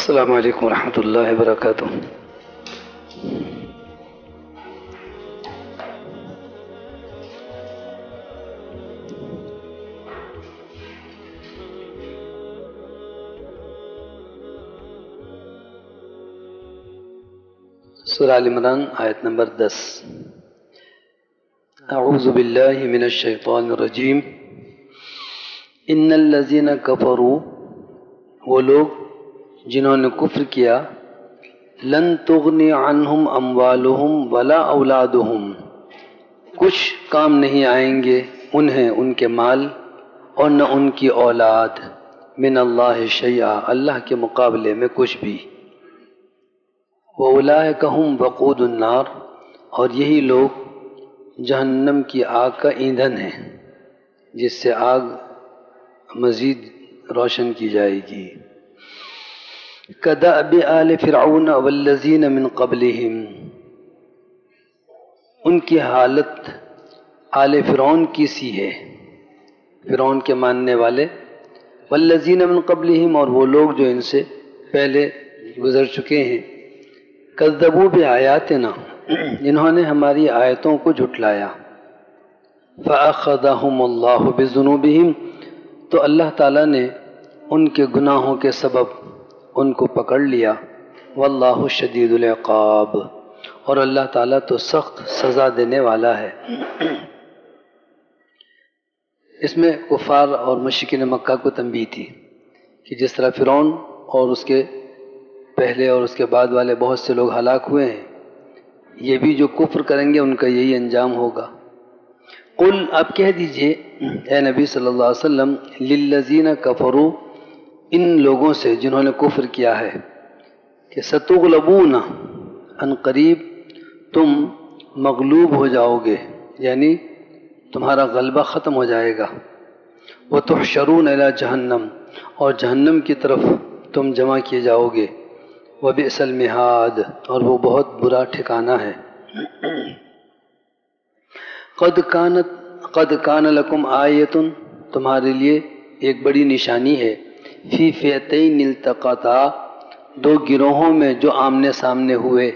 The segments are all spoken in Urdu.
السلام علیکم ورحمۃ اللہ وبرکاتہ۔ سورہ آل عمران آیت نمبر 10۔ اعوذ باللہ من الشیطان الرجیم۔ ان الذین کفروا، وہ لوگ جنہوں نے کفر کیا، لن تغنی عنہم اموالہم ولا اولادہم، کچھ کام نہیں آئیں گے انہیں ان کے مال اور نہ ان کی اولاد، من اللہ شیئا، اللہ کے مقابلے میں کچھ بھی۔ وَأُولَٰئِكَ هُمْ وَقُودُ النَّارِ، اور یہی لوگ جہنم کی آگ کا ایندھن ہیں، جس سے آگ مزید روشن کی جائے گی۔ كَدَأْبِ آلِ فِرْعَوْنَ وَالَّذِينَ مِن قَبْلِهِمْ، ان کی حالت آل فرعون کی سی ہے، فرعون کے ماننے والے، والذین من قبلہم، اور وہ لوگ جو ان سے پہلے گزر چکے ہیں، کذبوا بآیاتنا، انہوں نے ہماری آیتوں کو جھٹلایا، فأخذہم اللہ بذنوبہم، تو اللہ تعالیٰ نے ان کے گناہوں کے سبب ان کو پکڑ لیا، واللہ شدید العقاب، اور اللہ تعالیٰ تو سخت سزا دینے والا ہے۔ اس میں کفار اور مشرکین مکہ کو تنبیہ تھی کہ جس طرح فرعون اور اس کے پہلے اور اس کے بعد والے بہت سے لوگ ہلاک ہوئے ہیں، یہ بھی جو کفر کریں گے ان کا یہی انجام ہوگا۔ قل، آپ کہہ دیجئے اے نبی صلی اللہ علیہ وسلم، للذین کفروا، ان لوگوں سے جنہوں نے کفر کیا ہے، کہ ستغلبون، ان قریب تم مغلوب ہو جاؤ گے، یعنی تمہارا غلبہ ختم ہو جائے گا، وتحشرون الی جہنم، اور جہنم کی طرف تم جمع کیے جاؤ گے، وبئس المہاد، اور وہ بہت برا ٹھکانہ ہے۔ قد کان لکم آیۃ، تمہارے لیے ایک بڑی نشانی ہے، فی فئتین التقطا، دو گروہوں میں جو آمنے سامنے ہوئے،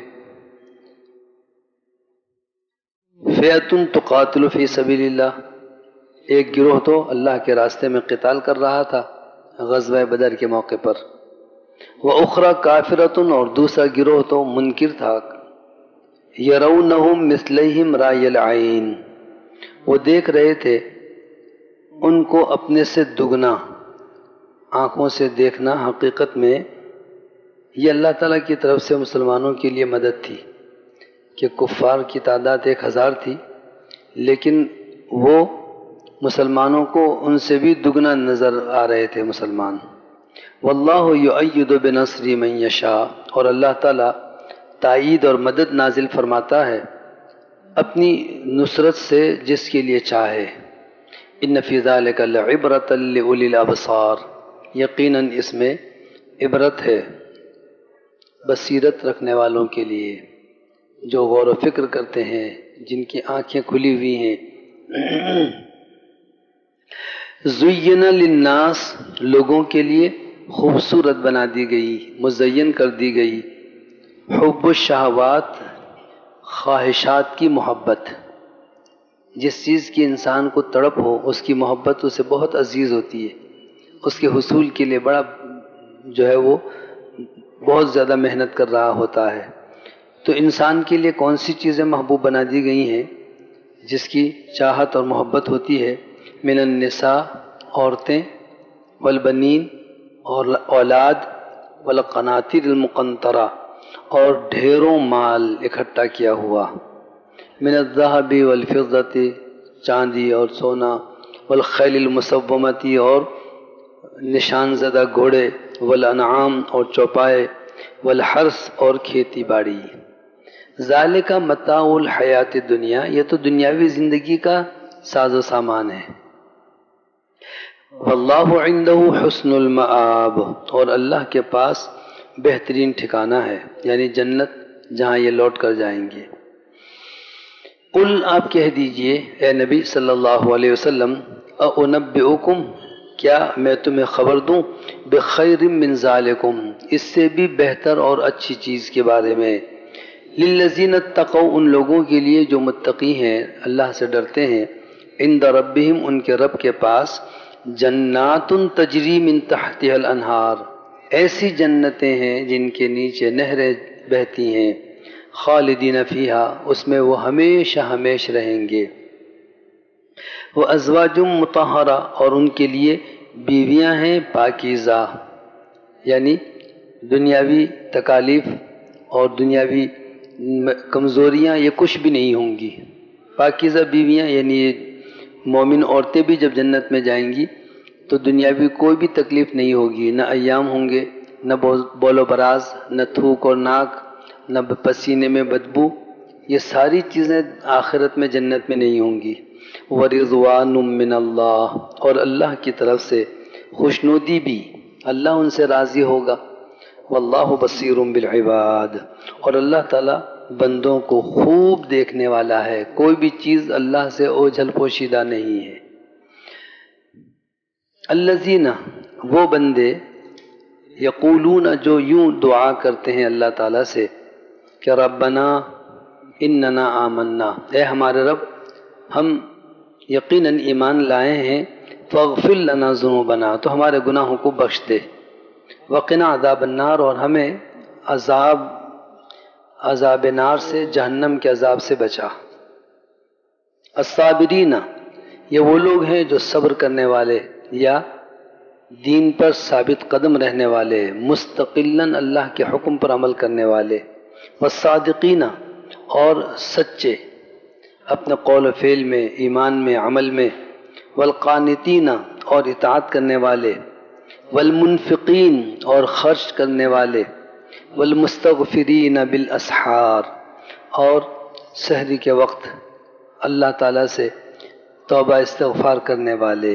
فئۃ تقاتل فی سبیل اللہ، ایک گروہ تو اللہ کے راستے میں قتال کر رہا تھا غزوہ بدر کے موقع پر، وَأُخْرَى کافرۃ، اور دوسرا گروہ تو منکر تھا، یرونہم مثلیہم رأی العین، وہ دیکھ رہے تھے ان کو اپنے سے دگنا، آنکھوں سے دیکھنا حقیقت میں یہ اللہ تعالیٰ کی طرف سے مسلمانوں کے لیے مدد تھی کہ کفار کی تعداد 1000 تھی، لیکن وہ مسلمانوں کو ان سے بھی دگنا نظر آ رہے تھے مسلمان۔ واللہ یؤید بنصرہ من یشاء، اور اللہ تعالیٰ تائید اور مدد نازل فرماتا ہے اپنی نصرت سے جس کے لیے چاہے۔ ان فی ذلک لعبرۃ لأولی الابصار، یقیناً اس میں عبرت ہے بصیرت رکھنے والوں کے لیے، جو غور و فکر کرتے ہیں، جن کی آنکھیں کھلی ہوئی ہیں۔ زین للناس، لوگوں کے لیے خوبصورت بنا دی گئی، مزین کر دی گئی، حب الشہوات، خواہشات کی محبت، جس چیز کی انسان کو تڑپ ہو اس کی محبت اسے بہت عزیز ہوتی ہے، اس کے حصول کے لیے بڑا جو ہے وہ بہت زیادہ محنت کر رہا ہوتا ہے۔ تو انسان کے لیے کون سی چیزیں محبوب بنا دی گئی ہیں جس کی چاہت اور محبت ہوتی ہے؟ من النساء، عورتیں، والبنین، اور اولاد، والقناطیر المقنطرہ، اور ڈھیروں مال اکٹھا کیا ہوا، من الذہب والفضۃ، چاندی اور سونا، والخیل المسومۃ، اور نشان زدہ گھوڑے، والانعام، اور چوپائے، والحرث، اور کھیتی باڑی۔ ذالک متاع الحیات الدنیا، یہ تو دنیاوی زندگی کا ساز و سامان ہے۔ واللہ عندہ حسن المآب، اور اللہ کے پاس بہترین ٹھکانہ ہے، یعنی جنت جہاں یہ لوٹ کر جائیں گے۔ قل، آپ کہہ دیجئے اے نبی صلی اللہ علیہ وسلم، اُنبئکم، کیا میں تمہیں خبر دوں بخیر من ذالکم، اس سے بھی بہتر اور اچھی چیز کے بارے میں، للذین اتقوا، ان لوگوں کے لیے جو متقی ہیں، اللہ سے ڈرتے ہیں، عند ربہم، ان کے رب کے پاس، جنات تجری من تحتها الانہار، ایسی جنتیں ہیں جن کے نیچے نہریں بہتی ہیں، خالدین فیہا، اس میں وہ ہمیشہ ہمیشہ رہیں گے، وازواج مطہرہ، اور ان کے لیے بیویاں ہیں پاکیزہ، یعنی دنیاوی تکالیف اور دنیاوی کمزوریاں یہ کچھ بھی نہیں ہوں گی۔ پاکیزہ بیویاں یعنی یہ مومن عورتیں بھی جب جنت میں جائیں گی تو دنیاوی کوئی بھی تکلیف نہیں ہوگی، نہ ایام ہوں گے، نہ بول و براز، نہ تھوک اور ناک، نہ پسینے میں بدبو، یہ ساری چیزیں آخرت میں جنت میں نہیں ہوں گی۔ ورضوان من اللہ، اور اللہ کی طرف سے خوشنودی بھی، اللہ ان سے راضی ہوگا، واللہ بصیر بالعباد، اور اللہ تعالیٰ بندوں کو خوب دیکھنے والا ہے، کوئی بھی چیز اللہ سے اوجھل پوشیدہ نہیں ہے۔ الذین، وہ بندے، یقولون، جو یوں دعا کرتے ہیں اللہ تعالیٰ سے کہ ربنا اننا آمنا، اے ہمارے رب ہم یقیناً ایمان لائے ہیں، فاغفر لنا ذنوبنا، تو ہمارے گناہوں کو بخش دے، وقنا عذاب النار، اور ہمیں عذاب نار سے، جہنم کے عذاب سے بچا۔ الصابرین، یہ وہ لوگ ہیں جو صبر کرنے والے یا دین پر ثابت قدم رہنے والے، مستقلاً اللہ کے حکم پر عمل کرنے والے، والصادقین، اور سچے اپنے قول و فعل میں، ایمان میں، عمل میں، والقانتین، اور اطاعت کرنے والے، والمنفقین، اور خرچ کرنے والے، والمستغفرین بالاسحار، اور سحری کے وقت اللہ تعالیٰ سے توبہ استغفار کرنے والے۔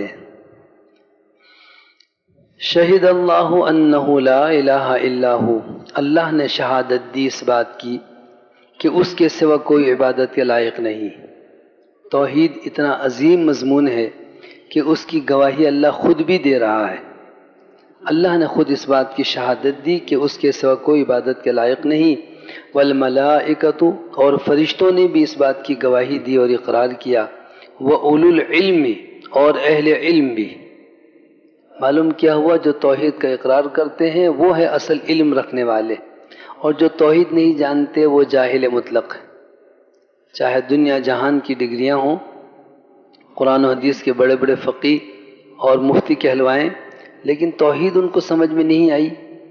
شہد اللہ انہ لا الہ الا ہو، اللہ نے شہادت دی اس بات کی کہ اس کے سوا کوئی عبادت کے لائق نہیں۔ توحید اتنا عظیم مضمون ہے کہ اس کی گواہی اللہ خود بھی دے رہا ہے، اللہ نے خود اس بات کی شہادت دی کہ اس کے سوا کوئی عبادت کے لائق نہیں، والملائکۃ، اور فرشتوں نے بھی اس بات کی گواہی دی اور اقرار کیا، وَأُولُو الْعِلْمِ، اور اہل علم بھی۔ معلوم کیا ہوا، جو توحید کا اقرار کرتے ہیں وہ ہے اصل علم رکھنے والے، اور جو توحید نہیں جانتے وہ جاہل مطلق ہے، چاہے دنیا جہان کی ڈگریاں ہوں، قرآن و حدیث کے بڑے بڑے فقی اور مفتی کہلوائیں، لیکن توحید ان کو سمجھ میں نہیں آئی،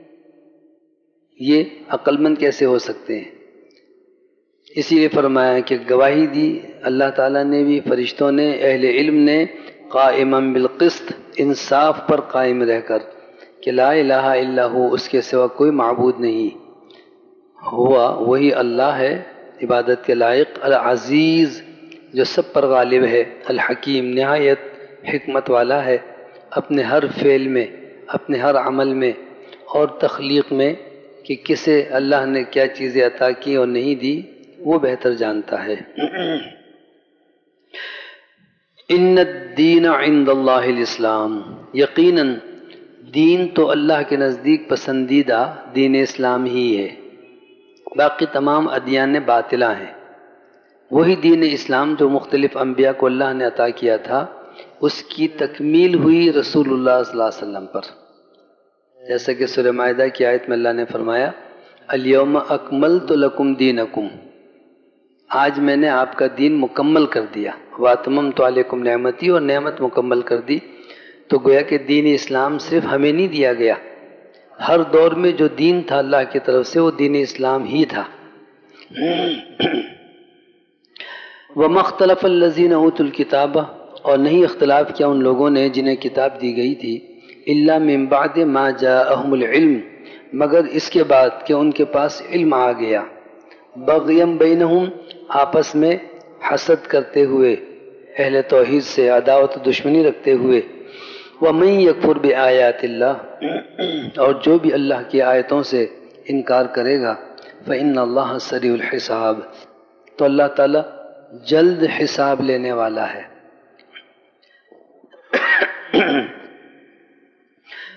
یہ عقل مند کیسے ہو سکتے ہیں؟ اسی لیے فرمایا کہ گواہی دی اللہ تعالیٰ نے بھی، فرشتوں نے، اہل علم نے، قائما بالقسط، انصاف پر قائم رہ کر، کہ لا الہ الا ہو، اس کے سوا کوئی معبود نہیں، ہوا وہی اللہ ہے عبادت کے لائق، العزیز، جو سب پر غالب ہے، الحکیم، نہایت حکمت والا ہے، اپنے ہر فعل میں، اپنے ہر عمل میں اور تخلیق میں، کہ کسے اللہ نے کیا چیزیں عطا کی اور نہیں دی، وہ بہتر جانتا ہے۔ ان الدین عند اللہ الاسلام، یقیناً دین تو اللہ کے نزدیک پسندیدہ دین اسلام ہی ہے، باقی تمام ادیان باطلہ ہیں، وہی دین اسلام جو مختلف انبیاء کو اللہ نے عطا کیا تھا، اس کی تکمیل ہوئی رسول اللہ صلی اللہ علیہ وسلم پر، جیسا کہ سورہ مائدہ کی آیت میں اللہ نے فرمایا الیوم اکملت لکم دینکم، آج میں نے آپ کا دین مکمل کر دیا، واتممت علیکم نعمتی، اور نعمت مکمل کر دی۔ تو گویا کہ دین اسلام صرف ہمیں نہیں دیا گیا، ہر دور میں جو دین تھا اللہ کی طرف سے وہ دین اسلام ہی تھا۔ وَمَا اخْتَلَفَ الَّذِينَ أُوتُوا الْكِتَابَ، اور نہیں اختلاف کیا ان لوگوں نے جنہیں کتاب دی گئی تھی، إِلَّا مِن بَعْدِ مَا جَاءَهُمُ الْعِلْمُ، مگر اس کے بعد کہ ان کے پاس علم آ گیا، بغیم بینہم، آپس میں حسد کرتے ہوئے، اہل توحید سے عداوت و دشمنی رکھتے ہوئے، وَمَن يَكْفُرْ بِآيَاتِ اللَّهِ، اور جو بھی اللہ کی آیتوں سے انکار کرے گا، فَإِنَّ اللَّهَ سَرِيعُ الْحِسَابِ، تو اللہ تعالیٰ جلد حساب لینے والا ہے۔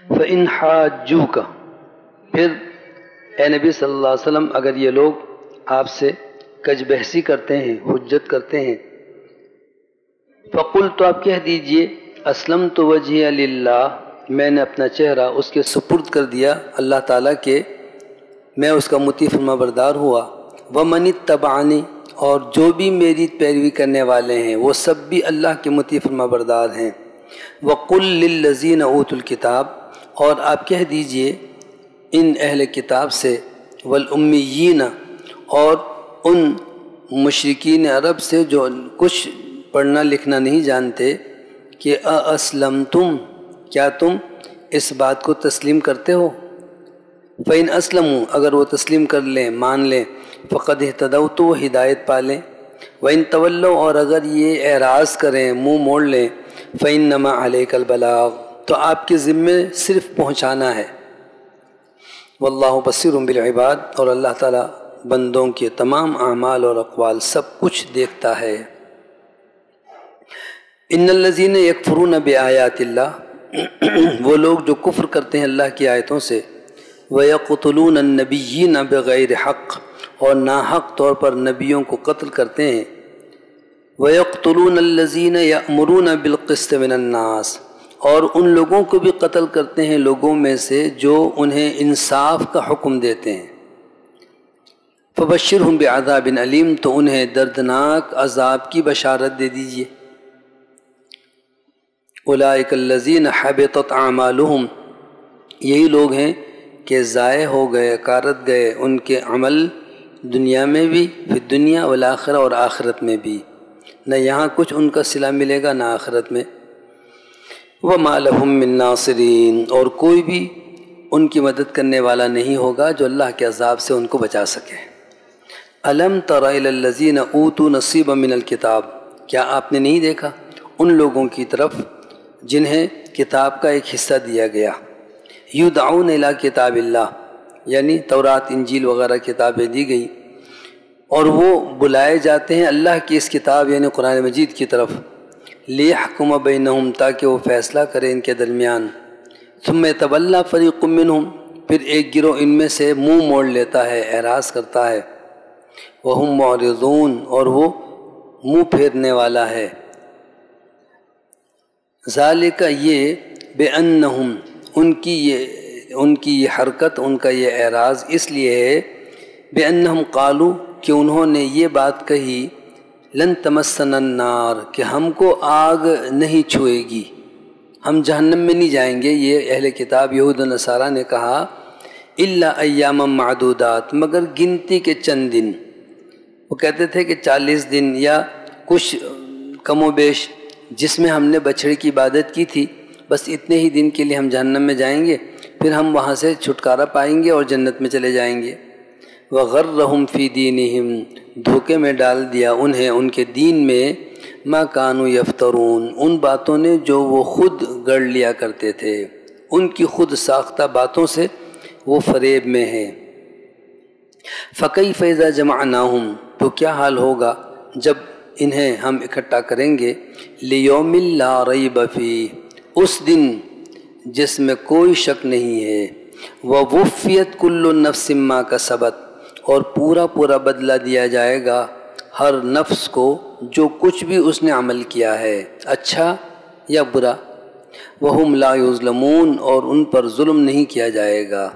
فَإِنْ حَاجُّوكَ، پھر اے نبی صلی اللہ علیہ وسلم اگر یہ لوگ آپ سے کج بحثی کرتے ہیں، حجت کرتے ہیں، فَقُلْ، تو آپ کہہ دیجئے اسلمت وجہی للہ، میں نے اپنا چہرہ اس کے سپرد کر دیا اللہ تعالیٰ کے، میں اس کا مطیع فرما بردار ہوا، وَمَنِ اتَّبَعَنِی، اور جو بھی میری پیروی کرنے والے ہیں وہ سب بھی اللہ کے مطیع فرما بردار ہیں، وَقُلْ لِلَّذِينَ أُوتُوا الْكِتَابَ، اور آپ کہہ دیجئے ان اہل کتاب سے، وَالْأُمِّيِّينَ، اور ان مشرکین عرب سے جو کچھ پڑھنا لکھنا نہیں جانتے، کہ اَأَسْلَمْتُمْ، کیا تم اس بات کو تسلیم کرتے ہو؟ فَإِنْ أَسْلَمُوا، اگر وہ تسلیم کر لیں، مان لیں، فَقَدْ اهْتَدَوْا، تو وہ ہدایت پالیں، وَإِنْ تَوَلَّوْا، اور اگر یہ اعراض کریں، منہ موڑ لیں، فَإِنَّمَا عَلَيْكَ الْبَلَاغُ، تو آپ کے ذمے صرف پہنچانا ہے، وَاللَّهُ بَصِيرٌ بِالْعِبَادِ، اور اللہ تعالیٰ بندوں کے تمام اعمال اور اقوال سب کچھ دیکھتا ہے۔ ان الذین یکفرون بآیات اللہ، وہ لوگ جو کفر کرتے ہیں اللہ کی آیتوں سے، ویقتلون النبیین بغیر حق، اور ناحق طور پر نبیوں کو قتل کرتے ہیں، ویقتلون الذین یأمرون بالقسط من الناس، اور ان لوگوں کو بھی قتل کرتے ہیں لوگوں میں سے جو انہیں انصاف کا حکم دیتے ہیں، فبشرہم بعذاب علیم، تو انہیں دردناک عذاب کی بشارت دے دیجیے۔ اولئک الذین حبطت اعمالہم، یہی لوگ ہیں کہ ضائع ہو گئے، کارت گئے ان کے عمل، دنیا میں بھی، فی الدنیا والآخرہ، اور آخرت میں بھی، نہ یہاں کچھ ان کا صلہ ملے گا نہ آخرت میں، وما لہم من ناصرین، اور کوئی بھی ان کی مدد کرنے والا نہیں ہوگا جو اللہ کے عذاب سے ان کو بچا سکے۔ الم تر الی الذین اوتوا نصیبا من الکتاب، کیا آپ نے نہیں دیکھا ان لوگوں کی طرف جنہیں کتاب کا ایک حصہ دیا گیا، یدعون الی کتاب اللہ، یعنی تورات انجیل وغیرہ کتابیں دی گئی، اور وہ بلائے جاتے ہیں اللہ کی اس کتاب یعنی قرآن مجید کی طرف، لیحکم بینہم، تاکہ وہ فیصلہ کرے ان کے درمیان، ثم یتولی فریق منہم، پھر ایک گروہ ان میں سے منہ موڑ لیتا ہے، اعراض کرتا ہے، وہم معرضون، اور وہ منہ پھیرنے والا ہے، ذالک، یہ بأنہم، ان کی یہ حرکت، ان کا یہ اعراض اس لیے ہے، بأنہم قالوا، کہ انہوں نے یہ بات کہی، لن تمسنا النار، کہ ہم کو آگ نہیں چھوئے گی، ہم جہنم میں نہیں جائیں گے، یہ اہل کتاب یہود و نصارہ نے کہا، الا ایاما معدودات، مگر گنتی کے چند دن، وہ کہتے تھے کہ 40 دن یا کچھ کم و بیش، جس میں ہم نے بچھڑے کی عبادت کی تھی، بس اتنے ہی دن کے لیے ہم جہنم میں جائیں گے، پھر ہم وہاں سے چھٹکارا پائیں گے اور جنت میں چلے جائیں گے۔ وغرہم فی دینہم، دھوکے میں ڈال دیا انہیں ان کے دین میں، ما کانوا یفترون، ان باتوں نے جو وہ خود گڑھ لیا کرتے تھے، ان کی خود ساختہ باتوں سے وہ فریب میں ہیں۔ فکیف اذا جمعناہم، تو کیا حال ہوگا جب انہیں ہم اکٹھا کریں گے، لیوم لا ریب فیہ، اس دن جس میں کوئی شک نہیں ہے، ووفیت کل نفس ما کسبت، اور پورا پورا بدلہ دیا جائے گا ہر نفس کو جو کچھ بھی اس نے عمل کیا ہے، اچھا یا برا، وہم لا یظلمون، اور ان پر ظلم نہیں کیا جائے گا۔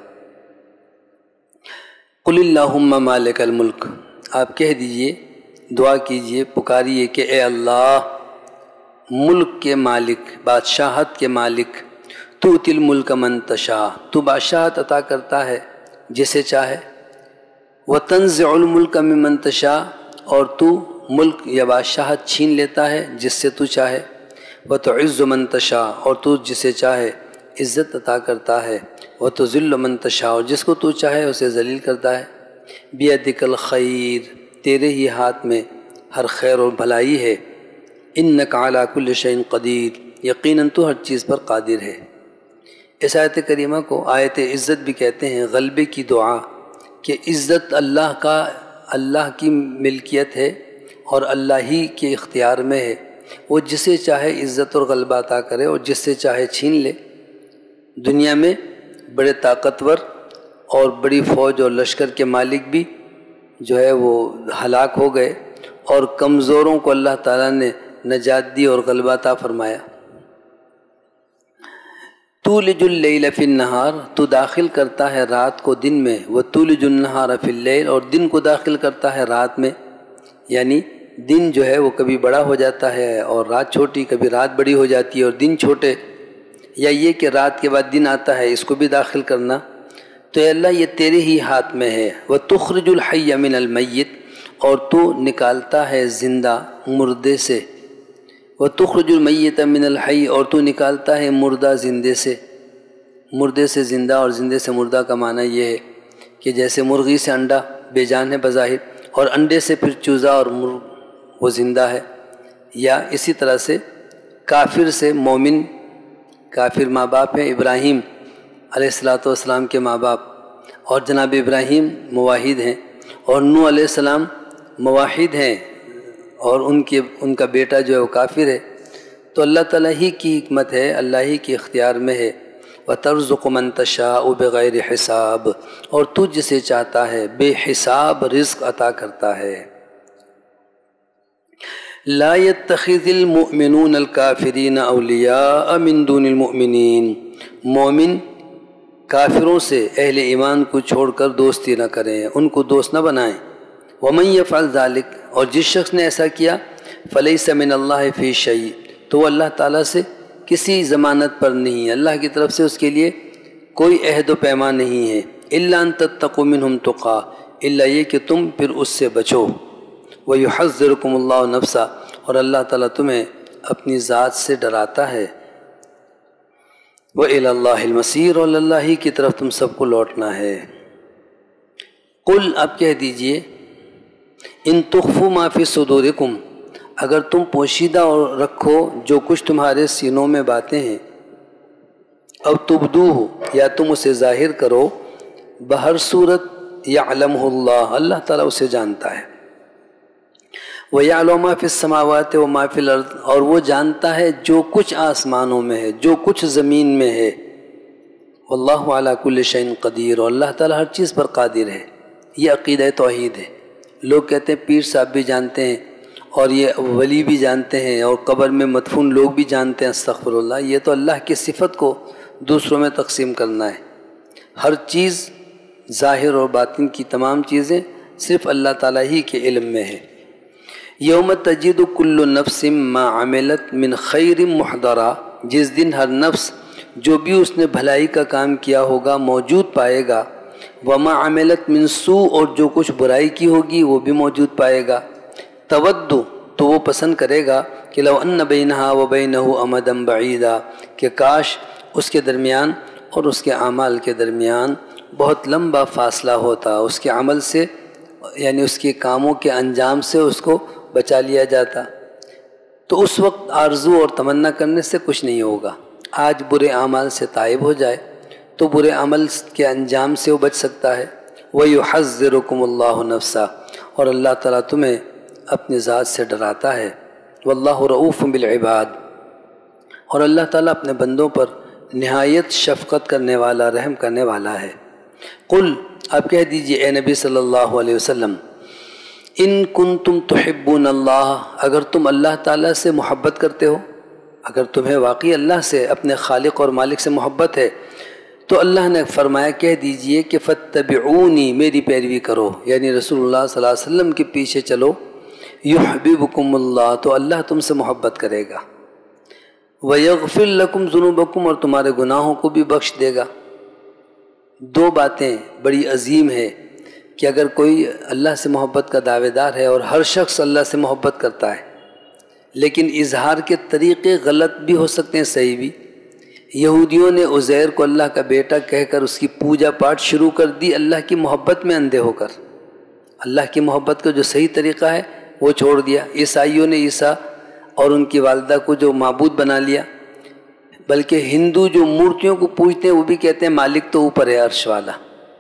قل اللہم مالک الملک، آپ کہہ دیجئے، دعا کیجئے، پکاریے کہ اے اللہ، ملک کے مالک، بادشاہت کے مالک، تؤتی الملک من تشاء، تو بادشاہت عطا کرتا ہے جسے چاہے، وتنزع الملک ممن تشاء، اور تو ملک یا بادشاہت چھین لیتا ہے جس سے تو چاہے، وتعز من تشاء، اور تو جسے چاہے عزت عطا کرتا ہے، وتذل من تشاء، اور جس کو تو چاہے اسے ذلیل کرتا ہے، بیدک الخیر، تیرے ہی ہاتھ میں ہر خیر اور بھلائی ہے، انک علی کل شیء قدیر، یقیناً تو ہر چیز پر قادر ہے۔ اس آیت کریمہ کو آیت عزت بھی کہتے ہیں، غلبے کی دعا، کہ عزت اللہ کی ملکیت ہے اور اللہ ہی کے اختیار میں ہے، وہ جسے چاہے عزت اور غلبہ عطا کرے اور جس سے چاہے چھین لے۔ دنیا میں بڑے طاقتور اور بڑی فوج اور لشکر کے مالک بھی جو ہے وہ ہلاک ہو گئے، اور کمزوروں کو اللہ تعالیٰ نے نجات دی اور غلبہ عطا فرمایا۔ تولج اللیل فی النہار، تو داخل کرتا ہے رات کو دن میں، وتولج النہار فی اللیل، اور دن کو داخل کرتا ہے رات میں، یعنی دن جو ہے وہ کبھی بڑا ہو جاتا ہے اور رات چھوٹی، کبھی رات بڑی ہو جاتی ہے اور دن چھوٹے، یا یہ کہ رات کے بعد دن آتا ہے، اس کو بھی داخل کرنا۔ تو اے اللہ یہ تیرے ہی ہاتھ میں ہے۔ وتخرج الحی من المیت، اور تو نکالتا ہے زندہ مردے سے، وتخرج المیت من الحی، اور تو نکالتا ہے مردہ زندے سے۔ مردے سے زندہ اور زندے سے مردہ کا معنی یہ ہے کہ جیسے مرغی سے انڈا بے جان ہے بظاہر، اور انڈے سے پھر چوزا اور وہ زندہ ہے، یا اسی طرح سے کافر سے مومن، کافر ماں باپ ہیں ابراہیم علیہ السلام کے ماں باپ، اور جناب ابراہیم موحد ہیں، اور نوح علیہ السلام موحد ہیں، اور ان کا بیٹا جو ہے وہ کافر ہے۔ تو اللہ تعالیٰ ہی کی حکمت ہے، اللہ ہی کے اختیار میں ہے۔ وَتَرْزُقُ مَن تَشَاءُ بِغَيْرِ حساب، اور تو جسے چاہتا ہے بے حساب رزق عطا کرتا ہے۔ لا يتخذ المؤمنون الكافرین اولیاء من دون المؤمنین، مومن کافروں سے اہل ایمان کو چھوڑ کر دوستی نہ کریں، ان کو دوست نہ بنائیں۔ وَمَن يَفْعَلْ ذَلِكَ، اور جس شخص نے ایسا کیا، فَلَيْسَ مِنَ اللَّهِ فِي شَيْءٍ، تو وہ اللہ تعالیٰ سے کسی ضمانت پر نہیں ہے، اللہ کی طرف سے اس کے لیے کوئی عہد و پیمان نہیں ہے۔ إِلَّا أَن تَتَّقُوا مِنْهُمْ تُقَىٰ، الا یہ کہ تم پھر اس سے بچو۔ وَيُحَذِّرُكُمُ اللَّهُ نَفْسَهُ، اور اللہ تعالیٰ تمہیں اپنی ذات سے ڈراتا ہے۔ وَإِلَى اللَّهِ الْمَصِيرُ، اور اللہ ہی کی طرف تم سب کو لوٹنا ہے۔ قل، اب کہہ دیجئے، ان تخفوا ما فی صدورکم، اگر تم پوشیدہ اور رکھو جو کچھ تمہارے سینوں میں باتیں ہیں، او تبدوہ، یا تم اسے ظاہر کرو، بہر صورت یعلمہ اللہ، اللہ تعالیٰ اسے جانتا ہے۔ وَيَعْلَمُ مَا فِي السَّمَاوَاتِ وَمَا فِي الْأَرْضِ، اور وہ جانتا ہے جو کچھ آسمانوں میں ہے، جو کچھ زمین میں ہے۔ وَاللَّهُ عَلَى كُلِّ شَيْءٍ قدیر، اور اللہ تعالیٰ ہر چیز پر قادر ہے۔ یہ عقیدہ توحید ہے۔ لوگ کہتے ہیں پیر صاحب بھی جانتے ہیں، اور یہ ولی بھی جانتے ہیں، اور قبر میں مدفون لوگ بھی جانتے ہیں، استغفر اللہ۔ یہ تو اللہ کی صفت کو دوسروں میں تقسیم کرنا ہے۔ ہر چیز ظاہر اور باطن کی تمام چیزیں صرف اللہ تعالیٰ ہی کے علم میں ہے۔ یوم تجد کل نفس ما عملت من خیر محضرا، جس دن ہر نفس جو بھی اس نے بھلائی کا کام کیا ہوگا موجود پائے گا، وما عملت من سوء، اور جو کچھ برائی کی ہوگی وہ بھی موجود پائے گا۔ تود، تو وہ پسند کرے گا کہ لو ان بینہا وبینہ امدا بعیدا، کہ کاش اس کے درمیان اور اس کے اعمال کے درمیان بہت لمبا فاصلہ ہوتا، اس کے عمل سے یعنی اس کے کاموں کے انجام سے اس کو بچا لیا جاتا۔ تو اس وقت آرزو اور تمنا کرنے سے کچھ نہیں ہوگا۔ آج برے اعمال سے تائب ہو جائے تو برے عمل کے انجام سے وہ بچ سکتا ہے۔ وَيُحَذِّرُكُمُ اللَّهُ نَفْسَهُ، اور اللہ تعالیٰ تمہیں اپنی ذات سے ڈراتا ہے۔ وَاللَّهُ رَؤُوفٌ بِالْعِبَادِ، اور اللہ تعالیٰ اپنے بندوں پر نہایت شفقت کرنے والا، رحم کرنے والا ہے۔ قل، اب کہہ دیجئے اے نبی صلی اللہ علیہ وسلم، ان کنتم تحبون اللہ، اگر تم اللہ تعالیٰ سے محبت کرتے ہو، اگر تمہیں واقعی اللہ سے، اپنے خالق اور مالک سے محبت ہے، تو اللہ نے فرمایا کہہ دیجئے کہ فاتبعونی، میری پیروی کرو، یعنی رسول اللہ صلی اللہ علیہ وسلم کے پیچھے چلو، یحببکم اللہ، تو اللہ تم سے محبت کرے گا، ویغفر لکم ذنوبکم، اور تمہارے گناہوں کو بھی بخش دے گا۔ دو باتیں بڑی عظیم ہے کہ اگر کوئی اللہ سے محبت کا دعوے دار ہے، اور ہر شخص اللہ سے محبت کرتا ہے، لیکن اظہار کے طریقے غلط بھی ہو سکتے ہیں، صحیح بھی۔ یہودیوں نے عزیر کو اللہ کا بیٹا کہہ کر اس کی پوجا پاٹ شروع کر دی، اللہ کی محبت میں اندھے ہو کر۔ اللہ کی محبت کا جو صحیح طریقہ ہے وہ چھوڑ دیا۔ عیسائیوں نے عیسیٰ اور ان کی والدہ کو جو معبود بنا لیا، بلکہ ہندو جو مورتیوں کو پوجتے ہیں وہ بھی کہتے ہیں مالک تو اوپر ہے عرش والا۔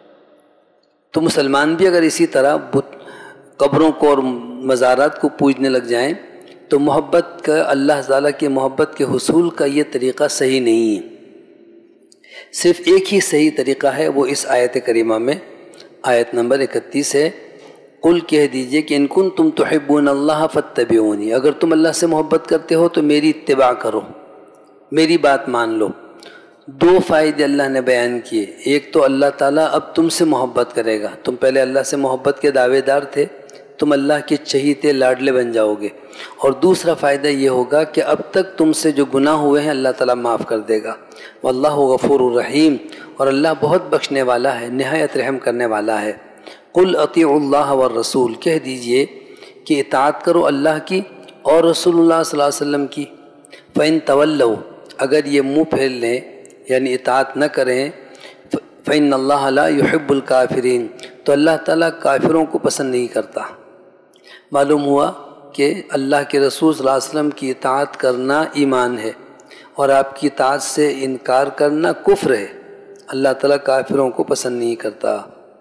تو مسلمان بھی اگر اسی طرح قبروں کو اور مزارات کو پوجنے لگ جائیں تو محبت کا، اللہ تعالیٰ کی محبت کے حصول کا یہ طریقہ صحیح نہیں ہے۔ صرف ایک ہی صحیح طریقہ ہے، وہ اس آیت کریمہ میں آیت نمبر 31 ہے، قل کہہ دیجئے کہ ان کنتم تحبون اللہ فاتبعونی، اگر تم اللہ سے محبت کرتے ہو تو میری اتباع کرو، میری بات مان لو۔ دو فائدے اللہ نے بیان کیے، ایک تو اللہ تعالیٰ اب تم سے محبت کرے گا، تم پہلے اللہ سے محبت کے دعوے دار تھے، تم اللہ کے چہیتے لاڈلے بن جاؤ گے، اور دوسرا فائدہ یہ ہوگا کہ اب تک تم سے جو گناہ ہوئے ہیں اللہ تعالیٰ معاف کر دے گا۔ واللہ غفور الرحیم، اور اللہ بہت بخشنے والا ہے، نہایت رحم کرنے والا ہے۔ قل اطیعوا اللہ والرسول، کہہ دیجئے کہ اطاعت کرو اللہ کی اور رسول اللہ صلی اللہ علیہ وسلم کی۔ فإن تولوا، اگر یہ منہ پھیر لیں یعنی اطاعت نہ کریں، فإن اللہ لا يحب الکافرین، تو اللہ تعالیٰ کافروں کو پسند نہیں کرتا۔ معلوم ہوا کہ اللہ کے رسول صلی اللہ علیہ وسلم کی اطاعت کرنا ایمان ہے، اور آپ کی اطاعت سے انکار کرنا کفر ہے۔ اللہ تعالیٰ کافروں کو پسند نہیں کرتا۔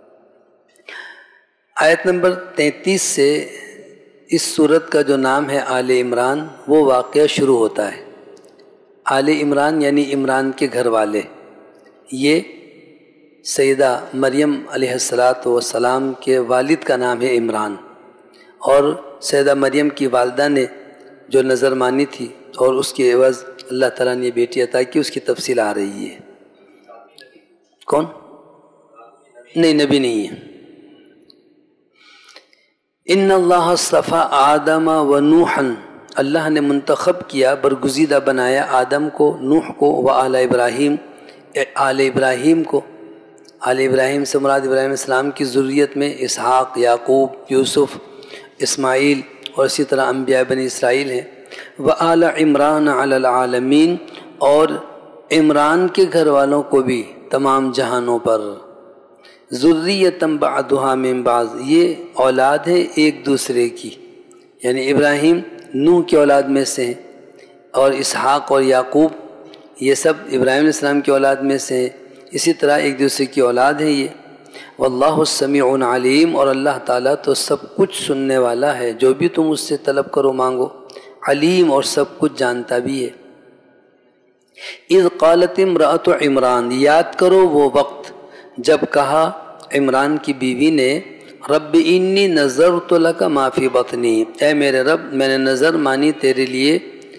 آیت نمبر 33 سے اس سورت کا جو نام ہے آل عمران، وہ واقعہ شروع ہوتا ہے۔ آل عمران یعنی عمران کے گھر والے، یہ سیدہ مریم علیہ السلام کے والد کا نام ہے عمران، اور سیدہ مریم کی والدہ نے جو نظر مانی تھی اور اس کے عوض اللہ تعالیٰ نے یہ بیٹی عطا کی، اس کی تفصیل آ رہی ہے۔ کون؟ نہیں، نبی نہیں ہے۔ ان اللہ اصطفیٰ آدم و نوحا، اللہ نے منتخب کیا، برگزیدہ بنایا آدم کو، نوح کو، و آل ابراہیم، آل ابراہیم کو۔ آل ابراہیم سے مراد ابراہیم علیہ السلام کی ذریت میں اسحاق، یعقوب، یوسف، اسماعیل اور اسی طرح انبیاء بنی اسرائیل ہیں۔ و آل عمران علی العالمین، اور عمران کے گھر والوں کو بھی تمام جہانوں پر۔ ذریۃ بعضھا من بعض، یہ اولاد ہے ایک دوسرے کی، یعنی ابراہیم نوح کی اولاد میں سے ہیں، اور اسحاق اور یعقوب یہ سب ابراہیم علیہ السلام کی اولاد میں سے ہیں، اسی طرح ایک دوسرے کی اولاد ہیں یہ۔ واللہ السمیع علیم، اور اللہ تعالیٰ تو سب کچھ سننے والا ہے، جو بھی تم اس سے طلب کرو مانگو، علیم اور سب کچھ جانتا بھی ہے۔ اذ قالت امرأۃ عمران، یاد کرو وہ وقت جب کہا عمران کی بیوی نے، رب انی نذرت لک ما فی بطنی، اے میرے رب میں نے نظر مانی تیرے لیے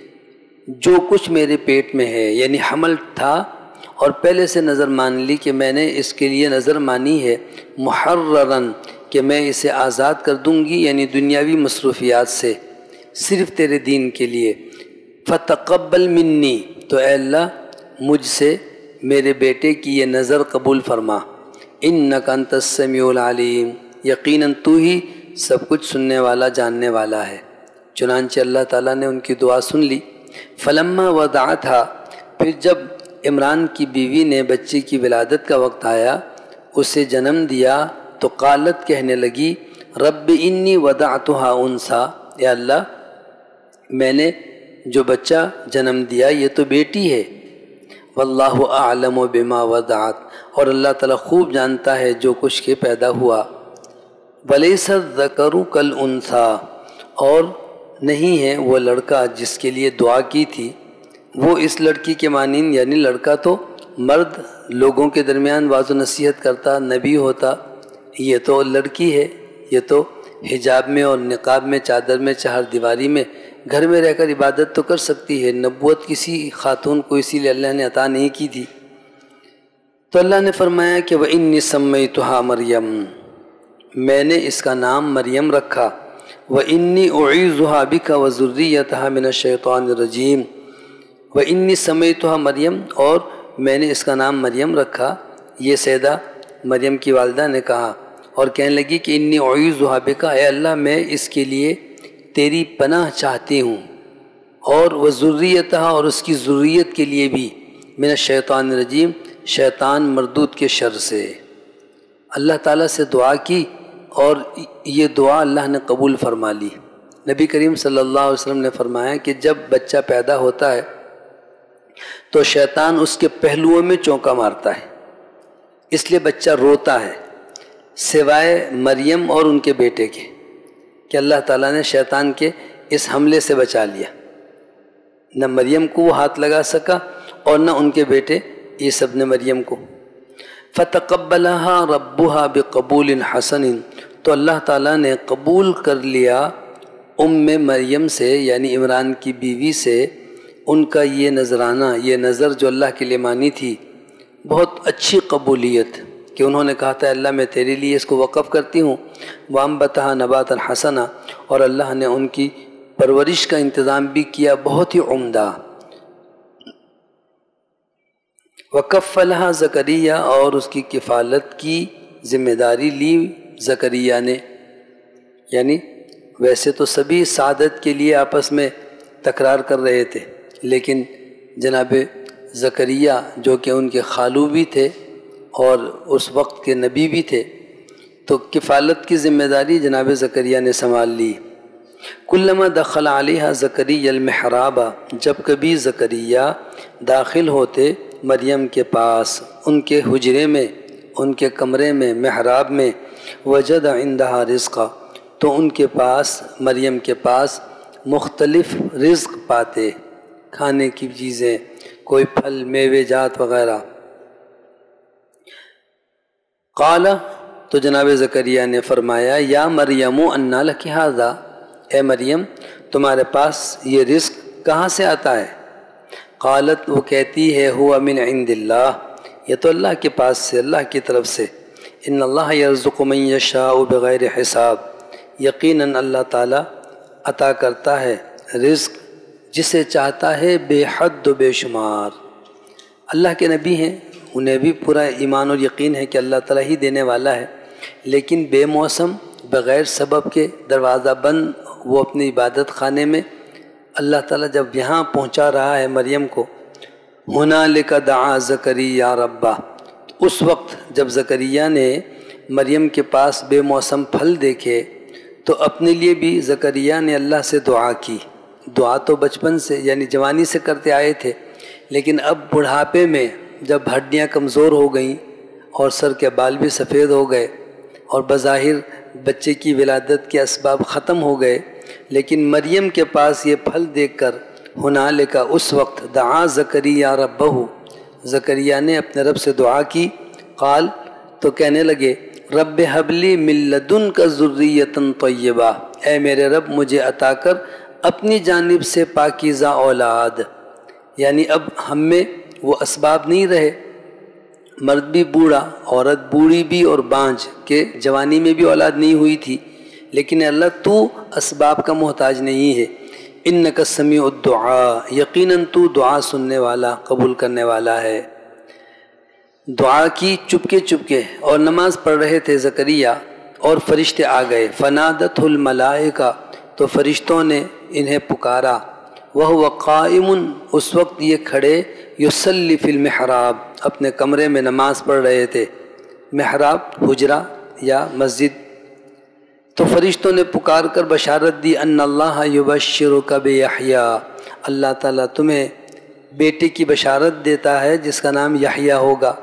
جو کچھ میرے پیٹ میں ہے، یعنی حمل تھا اور پہلے سے نظر مان لی کہ میں نے اس کے لیے نظر مانی ہے، محررن کہ میں اسے آزاد کر دوں گی، یعنی دنیاوی مصروفیات سے، صرف تیرے دین کے لیے۔ فتقبل منی، تو اے اللہ مجھ سے میرے بیٹے کی یہ نظر قبول فرما، انک انت السمیع العلیم، یقیناً تو ہی سب کچھ سننے والا جاننے والا ہے۔ چنانچہ اللہ تعالیٰ نے ان کی دعا سن لی۔ فلما وضعتھا، پھر جب عمران کی بیوی نے بچے کی ولادت کا وقت آیا، اسے جنم دیا، تو قالت کہنے لگی، رب انی وضعتھا انثی، اے اللہ میں نے جو بچہ جنم دیا یہ تو بیٹی ہے، واللہ اعلم بما وضعت، اور اللہ تعالیٰ خوب جانتا ہے جو کچھ کے پیدا ہوا۔ ولیس الذکر کالانثی، اور نہیں ہے وہ لڑکا جس کے لیے دعا کی تھی، وہ اس لڑکی کے مانند، یعنی لڑکا تو مرد لوگوں کے درمیان واعظ و نصیحت کرتا، نبی ہوتا، یہ تو لڑکی ہے، یہ تو حجاب میں اور نقاب میں، چادر میں، چہار دیواری میں گھر میں رہ کر عبادت تو کر سکتی ہے، نبوت کسی خاتون کو اسی لیے اللہ نے عطا نہیں کی تھی۔ تو اللہ نے فرمایا کہ وَإِنِّي سَمَّيْتُهَا مریم، میں نے اس کا نام مریم رکھا، وَإِنِّي أُعِيذُهَا بِكَ وَذُرِّيَّتَهَا مِنَ الشَّيْطَانِ الرَّجِيمِ، وَإِنِّي سَمَّيْتُهَا مریم، اور میں نے اس کا نام مریم رکھا، یہ سیدہ مریم کی والدہ نے کہا، اور کہنے لگی کہ انی اعوذها بک، اے اللہ میں اس کے لیے تیری پناہ چاہتی ہوں، اور وذریتہا، اور اس کی ذریت کے لیے بھی، من الشیطان الرجیم، شیطان مردود کے شر سے۔ اللہ تعالیٰ سے دعا کی اور یہ دعا اللہ نے قبول فرما لی۔ نبی کریم صلی اللہ علیہ وسلم نے فرمایا کہ جب بچہ پیدا ہوتا ہے تو شیطان اس کے پہلوؤں میں چونکا مارتا ہے، اس لیے بچہ روتا ہے، سوائے مریم اور ان کے بیٹے کے، کہ اللہ تعالیٰ نے شیطان کے اس حملے سے بچا لیا، نہ مریم کو وہ ہاتھ لگا سکا اور نہ ان کے بیٹے عیسی ابن مریم کو۔ فتقبلها ربها بقبول حسن، تو اللہ تعالیٰ نے قبول کر لیا مریم سے یعنی عمران کی بیوی سے ان کا یہ نذرانہ، یہ نظر جو اللہ کے لیے مانی تھی، بہت اچھی قبولیت کہ انہوں نے کہا تھا اللہ میں تیرے لیے اس کو وقف کرتی ہوں۔ وَأَنبَتَهَا نَبَاتًا حَسَنًا، اور اللہ نے ان کی پرورش کا انتظام بھی کیا بہت ہی عمدہ۔ وَكَفَّلَهَا زکریا، اور اس کی کفالت کی ذمہ داری لی زکریا نے۔ یعنی ویسے تو سبھی سعادت کے لیے آپس میں تکرار کر رہے تھے، لیکن جناب زکریا جو کہ ان کے خالو بھی تھے اور اس وقت کے نبی بھی تھے، تو کفالت کی ذمہ داری جناب زکریا نے سنبھال لی۔ کلما دخل علیہا زکریا المحراب، جب کبھی زکریا داخل ہوتے مریم کے پاس، ان کے حجرے میں، ان کے کمرے میں، محراب میں، وجد عندہا رزقا، تو ان کے پاس، مریم کے پاس مختلف رزق پاتے، کھانے کی چیزیں، کوئی پھل میوے جات وغیرہ۔ قال، تو جناب زکریا نے فرمایا یا مریم انا لک ھذا، اے مریم تمہارے پاس یہ رزق کہاں سے آتا ہے؟ قالت، وہ کہتی ہے ہوا من عند اللہ، یہ تو اللہ کے پاس سے، اللہ کی طرف سے۔ ان اللہ یرزق من یشاء بغیر حساب، یقیناً اللہ تعالیٰ عطا کرتا ہے رزق جسے چاہتا ہے بے حد و بے شمار۔ اللہ کے نبی ہیں، انہیں بھی پورا ایمان اور یقین ہے کہ اللہ تعالیٰ ہی دینے والا ہے، لیکن بے موسم بغیر سبب کے دروازہ بند وہ اپنی عبادت خانے میں، اللہ تعالیٰ جب یہاں پہنچا رہا ہے مریم کو، ہنالک دعا زکریا ربہ، اس وقت جب زکریا نے مریم کے پاس بے موسم پھل دیکھے تو اپنے لیے بھی زکریا نے اللہ سے دعا کی۔ دعا تو بچپن سے یعنی جوانی سے کرتے آئے تھے، لیکن اب بڑھاپے میں جب ہڈیاں کمزور ہو گئیں اور سر کے بال بھی سفید ہو گئے اور بظاہر بچے کی ولادت کے اسباب ختم ہو گئے، لیکن مریم کے پاس یہ پھل دیکھ کر ہنالک، اس وقت دعا زکریا ربہ، زکریا نے اپنے رب سے دعا کی۔ قال، تو کہنے لگے رب ہب لی من لدنک ذریۃ طیبہ، اے میرے رب مجھے عطا کر اپنی جانب سے پاکیزہ اولاد۔ یعنی اب ہم میں وہ اسباب نہیں رہے، مرد بھی بوڑھا، عورت بوڑھی بھی اور بانجھ کہ جوانی میں بھی اولاد نہیں ہوئی تھی، لیکن اللہ تو اسباب کا محتاج نہیں ہے۔ انک سمیع الدعاء، یقیناً تو دعا سننے والا، قبول کرنے والا ہے۔ دعا کی چپکے چپکے، اور نماز پڑھ رہے تھے زکریا اور فرشتے آ گئے۔ فنادتہ الملائکہ، تو فرشتوں نے انہیں پکارا۔ وہو قائم، اس وقت یہ کھڑے، یصلی فی المحراب، اپنے کمرے میں نماز پڑھ رہے تھے۔ محراب حجرہ یا مسجد۔ تو فرشتوں نے پکار کر بشارت دی، ان اللہ یبشرک بیحییٰ، اللہ تعالیٰ تمہیں بیٹے کی بشارت دیتا ہے جس کا نام یحییٰ ہوگا،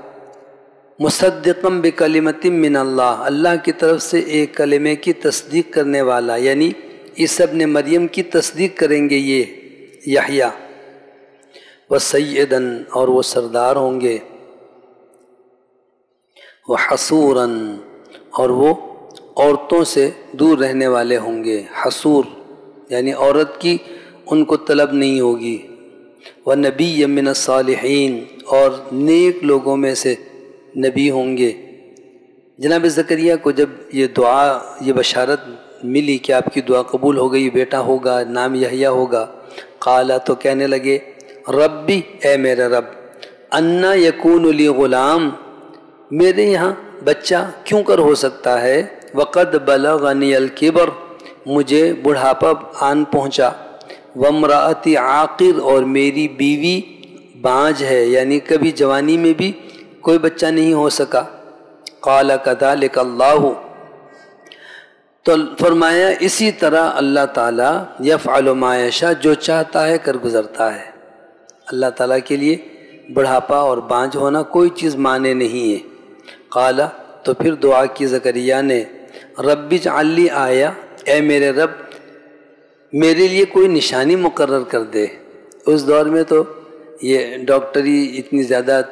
مصدقا بکلمۃ من اللہ، اللہ کی طرف سے ایک کلمے کی تصدیق کرنے والا، یعنی عیسی ابن مریم کی تصدیق کریں گے یہ یحییٰ۔ وسیداً، اور وہ سردار ہوں گے، وحصوراً، اور وہ عورتوں سے دور رہنے والے ہوں گے۔ حصور یعنی عورت کی ان کو طلب نہیں ہوگی۔ وَنَبِيًّا مِّنَ الصَّالِحِينَ، اور نیک لوگوں میں سے نبی ہوں گے۔ جناب زکریا کو جب یہ دعا، یہ بشارت ملی کہ آپ کی دعا قبول ہو گئی، بیٹا ہوگا، نام یحییٰ ہوگا، قالا، تو کہنے لگے ربی، اے میرے رب، انا یکون لی غلام، میرے یہاں بچہ کیوں کر ہو سکتا ہے، وقد بلغنی الکبر، مجھے بڑھاپا آن پہنچا، وامرأتی عاقر، اور میری بیوی بانجھ ہے، یعنی کبھی جوانی میں بھی کوئی بچہ نہیں ہو سکا۔ قال کذالک اللہ، تو فرمایا اسی طرح اللہ تعالیٰ یفعل ما یشاء، جو چاہتا ہے کر گزرتا ہے۔ اللہ تعالیٰ کے لیے بڑھاپا اور بانجھ ہونا کوئی چیز مانے نہیں ہے۔ قال، تو پھر دعا کی زکریا نے، رب اجعل لی آیہ، اے میرے رب میرے لیے کوئی نشانی مقرر کر دے۔ اس دور میں تو یہ ڈاکٹری اتنی زیادہ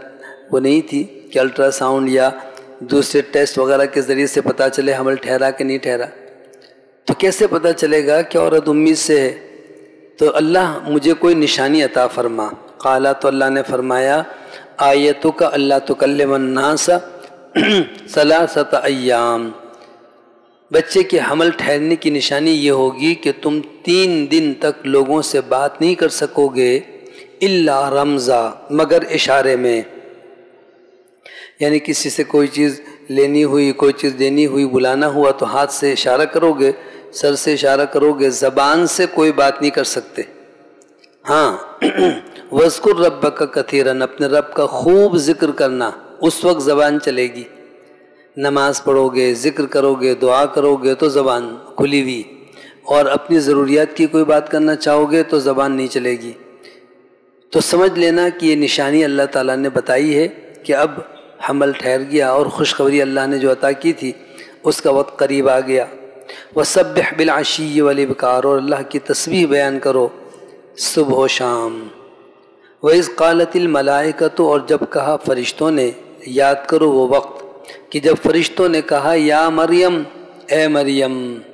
وہ نہیں تھی کہ الٹرا ساؤنڈ یا دوسرے ٹیسٹ وغیرہ کے ذریعے سے پتہ چلے حمل ٹھہرا کہ نہیں ٹھہرا. تو کیسے پتہ چلے گا کہ عورت امید سے ہے؟ تو اللہ مجھے کوئی نشانی عطا فرما. قالا تو اللہ نے فرمایا آیتک اللہ تکلم الناس ثلاثۃ ایام، بچے کے حمل ٹھہرنے کی نشانی یہ ہوگی کہ تم 3 دن تک لوگوں سے بات نہیں کر سکو گے الا رمزا، مگر اشارے میں. یعنی کسی سے کوئی چیز لینی ہوئی، کوئی چیز دینی ہوئی، بلانا ہوا تو ہاتھ سے اشارہ کرو گے، سر سے اشارہ کرو گے، زبان سے کوئی بات نہیں کر سکتے. ہاں وَاذْكُرْ رَبَّكَ كَثِيرًا، اپنے رب کا خوب ذکر کرنا، اس وقت زبان چلے گی. نماز پڑھو گے، ذکر کرو گے، دعا کرو گے تو زبان کھلی ہوئی، اور اپنی ضروریات کی کوئی بات کرنا چاہو گے تو زبان نہیں چلے گی. تو سمجھ لینا کہ یہ نشانی اللہ تعالیٰ نے بتائی ہے کہ اب حمل ٹھہر گیا، اور خوشخبری اللہ نے جو عطا کی تھی اس کا وقت قریب آ گیا. وَسَبِّحْ بِالْعَشِيِّ وَالْإِبْكَارِ، اور اللہ کی تسبیح بیان کرو صبح و شام. وَإِذْ قَالَتِ الْمَلَائِكَةُ، اور جب کہا فرشتوں نے، یاد کرو وہ وقت کہ جب فرشتوں نے کہا یا مریم، اے مریم،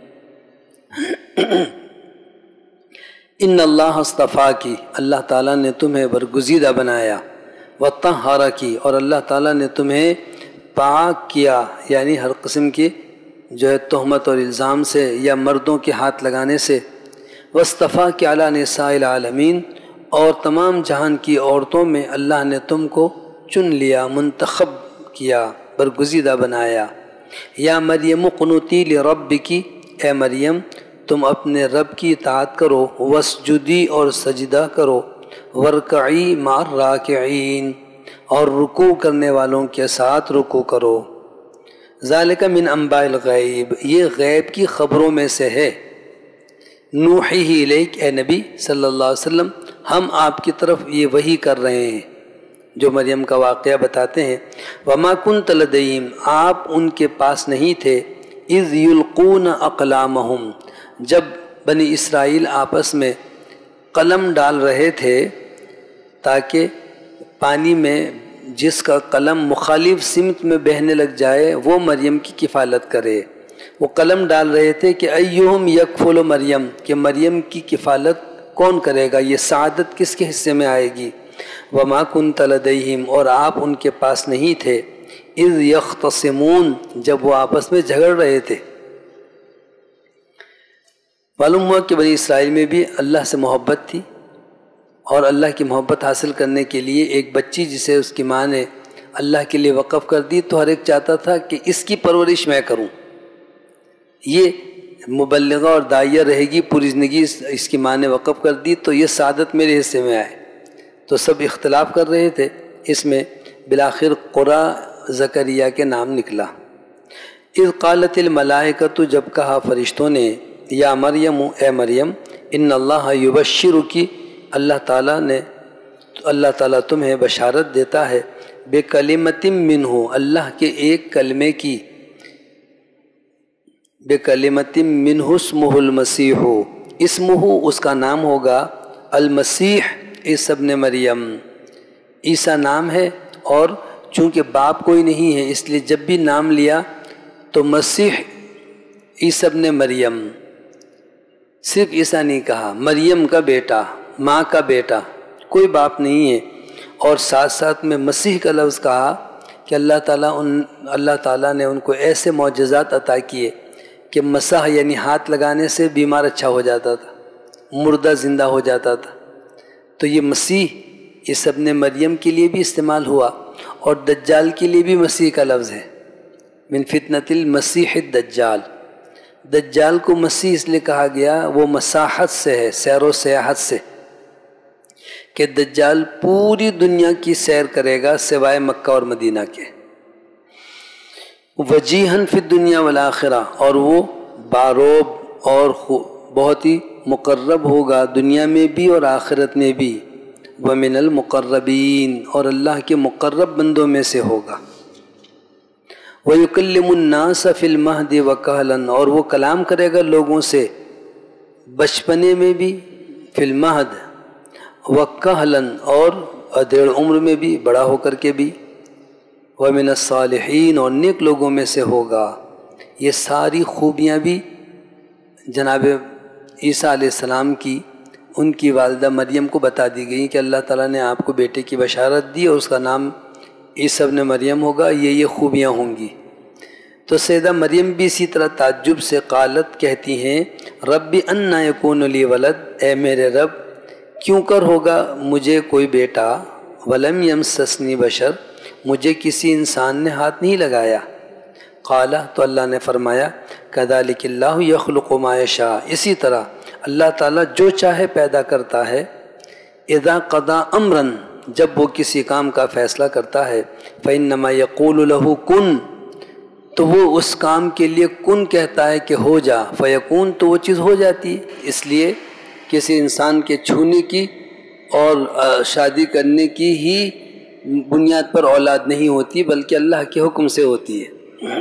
ان اللہ اصطفاکی، اللہ تعالیٰ نے تمہیں برگزیدہ بنایا، وطہرکی، اور اللہ تعالیٰ نے تمہیں پاک کیا، یعنی ہر قسم کی جو ہے تہمت اور الزام سے یا مردوں کے ہاتھ لگانے سے. واصطفاکی علی نساء العالمین، اور تمام جہان کی عورتوں میں اللہ نے تم کو چن لیا، منتخب کیا، برگزیدہ بنایا. یا مریم قنوتی لربکی، اے مریم تم اپنے رب کی اطاعت کرو، واسجدی، اور سجدہ کرو، ورکعی مع الراکعین، اور رکوع کرنے والوں کے ساتھ رکوع کرو. ذالک من انباء الغیب، یہ غیب کی خبروں میں سے ہے. نوحیہ الیک، اے نبی صلی اللہ علیہ وسلم ہم آپ کی طرف یہ وحی کر رہے ہیں، جو مریم کا واقعہ بتاتے ہیں. وما کنت لدیہم، آپ ان کے پاس نہیں تھے، اذ یلقون اقلامہم، جب بنی اسرائیل آپس میں قلم ڈال رہے تھے تاکہ پانی میں جس کا قلم مخالف سمت میں بہنے لگ جائے وہ مریم کی کفالت کرے. وہ قلم ڈال رہے تھے کہ ایہم یکفل مریم، کہ مریم کی کفالت کون کرے گا، یہ سعادت کس کے حصے میں آئے گی. وما کنت لدیہم، اور آپ ان کے پاس نہیں تھے، اذ یختصمون، جب وہ آپس میں جھگڑ رہے تھے. معلوم ہوا کہ بنی اسرائیل میں بھی اللہ سے محبت تھی، اور اللہ کی محبت حاصل کرنے کے لیے ایک بچی جسے اس کی ماں نے اللہ کے لیے وقف کر دی تو ہر ایک چاہتا تھا کہ اس کی پرورش میں کروں، یہ مبلغہ اور داعیہ رہے گی پوری زندگی، اس کی ماں نے وقف کر دی تو یہ سعادت میرے حصے میں آئے. تو سب اختلاف کر رہے تھے، اس میں بالآخر قرہ زکریا کے نام نکلا. اذ قالت الملائکۃ، جب کہا فرشتوں نے، یا مریم، اے مریم، ان اللہ یبشرکی، اللہ تعالیٰ تمہیں بشارت دیتا ہے، بکلمۃ منہ، اللہ کے ایک کلمے کی، بکلمۃ منہ اسمہ المسیح، اسمہ اس کا نام ہوگا، المسیح عیسی ابن مریم، عیسیٰ نام ہے، اور چونکہ باپ کوئی نہیں ہے اس لیے جب بھی نام لیا تو مسیح عیسی ابن مریم، صرف عیسیٰ نہیں کہا، مریم کا بیٹا، ماں کا بیٹا، کوئی باپ نہیں ہے. اور ساتھ ساتھ میں مسیح کا لفظ کہا کہ اللہ تعالیٰ نے ان کو ایسے معجزات عطا کیے کہ مسح یعنی ہاتھ لگانے سے بیمار اچھا ہو جاتا تھا، مردہ زندہ ہو جاتا تھا. تو یہ مسیح عیسی ابن مریم کے لیے بھی استعمال ہوا، اور دجال کے لیے بھی مسیح کا لفظ ہے، من فتنۃ المسیح الدجال. دجال کو مسیح اس لیے کہا گیا، وہ مساحت سے ہے، سیر و سیاحت سے، کہ دجال پوری دنیا کی سیر کرے گا سوائے مکہ اور مدینہ کے. وجیہن فی الدنیا والآخرہ، اور وہ باروب اور بہت ہی مقرب ہوگا دنیا میں بھی اور آخرت میں بھی. ومن المقربین، اور اللہ کے مقرب بندوں میں سے ہوگا. وَيُكَلِّمُ النَّاسَ فِي الْمَهْدِ وَكَهْلًا، اور وہ کلام کرے گا لوگوں سے بچپنے میں بھی، فی المہد، وَكَهْلًا، اور ادھیڑ عمر میں بھی، بڑا ہو کر کے بھی. ومن الصالحین، اور نیک لوگوں میں سے ہوگا۔ یہ ساری خوبیاں بھی جناب عیسیٰ علیہ السلام کی ان کی والدہ مریم کو بتا دی گئی کہ اللہ تعالیٰ نے آپ کو بیٹے کی بشارت دی اور اس کا نام عیسیٰ ابن مریم ہوگا، یہ خوبیاں ہوں گی۔ تو سیدہ مریم بھی اسی طرح تعجب سے قالت کہتی ہیں رب انا یکون لی ولد، اے میرے رب کیوں کر ہوگا مجھے کوئی بیٹا، ولم یمسسنی بشر، مجھے کسی انسان نے ہاتھ نہیں لگایا۔ قال، تو اللہ نے فرمایا کذالک اللہ یخلق ما یشاء، اسی طرح اللہ تعالیٰ جو چاہے پیدا کرتا ہے۔ اذا قضا امرا، جب وہ کسی کام کا فیصلہ کرتا ہے، فانما یقول له کن، تو وہ اس کام کے لیے کن کہتا ہے کہ ہو جا، فیکون، تو وہ چیز ہو جاتی ہے۔ اس لیے کسی انسان کے چھونے کی اور شادی کرنے کی ہی بنیاد پر اولاد نہیں ہوتی، بلکہ اللہ کے حکم سے ہوتی ہے۔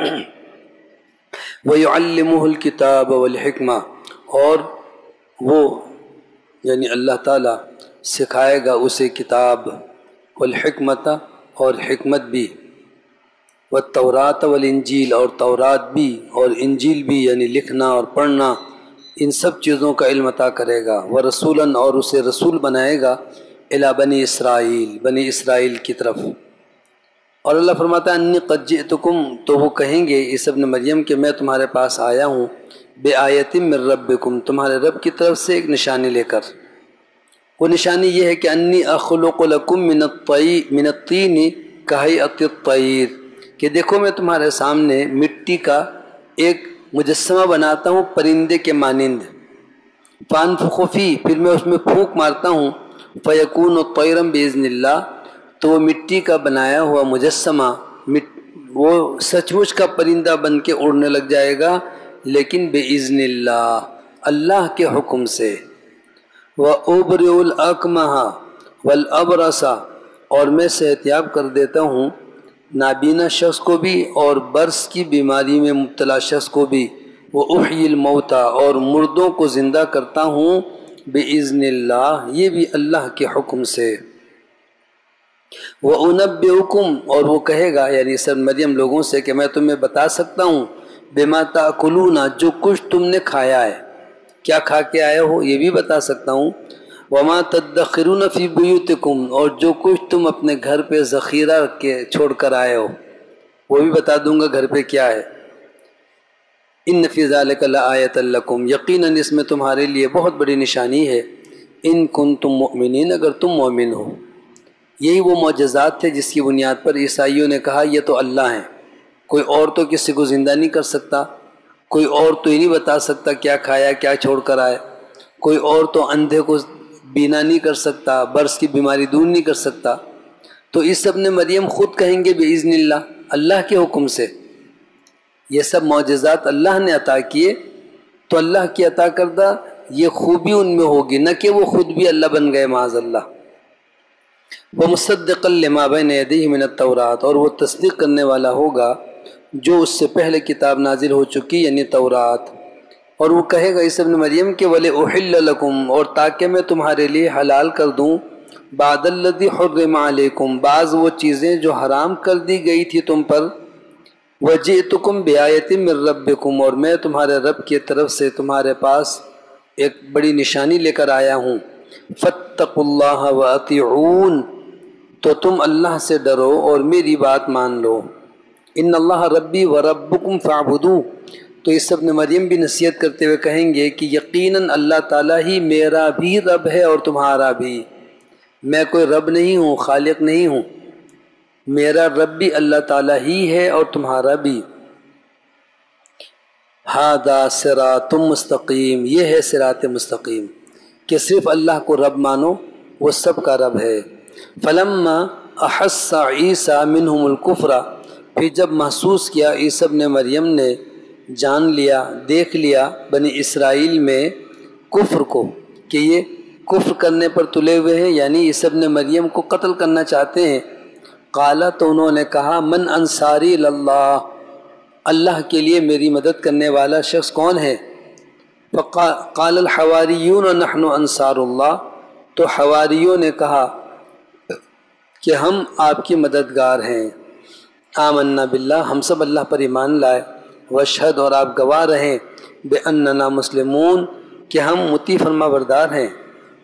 وَيُعَلِّمُهُ الْكِتَابَ وَالْحِكْمَةَ، اور وہ یعنی اللہ تعالیٰ سکھائے گا اسے کتاب، والحکمت، اور حکمت بھی، والتوراۃ والانجیل، اور تورات بھی اور انجیل بھی، یعنی لکھنا اور پڑھنا، ان سب چیزوں کا علم عطا کرے گا۔ ورسولاً، اور اسے رسول بنائے گا، الی بنی اسرائیل، بنی اسرائیل کی طرف۔ اور اللہ فرماتا ہے انی قد جئتکم، تو وہ کہیں گے عیسیٰ ابن مریم کہ میں تمہارے پاس آیا ہوں، بآیۃ من ربکم، تمہارے رب کی طرف سے ایک نشانی لے کر۔ وہ نشانی یہ ہے کہ انی اخلق لکم من الطین کہیئۃ الطیر، کہ دیکھو میں تمہارے سامنے مٹی کا ایک مجسمہ بناتا ہوں پرندے کے مانند، فانفخ فیہ، پھر میں اس میں پھونک مارتا ہوں، فیکون طیرا باذن اللہ، تو وہ مٹی کا بنایا ہوا مجسمہ وہ سچ مچ کا پرندہ بن کے اڑنے لگ جائے گا، لیکن باذن اللہ، اللہ کے حکم سے۔ وَأُبْرِئُ الْأَكْمَحَ وَالْأَبْرَصَ، اور میں صحت یاب کر دیتا ہوں نابینا شخص کو بھی اور برص کی بیماری میں مبتلا شخص کو بھی، وَأُحْيِي الْمَوْتَى، اور مردوں کو زندہ کرتا ہوں، بِإِذْنِ اللہ، یہ بھی اللہ کے حکم سے۔ وَأُنَبِّئُكُمْ، اور وہ کہے گا یعنی سب مریم لوگوں سے کہ میں تمہیں بتا سکتا ہوں، بِمَا تَأْكُلُونَ، جو کچھ تم نے کھایا ہے، کیا کھا کے آئے ہو یہ بھی بتا سکتا ہوں، وَمَا تَدَّخِرُونَ فِي بُيُوتِكُمْ، اور جو کچھ تم اپنے گھر پہ ذخیرہ رکھ کے چھوڑ کر آئے ہو وہ بھی بتا دوں گا گھر پہ کیا ہے۔ ان فی ذلک لآیۃ لکم، یقیناً اس میں تمہارے لیے بہت بڑی نشانی ہے، ان کنتم مؤمنین، اگر تم مومن ہو۔ یہی وہ معجزات تھے جس کی بنیاد پر عیسائیوں نے کہا یہ تو اللہ ہیں، کوئی اور تو کسی کو زندہ نہیں کر سکتا، کوئی اور تو یہ نہیں بتا سکتا کیا کھایا کیا چھوڑ کر آئے، کوئی اور تو اندھے کو بینا نہیں کر سکتا، برص کی بیماری دور نہیں کر سکتا۔ تو عیسیٰ ابن مریم خود کہیں گے باذن اللہ، اللہ کے حکم سے۔ یہ سب معجزات اللہ نے عطا کیے، تو اللہ کی عطا کردہ یہ خوبی ان میں ہوگی، نہ کہ وہ خود بھی اللہ بن گئے معاذ اللہ۔ وَمُصَدِّقًا لِمَا بَيْنَ يَدَيْهِ مِنَ التَّوْرَاةِ، اور وہ تصدیق کرنے والا ہوگا جو اس سے پہلے کتاب نازل ہو چکی یعنی تورات۔ اور وہ کہے گا عیسیٰ ابن مریم کہ وَلِأُحِلَّ لَكُمْ، اور تاکہ میں تمہارے لیے حلال کر دوں، بَعْدَ الَّذِي حُرِّمَ عَلَيْكُمْ، بعض وہ چیزیں جو حرام کر دی گئی تھی تم پر، وَجِئْتُكُمْ بِآیَةٍ مِّن رَبِّكُمْ، اور میں تمہارے رب کی طرف سے تمہارے پاس ایک بڑی نشانی لے کر آیا ہوں، فَاتَّقُوا اللَّهَ وَأَطِيعُونِ، تو تم اللہ سے ڈرو اور میری بات مان لو، ان اللہ ربی و ربکم فاعبدوہ۔ تو عیسیٰ ابن مریم بھی نصیحت کرتے ہوئے کہیں گے کہ یقیناً اللہ تعالیٰ ہی میرا بھی رب ہے اور تمہارا بھی، میں کوئی رب نہیں ہوں، خالق نہیں ہوں، میرا رب بھی اللہ تعالیٰ ہی ہے اور تمہارا بھی۔ ھذا صراط مستقیم، یہ ہے صراط مستقیم کہ صرف اللہ کو رب مانو، وہ سب کا رب ہے۔ فلما احس عیسیٰ منہم الکفر، پھر جب محسوس کیا عیسیٰ ابن مریم نے، جان لیا دیکھ لیا بنی اسرائیل میں کفر کو، کہ یہ کفر کرنے پر تلے ہوئے ہیں، یعنی عیسیٰ ابن مریم کو قتل کرنا چاہتے ہیں، قالا، تو انہوں نے کہا من انصاری اللہ، اللہ کے لیے میری مدد کرنے والا شخص کون ہے؟ قال الحواریون نحن انصار اللہ، تو حواریوں نے کہا کہ ہم آپ کی مددگار ہیں۔ آمنا باللہ، ہم سب اللہ پر ایمان لائے، واشہد، اور آپ گواہ رہیں، بأننا مسلمون، کہ ہم مطیع فرما بردار ہیں۔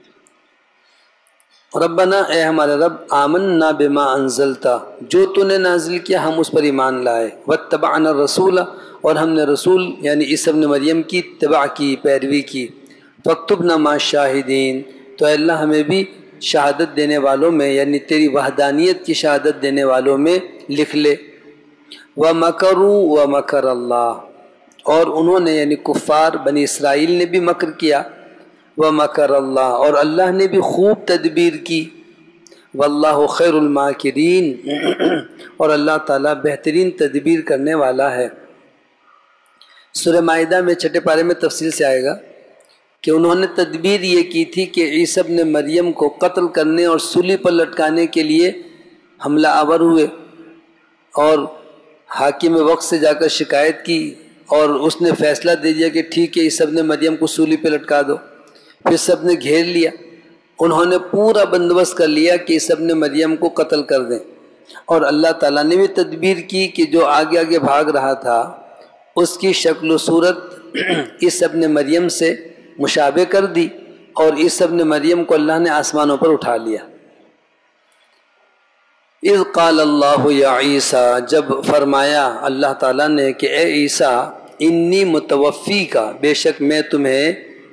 ربنا، اے ہمارے رب، آمنا بما انزلتا، جو تو نے نازل کیا ہم اس پر ایمان لائے، واتبعنا الرسول، اور ہم نے رسول یعنی عیسی ابن مریم کی اتباع کی، پیروی کی، فاکتبنا مع الشاہدین، تو اے اللہ ہمیں بھی شہادت دینے والوں میں، یعنی تیری وحدانیت کی شہادت دینے والوں میں لکھ لے۔ وَمَكَرُوا وَمَكَرَ اللَّهُ، اور انہوں نے یعنی کفار بنی اسرائیل نے بھی مکر کیا، وَمَكَرَ اللَّهُ، اور اللہ نے بھی خوب تدبیر کی، وَاللَّهُ خَيْرُ الْمَاكِرِينَ، اور اللہ تعالیٰ بہترین تدبیر کرنے والا ہے۔ سورہ مائدہ میں 6 پارے میں تفصیل سے آئے گا کہ انہوں نے تدبیر یہ کی تھی کہ عیسی ابن مریم کو قتل کرنے اور سولی پر لٹکانے کے لیے حملہ آور ہوئے، اور حاکم وقت سے جا کر شکایت کی، اور اس نے فیصلہ دے دیا کہ ٹھیک ہے عیسی ابن مریم کو سولی پہ لٹکا دو۔ پھر سب نے گھیر لیا، انہوں نے پورا بندوبست کر لیا کہ عیسی ابن مریم کو قتل کر دیں، اور اللہ تعالیٰ نے بھی تدبیر کی کہ جو آگے آگے بھاگ رہا تھا اس کی شکل و صورت عیسی ابن مریم سے مشابہ کر دی، اور عیسی ابن مریم کو اللہ نے آسمانوں پر اٹھا لیا۔ اذ قال اللہ یا عیسیٰ، جب فرمایا اللہ تعالیٰ نے کہ اے عیسیٰ، انی متوفی کا، بے شک میں تمہیں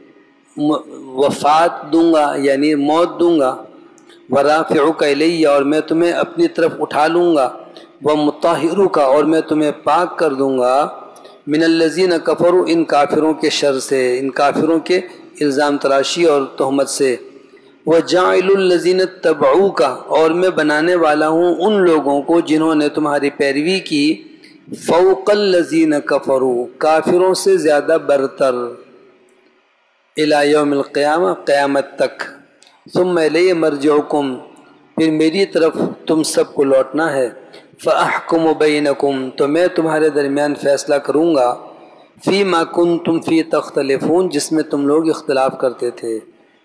وفات دوں گا یعنی موت دوں گا، ورافعک الیہ، اور میں تمہیں اپنی طرف اٹھا لوں گا، ومطہرک، اور میں تمہیں پاک کر دوں گا، من الذین کفروا، ان کافروں کے شر سے، ان کافروں کے الزام تراشی اور تہمت سے، وجاعل الذین اتبعوک، اور میں بنانے والا ہوں ان لوگوں کو جنہوں نے تمہاری پیروی کی، فوق الذین کفروا، کافروں سے زیادہ برتر، الی یوم القیامہ، قیامت تک، ثم الی مرجعکم، پھر میری طرف تم سب کو لوٹنا ہے، فاحکم بینکم، تو میں تمہارے درمیان فیصلہ کروں گا، فیما کنتم فی تختلفون، جس میں تم لوگ اختلاف کرتے تھے۔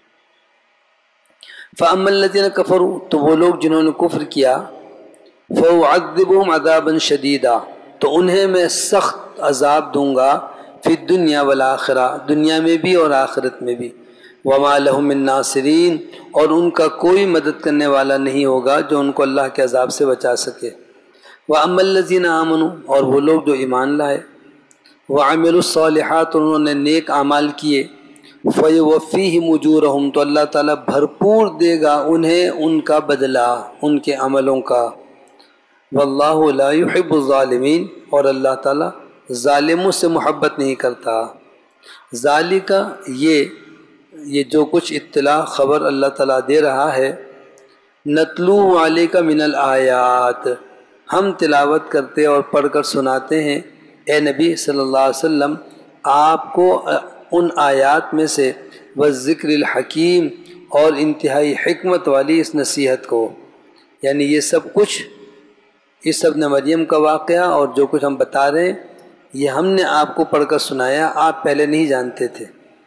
فاما الذین کفروا، تو وہ لوگ جنہوں نے کفر کیا، فاعذبہم عذابا شدیدا، تو انہیں میں سخت عذاب دوں گا، فی الدنیا والآخرہ، دنیا میں بھی اور آخرت میں بھی، وما لہم من ناصرین، اور ان کا کوئی مدد کرنے والا نہیں ہوگا جو ان کو اللہ کے عذاب سے بچا سکے۔ وَأَمَّا الَّذِينَ آمَنُوا، اور وہ لوگ جو ایمان لائے، وَعَمِلُوا الصَّالِحَاتِ، انہوں نے نیک اعمال کیے، فَيُوَفِّيهِمْ أُجُورَهُمْ، تو اللہ تعالیٰ بھرپور دے گا انہیں ان کا بدلہ ان کے عملوں کا، وَاللَّهُ لَا يُحِبُّ الظَّالِمِينَ، اور اللہ تعالیٰ ظالموں سے محبت نہیں کرتا۔ ذالک، یہ جو کچھ اطلاع خبر اللہ تعالیٰ دے رہا ہے، نتلو علیک من الآیات، ہم تلاوت کرتے اور پڑھ کر سناتے ہیں اے نبی صلی اللہ علیہ وسلم آپ کو ان آیات میں سے، والذکر الحکیم، اور انتہائی حکمت والی اس نصیحت کو، یعنی یہ سب کچھ عیسی ابن مریم کا واقعہ اور جو کچھ ہم بتا رہے ہیں یہ ہم نے آپ کو پڑھ کر سنایا، آپ پہلے نہیں جانتے تھے۔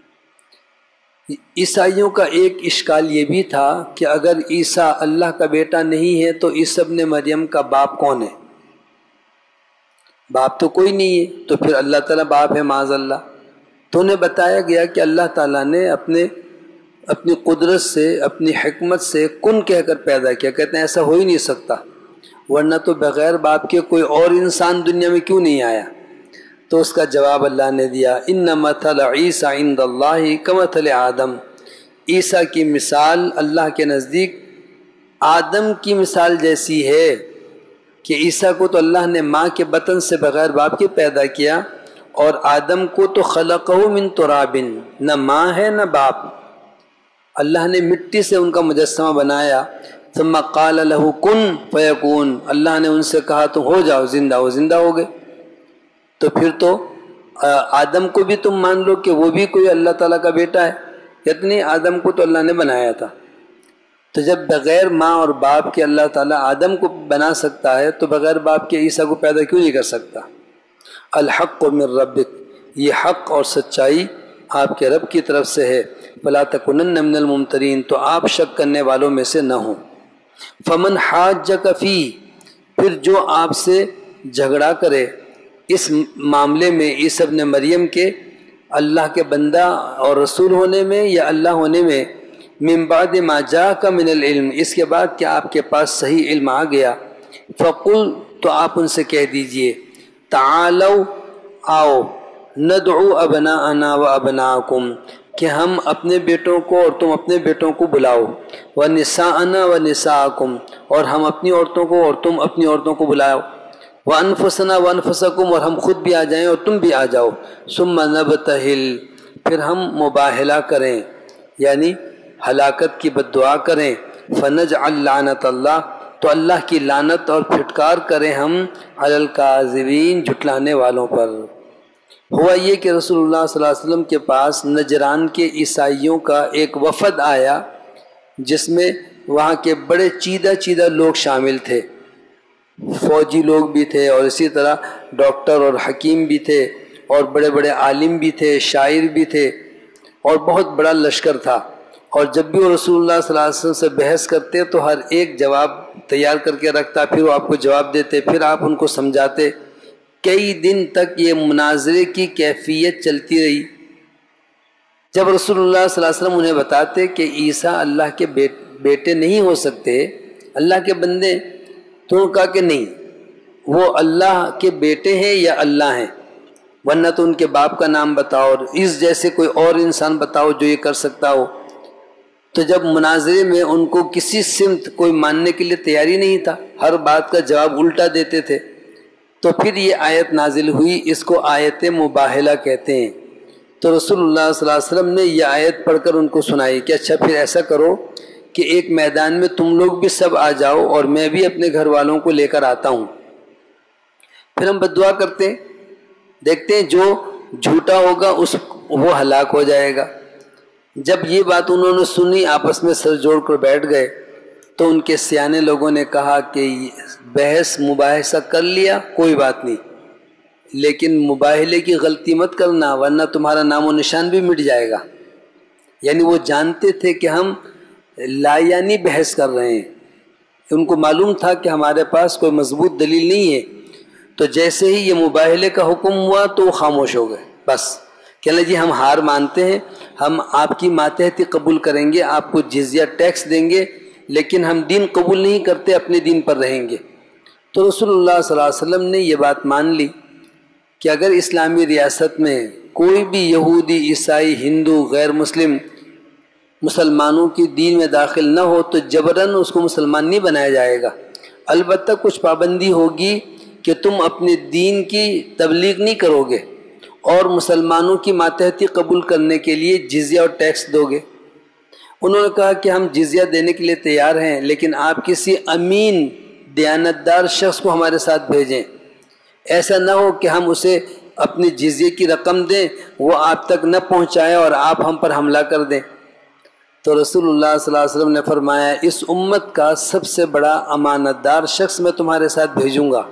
عیسائیوں کا ایک اشکال یہ بھی تھا کہ اگر عیسیٰ اللہ کا بیٹا نہیں ہے تو عیسی ابن مریم کا باپ کون ہے؟ باپ تو کوئی نہیں ہے، تو پھر اللہ تعالیٰ باپ ہے معاذ اللہ۔ تو انہیں بتایا گیا کہ اللہ تعالیٰ نے اپنی قدرت سے، اپنی حکمت سے کن کہہ کر پیدا کیا، کہتے ہیں ایسا ہو ہی نہیں سکتا، ورنہ تو بغیر باپ کے کوئی اور انسان دنیا میں کیوں نہیں آیا؟ تو اس کا جواب اللہ نے دیا، ان مثل عیسیٰ عند اللہ کمثل آدم، عیسیٰ کی مثال اللہ کے نزدیک آدم کی مثال جیسی ہے، کہ عیسیٰ کو تو اللہ نے ماں کے بطن سے بغیر باپ کے پیدا کیا، اور آدم کو تو خلقہ من تراب، نہ ماں ہے نہ باپ، اللہ نے مٹی سے ان کا مجسمہ بنایا، ثم قال له کن فیکون، اللہ نے ان سے کہا تو ہو جاؤ زندہ، وہ زندہ ہو گئے۔ تو پھر تو آدم کو بھی تم مان لو کہ وہ بھی کوئی اللہ تعالیٰ کا بیٹا ہے، یعنی آدم کو تو اللہ نے بنایا تھا، تو جب بغیر ماں اور باپ کے اللہ تعالیٰ آدم کو بنا سکتا ہے تو بغیر باپ کے عیسیٰ کو پیدا کیوں نہیں کر سکتا؟ الحق من ربک، یہ حق اور سچائی آپ کے رب کی طرف سے ہے، فلا تکونن من الممترین، تو آپ شک کرنے والوں میں سے نہ ہوں۔ فمن حاجک فی، پھر جو آپ سے جھگڑا کرے اس معاملے میں عیسیٰ ابن مریم کے اللہ کے بندہ اور رسول ہونے میں یا اللہ ہونے میں، من بعد ما جاءک من العلم، اس کے بعد کہ آپ کے پاس صحیح علم آ گیا، فقل، تو آپ ان سے کہہ دیجئے، تعالوا، آؤ، ندعو ابناءنا و ابناءکم، کہ ہم اپنے بیٹوں کو اور تم اپنے بیٹوں کو بلاؤ، ونساءنا و نساءکم، اور ہم اپنی عورتوں کو اور تم اپنی عورتوں کو بلاؤ، وانفسنا وانفسکم، اور ہم خود بھی آ جائیں اور تم بھی آ جاؤ، ثم نبتہل، پھر ہم مباہلہ کریں، یعنی ہلاکت کی بد دعا کریں، فنجعل لعنت اللہ، تو اللہ کی لعنت اور پھٹکار کریں ہم علی الکاذبین، جھٹلانے والوں پر۔ ہوا یہ کہ رسول اللہ صلی اللہ علیہ وسلم کے پاس نجران کے عیسائیوں کا ایک وفد آیا، جس میں وہاں کے بڑے چیدہ لوگ شامل تھے، فوجی لوگ بھی تھے، اور اسی طرح ڈاکٹر اور حکیم بھی تھے، اور بڑے بڑے عالم بھی تھے، شاعر بھی تھے، اور بہت بڑا لشکر تھا۔ اور جب بھی وہ رسول اللہ صلی اللہ علیہ وسلم سے بحث کرتے تو ہر ایک جواب تیار کر کے رکھتا، پھر وہ آپ کو جواب دیتے، پھر آپ ان کو سمجھاتے۔ کئی دن تک یہ مناظرے کی کیفیت چلتی رہی۔ جب رسول اللہ صلی اللہ علیہ وسلم انہیں بتاتے کہ عیسیٰ اللہ کے بیٹے نہیں ہو سکتے، اللہ کے بندے، تو انہوں نے کہا کہ نہیں، وہ اللہ کے بیٹے ہیں یا اللہ ہیں، ورنہ تو ان کے باپ کا نام بتاؤ، اور اس جیسے کوئی اور انسان بتاؤ جو یہ کر سکتا ہو۔ تو جب مناظرے میں ان کو کسی سمت کوئی ماننے کے لیے تیاری نہیں تھا، ہر بات کا جواب الٹا دیتے تھے، تو پھر یہ آیت نازل ہوئی، اس کو آیت مباہلہ کہتے ہیں۔ تو رسول اللہ صلی اللہ علیہ وسلم نے یہ آیت پڑھ کر ان کو سنائی کہ اچھا پھر ایسا کرو کہ ایک میدان میں تم لوگ بھی سب آ جاؤ اور میں بھی اپنے گھر والوں کو لے کر آتا ہوں، پھر ہم بد دعا کرتے ہیں، دیکھتے ہیں جو جھوٹا ہوگا وہ ہلاک ہو جائے گا۔ جب یہ بات انہوں نے سنی، آپس میں سر جوڑ کر بیٹھ گئے، تو ان کے سیانے لوگوں نے کہا کہ بحث مباحثہ کر لیا کوئی بات نہیں، لیکن مباہلے کی غلطی مت کرنا ورنہ تمہارا نام و نشان بھی مٹ جائے گا۔ یعنی وہ جانتے تھے کہ ہم لایانی بحث کر رہے ہیں، ان کو معلوم تھا کہ ہمارے پاس کوئی مضبوط دلیل نہیں ہے۔ تو جیسے ہی یہ مباہلے کا حکم ہوا تو وہ خاموش ہو گئے، بس کہنے جی ہم ہار مانتے ہیں، ہم آپ کی ماتحتی قبول کریں گے، آپ کو جزیہ ٹیکس دیں گے، لیکن ہم دین قبول نہیں کرتے، اپنے دین پر رہیں گے۔ تو رسول اللہ صلی اللہ علیہ وسلم نے یہ بات مان لی کہ اگر اسلامی ریاست میں کوئی بھی یہودی، عیسائی، ہندو، غیر مسلم مسلمانوں کی دین میں داخل نہ ہو تو جبراً اس کو مسلمان نہیں بنایا جائے گا، البتہ کچھ پابندی ہوگی کہ تم اپنے دین کی تبلیغ نہیں کرو گے اور مسلمانوں کی ماتحتی قبول کرنے کے لیے جزیہ اور ٹیکس دو گے۔ انہوں نے کہا کہ ہم جزیہ دینے کے لیے تیار ہیں، لیکن آپ کسی امین دیانتدار شخص کو ہمارے ساتھ بھیجیں، ایسا نہ ہو کہ ہم اسے اپنی جزیے کی رقم دیں، وہ آپ تک نہ پہنچائے اور آپ ہم پر حملہ کر دیں۔ تو رسول اللہ صلی اللہ علیہ وسلم نے فرمایا اس امت کا سب سے بڑا امانت دار شخص میں تمہارے ساتھ بھیجوں گا۔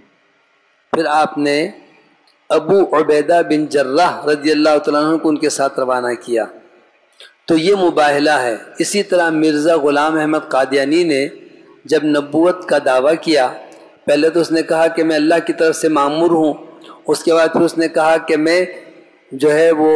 پھر آپ نے ابو عبیدہ بن جراح رضی اللہ تعالیٰ عنہ کو ان کے ساتھ روانہ کیا۔ تو یہ مباہلہ ہے۔ اسی طرح مرزا غلام احمد قادیانی نے جب نبوت کا دعویٰ کیا، پہلے تو اس نے کہا کہ میں اللہ کی طرف سے مامور ہوں، اس کے بعد پھر اس نے کہا کہ میں جو ہے وہ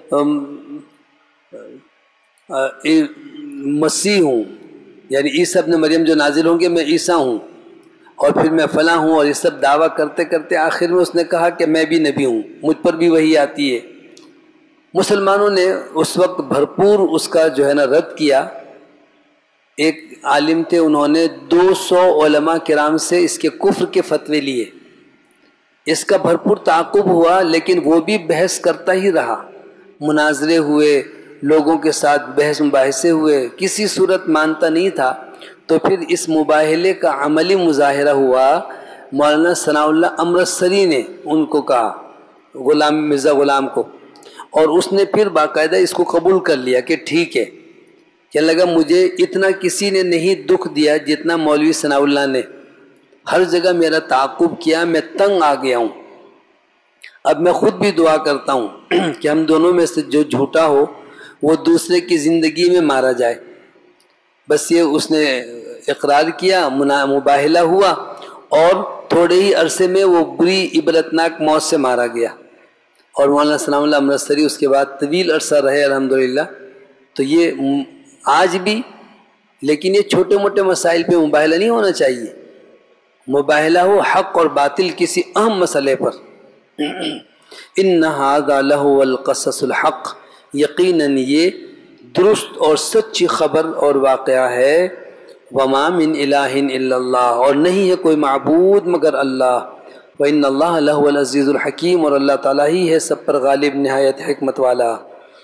مسیح ہوں، یعنی عیسیٰ ابن مریم جو نازل ہوں گے میں عیسیٰ ہوں، اور پھر میں فلاں ہوں، اور یہ سب دعویٰ کرتے کرتے آخر میں اس نے کہا کہ میں بھی نبی ہوں، مجھ پر بھی وحی آتی ہے۔ مسلمانوں نے اس وقت بھرپور اس کا جو ہے نا رد کیا۔ ایک عالم تھے، انہوں نے 200 علماء کرام سے اس کے کفر کے فتوے لیے، اس کا بھرپور تعاقب ہوا، لیکن وہ بھی بحث کرتا ہی رہا، مناظرے ہوئے، لوگوں کے ساتھ بحث مباحثے ہوئے، کسی صورت مانتا نہیں تھا۔ تو پھر اس مباہلے کا عملی مظاہرہ ہوا، مولانا ثناء اللہ امرتسری نے ان کو کہا، مرزا غلام کو، اور اس نے پھر باقاعدہ اس کو قبول کر لیا کہ ٹھیک ہے۔ کہنے لگا مجھے اتنا کسی نے نہیں دکھ دیا جتنا مولوی ثناء اللہ نے، ہر جگہ میرا تعاقب کیا، میں تنگ آ گیا ہوں۔ اب میں خود بھی دعا کرتا ہوں کہ ہم دونوں میں سے جو جھوٹا ہو وہ دوسرے کی زندگی میں مارا جائے۔ بس یہ اس نے اقرار کیا، مباہلہ ہوا، اور تھوڑے ہی عرصے میں وہ بری عبرتناک موت سے مارا گیا، اور مولانا ثناء اللہ امرتسری اس کے بعد طویل عرصہ رہے الحمدللہ۔ تو یہ آج بھی، لیکن یہ چھوٹے موٹے مسائل پہ مباہلہ نہیں ہونا چاہیے، مباہلہ ہو حق اور باطل کسی اہم مسئلے پر۔ ان ھذا لہو القصص الحق، یقیناً یہ درست اور سچی خبر اور واقعہ ہے۔ وما من الہ الا اللہ، اور نہیں ہے کوئی معبود مگر اللہ۔ وان اللہ لہو العزیز الحکیم، اور اللہ تعالیٰ ہی ہے سب پر غالب نہایت حکمت والا۔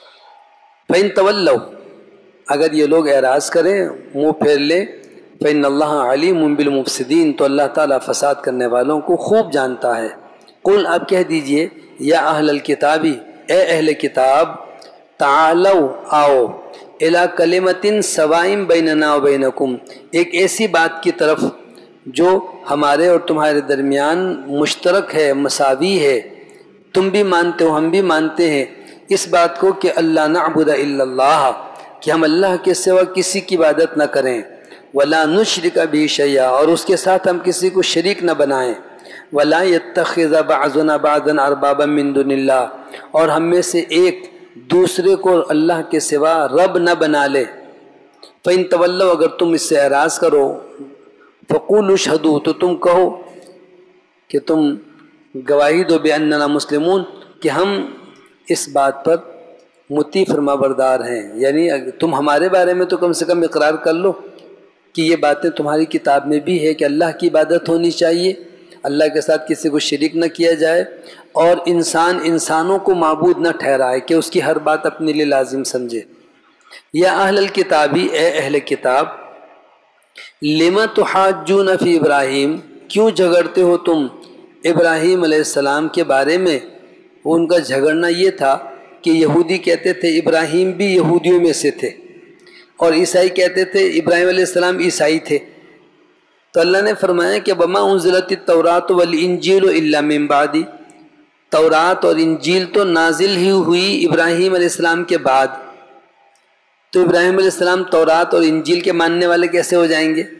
فإن تولوا، اگر یہ لوگ اعراض کریں، منہ پھیر لیں، فإن اللہ علیم بالمفسدین، تو اللہ تعالیٰ فساد کرنے والوں کو خوب جانتا ہے۔ قل، آپ کہہ دیجئے، یا اہل الکتابی، اے اہل کتاب، تعالوا، آؤ، الی کلمۃ سواء بیننا و بینکم، ایک ایسی بات کی طرف جو ہمارے اور تمہارے درمیان مشترک ہے، مساوی ہے، تم بھی مانتے ہو ہم بھی مانتے ہیں، اس بات کو کہ اللہ نعبد الا اللہ، کہ ہم اللہ کے سوا کسی کی عبادت نہ کریں، ولا نشرک بہ شیئا، اور اس کے ساتھ ہم کسی کو شریک نہ بنائیں، ولا یتخذ بعضنا بعضا اربابا من دون اللہ، اور ہم میں سے ایک دوسرے کو اللہ کے سوا رب نہ بنا لے۔ فإن تولوا، اگر تم اس سے اعراض کرو، فقولوا اشہدوا، تو تم کہو کہ تم گواہی دو، بأننا مسلمون، کہ ہم اس بات پر مطیع فرما بردار ہیں، یعنی تم ہمارے بارے میں تو کم سے کم اقرار کر لو کہ یہ باتیں تمہاری کتاب میں بھی ہے کہ اللہ کی عبادت ہونی چاہیے، اللہ کے ساتھ کسی کو شریک نہ کیا جائے، اور انسان انسانوں کو معبود نہ ٹھہرائے کہ اس کی ہر بات اپنے لیے لازم سمجھے۔ یا اہل الکتابی، اے اہل کتاب، لما تحاجون فی ابراہیم، کیوں جھگڑتے ہو تم ابراہیم علیہ السلام کے بارے میں؟ ان کا جھگڑنا یہ تھا کہ یہودی کہتے تھے ابراہیم بھی یہودیوں میں سے تھے، اور عیسائی کہتے تھے ابراہیم علیہ السلام عیسائی تھے۔ تو اللہ نے فرمایا کہ وما انزلت التوراۃ والانجیل الا من بعدی، تورات اور انجیل تو نازل ہی ہوئی ابراہیم علیہ السلام کے بعد، تو ابراہیم علیہ السلام تورات اور انجیل کے ماننے والے کیسے ہو جائیں گے؟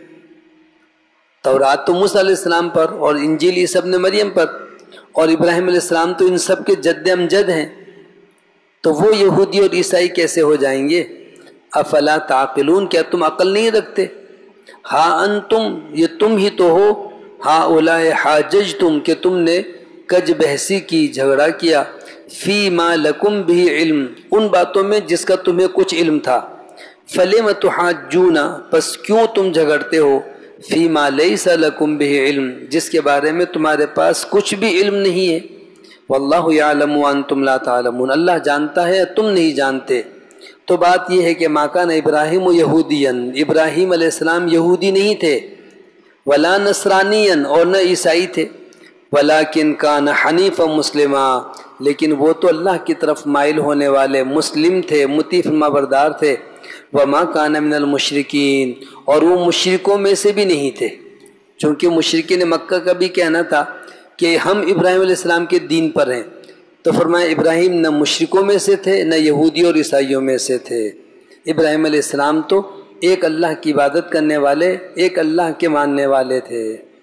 تورات تو موسیٰ علیہ السلام پر، اور انجیل عیسیٰ ابن مریم پر، اور ابراہیم علیہ السلام تو ان سب کے جد امجد ہیں، تو وہ یہودی اور عیسائی کیسے ہو جائیں گے؟ افلا تعقلون، کیا تم عقل نہیں رکھتے؟ ہاں انتم، یہ تم ہی تو ہو، ہاں اولائے حاججتم، کہ تم نے کج بحثی کی، جھگڑا کیا، فی ما لکم بھی علم، ان باتوں میں جس کا تمہیں کچھ علم تھا، فلم تحاجون، پس کیوں تم جھگڑتے ہو، فی ما لیس لکم بھی علم، جس کے بارے میں تمہارے پاس کچھ بھی علم نہیں ہے، واللہ یعلم وانتم لا تعلمون، اللہ جانتا ہے تم نہیں جانتے۔ تو بات یہ ہے کہ ما کان ابراہیم یہودیا، ابراہیم علیہ السلام یہودی نہیں تھے، ولا نصرانیا، اور نہ عیسائی تھے، ولیکن کان حنیفا مسلما، لیکن وہ تو اللہ کی طرف مائل ہونے والے مسلم تھے، مطیع فرما بردار تھے، وما کان من المشرکین، اور وہ مشرکوں میں سے بھی نہیں تھے، چونکہ مشرکین مکہ کا بھی کہنا تھا کہ ہم ابراہیم علیہ السلام کے دین پر ہیں، تو فرمایا ابراہیم نہ مشرکوں میں سے تھے نہ یہودی اور عیسائیوں میں سے تھے، ابراہیم علیہ السلام تو ایک اللہ کی عبادت کرنے والے، ایک اللہ کے ماننے والے تھے۔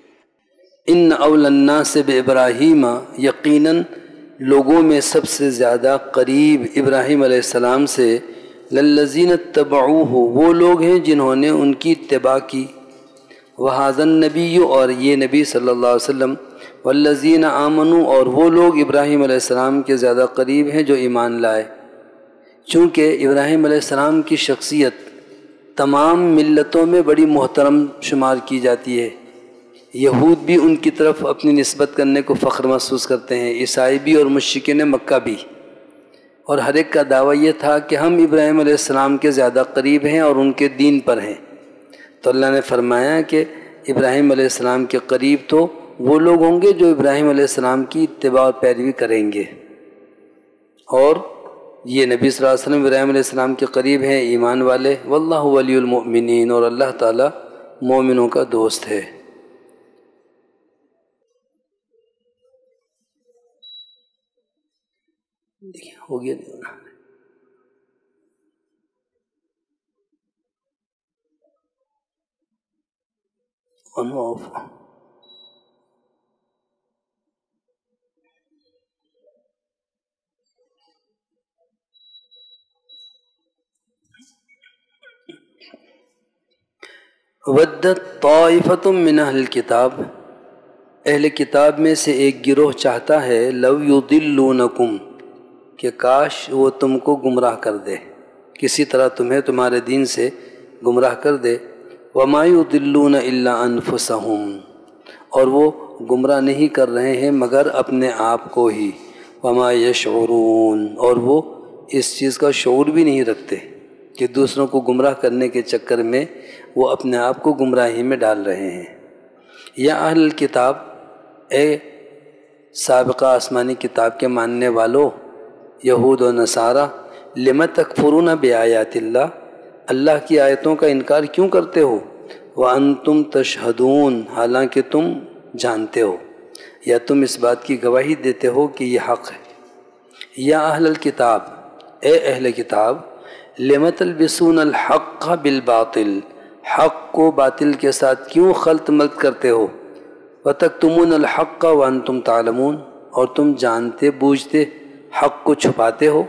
ان اول الناس بابراہیم، یقیناً لوگوں میں سب سے زیادہ قریب ابراہیم علیہ السلام سے، للذین اتبعوہ، وہ لوگ ہیں جنہوں نے ان کی اتباع کی، وہذا النبی، اور یہ نبی صلی اللہ علیہ وسلم، والذین آمنوا، اور وہ لوگ ابراہیم علیہ السلام کے زیادہ قریب ہیں جو ایمان لائے، چونکہ ابراہیم علیہ السلام کی شخصیت تمام ملتوں میں بڑی محترم شمار کی جاتی ہے، یہود بھی ان کی طرف اپنی نسبت کرنے کو فخر محسوس کرتے ہیں، عیسائی بھی اور مشرکین مکہ بھی، اور ہر ایک کا دعویٰ یہ تھا کہ ہم ابراہیم علیہ السلام کے زیادہ قریب ہیں اور ان کے دین پر ہیں۔ تو اللہ نے فرمایا کہ ابراہیم علیہ السلام کے قریب تو وہ لوگ ہوں گے جو ابراہیم علیہ السلام کی اتباع اور پیروی کریں گے، اور یہ نبی صلی اللہ علیہ وسلم ابراہیم علیہ السلام کے قریب ہیں ایمان والے، واللہ ولی المؤمنین، اور اللہ تعالیٰ مومنوں کا دوست ہے۔ ہو گیا آن آف۔ ودت طائفۃ من اہل الکتاب، اہل کتاب میں سے ایک گروہ چاہتا ہے لو یضلونکم، کہ کاش وہ تم کو گمراہ کر دے، کسی طرح تمہیں تمہارے دین سے گمراہ کر دے۔ وما یضلون الا انفسہم، اور وہ گمراہ نہیں کر رہے ہیں مگر اپنے آپ کو ہی۔ وما یشعرون، اور وہ اس چیز کا شعور بھی نہیں رکھتے کہ دوسروں کو گمراہ کرنے کے چکر میں وہ اپنے آپ کو گمراہی میں ڈال رہے ہیں۔ یا اہل الکتاب، اے سابقہ آسمانی کتاب کے ماننے والو، یہود و نصارہ، لم تکفرون بآیات اللہ، اللہ کی آیتوں کا انکار کیوں کرتے ہو؟ وانتم تشہدون، حالانکہ تم جانتے ہو یا تم اس بات کی گواہی دیتے ہو کہ یہ حق ہے۔ یا اہل الکتاب، اے اہل کتاب، لم تلبسون الحق بالباطل، حق کو باطل کے ساتھ کیوں خلط ملط کرتے ہو؟ وتکتمون الحق وانتم تعلمون، اور تم جانتے بوجھتے حق کو چھپاتے ہو۔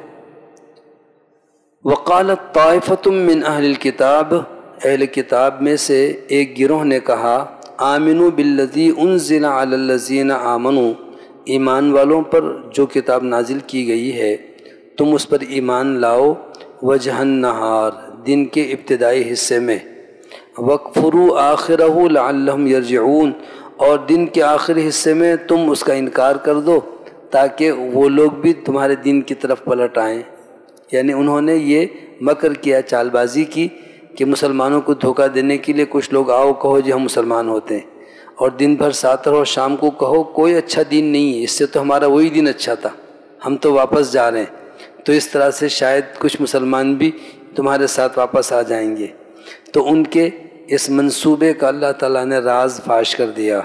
وقالت طائفۃ من اہل الکتاب، اہل کتاب میں سے ایک گروہ نے کہا، آمنوا بالذی انزل علی الذین آمنوا، ایمان والوں پر جو کتاب نازل کی گئی ہے تم اس پر ایمان لاؤ، وجہ النہار، دن کے ابتدائی حصے میں، وَاکْفُرُوا آخِرَهُ لَعَلَّهُمْ يَرْجِعُونَ، اور دن کے آخری حصے میں تم اس کا انکار کر دو تاکہ وہ لوگ بھی تمہارے دین کی طرف پلٹ آئیں۔ یعنی انہوں نے یہ مکر کیا، چال بازی کی کہ مسلمانوں کو دھوکہ دینے کے لیے کچھ لوگ آؤ کہو جی ہم مسلمان ہوتے ہیں، اور دن بھر ساتھ رہو، شام کو کہو کوئی اچھا دین نہیں ہے، اس سے تو ہمارا وہی دین اچھا تھا، ہم تو واپس جا رہے ہیں، تو اس طرح سے شاید کچھ مسلمان بھی تمہارے ساتھ واپس آ جائیں گے۔ تو ان کے اس منصوبے کا اللہ تعالیٰ نے راز فاش کر دیا۔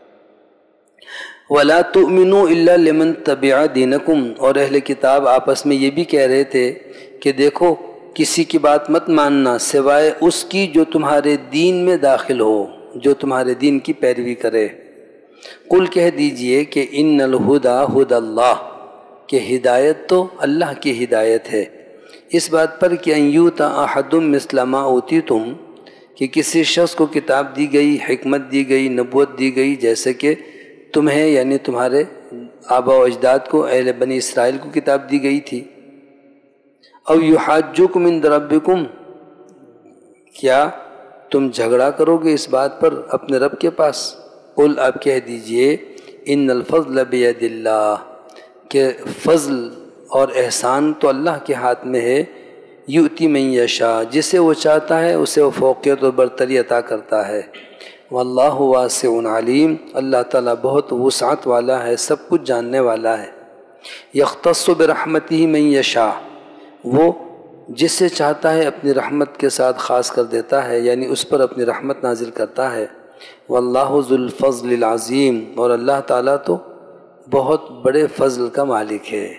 وَلَا تُؤْمِنُوا إِلَّا لِمَنْ تَبِعَ دِينَكُمْ، اور اہل کتاب آپس میں یہ بھی کہہ رہے تھے کہ دیکھو کسی کی بات مت ماننا سوائے اس کی جو تمہارے دین میں داخل ہو، جو تمہارے دین کی پیروی کرے۔ قل کہہ دیجئے کہ ان الہدیٰ ھدی اللہ، کہ ہدایت تو اللہ کی ہدایت ہے، اس بات پر کہ ان یؤتی احد مثل ما اوتیتم، کہ کسی شخص کو کتاب دی گئی، حکمت دی گئی، نبوت دی گئی جیسے کہ تمہیں یعنی تمہارے آباء و اجداد کو، اہل بنی اسرائیل کو کتاب دی گئی تھی۔ او یحاجوکم عند ربکم، کیا تم جھگڑا کرو گے اس بات پر اپنے رب کے پاس؟ قل آپ کہہ دیجئے ان الفضل بید اللہ، کہ فضل اور احسان تو اللہ کے ہاتھ میں ہے، یؤتی من یشاء، جسے وہ چاہتا ہے اسے وہ فوقیت اور برتری عطا کرتا ہے۔ واللہ واسع علیم، اللہ تعالیٰ بہت وسعت والا ہے، سب کچھ جاننے والا ہے۔ یختص برحمتہ من یشاء، وہ جس سے چاہتا ہے اپنی رحمت کے ساتھ خاص کر دیتا ہے، یعنی اس پر اپنی رحمت نازل کرتا ہے۔ واللہ ذو الفضل العظیم، اور اللہ تعالیٰ تو بہت بڑے فضل کا مالک ہے۔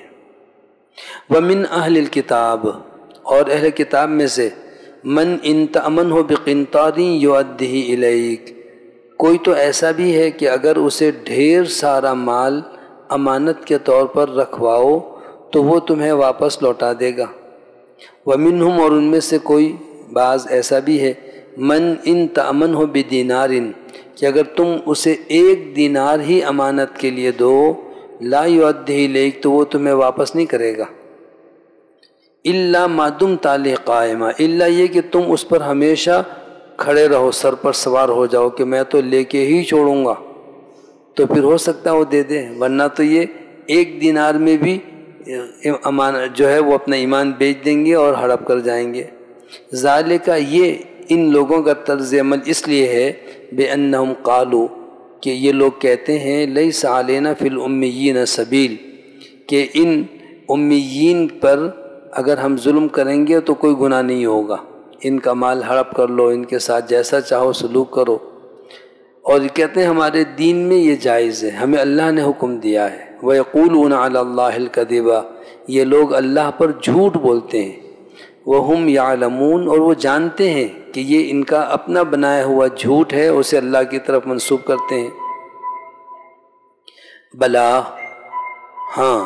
ومن اہل الکتاب، اور اہل کتاب میں سے من ان تأمنہ بقنطار یؤدہ الیک، کوئی تو ایسا بھی ہے کہ اگر اسے ڈھیر سارا مال امانت کے طور پر رکھواؤ تو وہ تمہیں واپس لوٹا دے گا۔ ومنہم، اور ان میں سے کوئی بعض ایسا بھی ہے، من ان تأمنہ بدینار، کہ اگر تم اسے 1 دینار ہی امانت کے لیے دو، لا یؤدہ الیک، تو وہ تمہیں واپس نہیں کرے گا۔ الا ما دمت علیہ قائما، الا یہ کہ تم اس پر ہمیشہ کھڑے رہو، سر پر سوار ہو جاؤ کہ میں تو لے کے ہی چھوڑوں گا، تو پھر ہو سکتا ہے وہ دے دیں، ورنہ تو یہ 1 دینار میں بھی جو ہے وہ اپنا ایمان بیچ دیں گے اور ہڑپ کر جائیں گے۔ ذالک، یہ ان لوگوں کا طرز عمل اس لیے ہے، بأنہم قالوا، کہ یہ لوگ کہتے ہیں، لیس علینا فی الامیین سبیل، کہ ان امیین پر اگر ہم ظلم کریں گے تو کوئی گناہ نہیں ہوگا، ان کا مال ہڑپ کر لو، ان کے ساتھ جیسا چاہو سلوک کرو، اور یہ کہتے ہیں ہمارے دین میں یہ جائز ہے، ہمیں اللہ نے حکم دیا ہے۔ وَيَقُولُونَ عَلَى اللَّهِ الْكَذِبَ، یہ لوگ اللہ پر جھوٹ بولتے ہیں۔ وَهُمْ يَعْلَمُونَ، اور وہ جانتے ہیں کہ یہ ان کا اپنا بنایا ہوا جھوٹ ہے، اسے اللہ کی طرف منسوب کرتے ہیں۔ بلا، ہاں،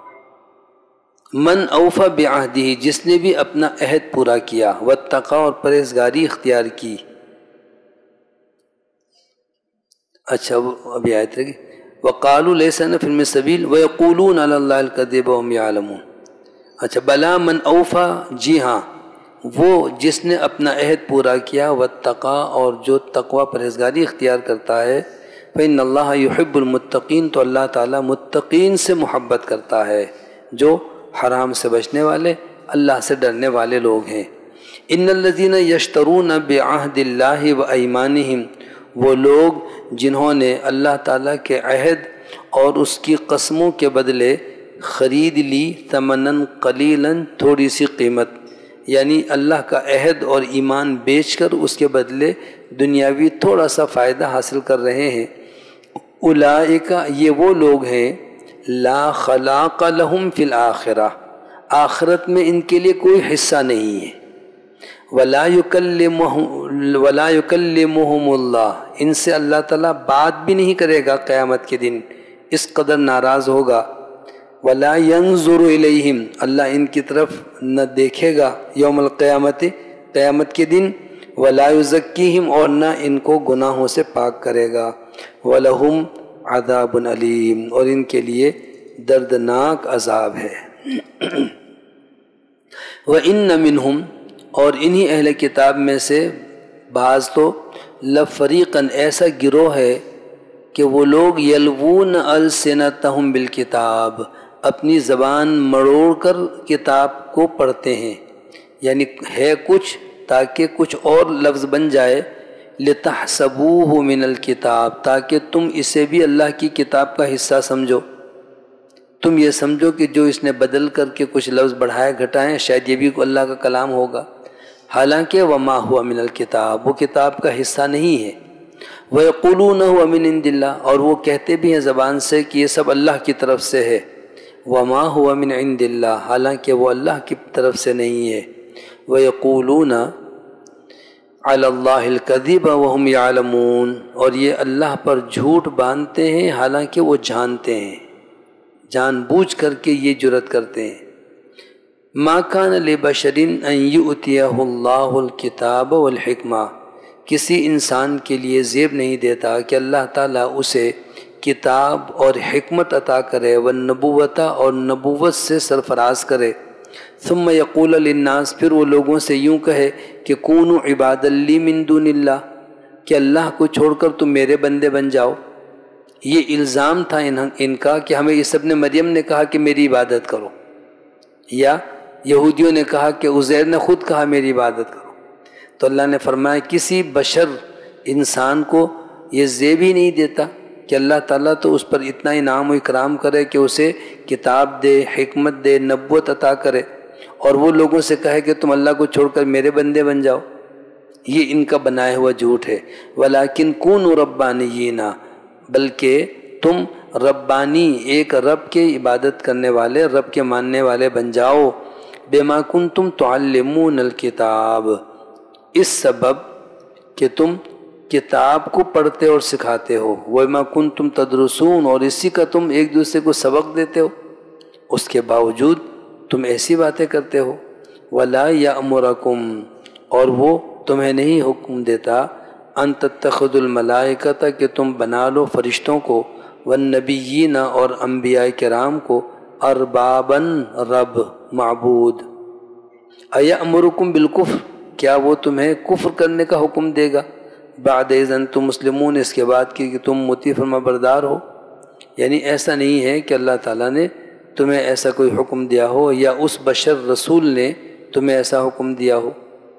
من اوفى بعہدہ، جس نے بھی اپنا عہد پورا کیا، واتقى، اور پرہیزگاری اختیار کی، اچھا ابھی آیت رہی وقالوا لیس لنا فی السبیل ویقولون علی اللہ الکذب وہم یعلمون. اچھا بلا من اوفا، جی ہاں وہ جس نے اپنا عہد پورا کیا، واتقا اور جو تقوی پرہیزگاری اختیار کرتا ہے، فإن اللہ یحب المتقین تو اللہ تعالیٰ متقین سے محبت کرتا ہے، جو حرام سے بچنے والے اللہ سے ڈرنے والے لوگ ہیں. ان الذین یشترون بعہد اللہ وایمانہم، وہ لوگ جنہوں نے اللہ تعالیٰ کے عہد اور اس کی قسموں کے بدلے خرید لی ثمناً قلیلاً، تھوڑی سی قیمت، یعنی اللہ کا عہد اور ایمان بیچ کر اس کے بدلے دنیاوی تھوڑا سا فائدہ حاصل کر رہے ہیں. اولئک، یہ وہ لوگ ہیں، لا خلاق لہم فی الآخرہ، آخرت میں ان کے لیے کوئی حصہ نہیں ہے. ولا یکلمہم اللہ، ان سے اللہ تعالیٰ بات بھی نہیں کرے گا قیامت کے دن، اس قدر ناراض ہوگا. ولا ینظر الیہم، اللہ ان کی طرف نہ دیکھے گا یوم القیامت، قیامت کے دن. ولا یزکیہم، اور نہ ان کو گناہوں سے پاک کرے گا. ولہم عذاب علیم، اور ان کے لیے دردناک عذاب ہے. وَإِنَّ مِنْهُمْ، اور انہی اہل کتاب میں سے بعض تو، لفریقاً ایسا گروہ ہے کہ وہ لوگ یلوون السنتہم بالکتاب، اپنی زبان مڑوڑ کر کتاب کو پڑھتے ہیں، یعنی ہے کچھ تاکہ کچھ اور لفظ بن جائے. لتحسبوہ من الکتاب، تاکہ تم اسے بھی اللہ کی کتاب کا حصہ سمجھو. تم یہ سمجھو کہ جو اس نے بدل کر کے کچھ لفظ بڑھائے گھٹائیں شاید یہ بھی اللہ کا کلام ہوگا، حالانکہ وما ہوا من الکتاب، وہ کتاب کا حصہ نہیں ہے. وَيَقُولُونَ هُوَ مِنْ عِنْدِ اللَّهِ، اور وہ کہتے بھی ہیں زبان سے کہ یہ سب اللہ کی طرف سے ہے. وَمَا هُوَ مِنْ عِنْدِ اللَّهِ، حالانکہ وہ اللہ کی طرف سے نہیں ہے. وَيَقُولُونَ عَلَى اللَّهِ الْكَذِبَ وَهُمْ يَعْلَمُونَ، اور یہ اللہ پر جھوٹ باندھتے ہیں حالانکہ وہ جانتے ہیں، جان بوجھ کر کے یہ جرات کرتے ہیں. مَا كَانَ لِبَشَرٍ أَن يُؤْتِيَهُ اللَّهُ الْكِتَابَ وَالْحِكْمَةَ، کسی انسان کے لیے زیب نہیں دیتا کہ اللہ تعالیٰ اسے کتاب اور حکمت عطا کرے، والنبوت، اور نبوت سے سرفراز کرے. ثم یقول للناس، پھر وہ لوگوں سے یوں کہے کہ کونوا عبادا لی من دون اللہ، کہ اللہ کو چھوڑ کر تم میرے بندے بن جاؤ. یہ الزام تھا ان کا کہ ہمیں عیسی ابن مریم نے کہا کہ میری عبادت کرو، یا یہودیوں نے کہا کہ عزیر نے خود کہا میری عبادت کرو. تو اللہ نے فرمایا کسی بشر انسان کو یہ زیب ہی نہیں دیتا کہ اللہ تعالیٰ تو اس پر اتنا انعام و اکرام کرے کہ اسے کتاب دے، حکمت دے، نبوت عطا کرے، اور وہ لوگوں سے کہے کہ تم اللہ کو چھوڑ کر میرے بندے بن جاؤ. یہ ان کا بنایا ہوا جھوٹ ہے. ولیکن کونوا ربانیین، بلکہ تم ربانی، ایک رب کے عبادت کرنے والے، رب کے ماننے والے بن جاؤ. بما کنتم تعلمون الکتاب، اس سبب کہ تم کتاب کو پڑھتے اور سکھاتے ہو. وما کنتم تدرسون، اور اسی کا تم ایک دوسرے کو سبق دیتے ہو، اس کے باوجود تم ایسی باتیں کرتے ہو. ولا یأمرکم، اور وہ تمہیں نہیں حکم دیتا، ان تتخذوا الملائکۃ، کہ تم بنا لو فرشتوں کو، والنبیین، اور انبیاء کرام کو، اربابا، رب، معبود. ایأمرکم بالکفر، کیا وہ تمہیں کفر کرنے کا حکم دے گا؟ بعد اذ انتم مسلمون، اس کے بعد کہ تم مطیع فرما بردار ہو. یعنی ایسا نہیں ہے کہ اللہ تعالیٰ نے تمہیں ایسا کوئی حکم دیا ہو، یا اس بشر رسول نے تمہیں ایسا حکم دیا ہو.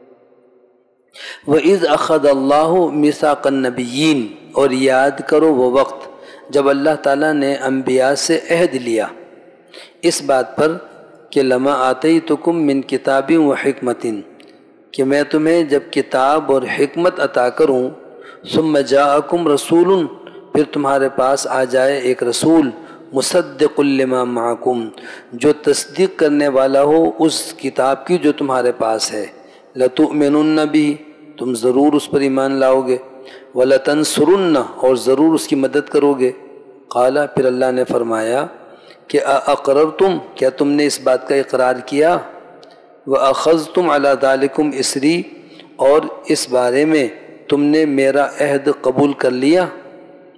وَإِذْ أَخَذَ اللَّهُ مِيثَاقَ النَّبِيِّينَ، اور یاد کرو وہ وقت جب اللہ تعالیٰ نے انبیاء سے عہد لیا اس بات پر کہ لَمَا آتَيْتُكُم مِّن كِتَابٍ وَحِكْمَةٍ، کہ میں تمہیں جب کتاب اور حکمت عطا کروں، ثم جاءکم رسول، پھر تمہارے پاس آ جائے ایک رسول، مصدق لما معکم، جو تصدیق کرنے والا ہو اس کتاب کی جو تمہارے پاس ہے. لتؤمنن بہ، تم ضرور اس پر ایمان لاؤ گے. ولتنصرن، اور ضرور اس کی مدد کرو گے. قال، پھر اللہ نے فرمایا کہ اقررتم، کیا تم نے اس بات کا اقرار کیا؟ وَأَخَذْتُمْ عَلَى ذَلِكُمْ إِسْرِي، اور اس بارے میں تم نے میرا عہد قبول کر لیا.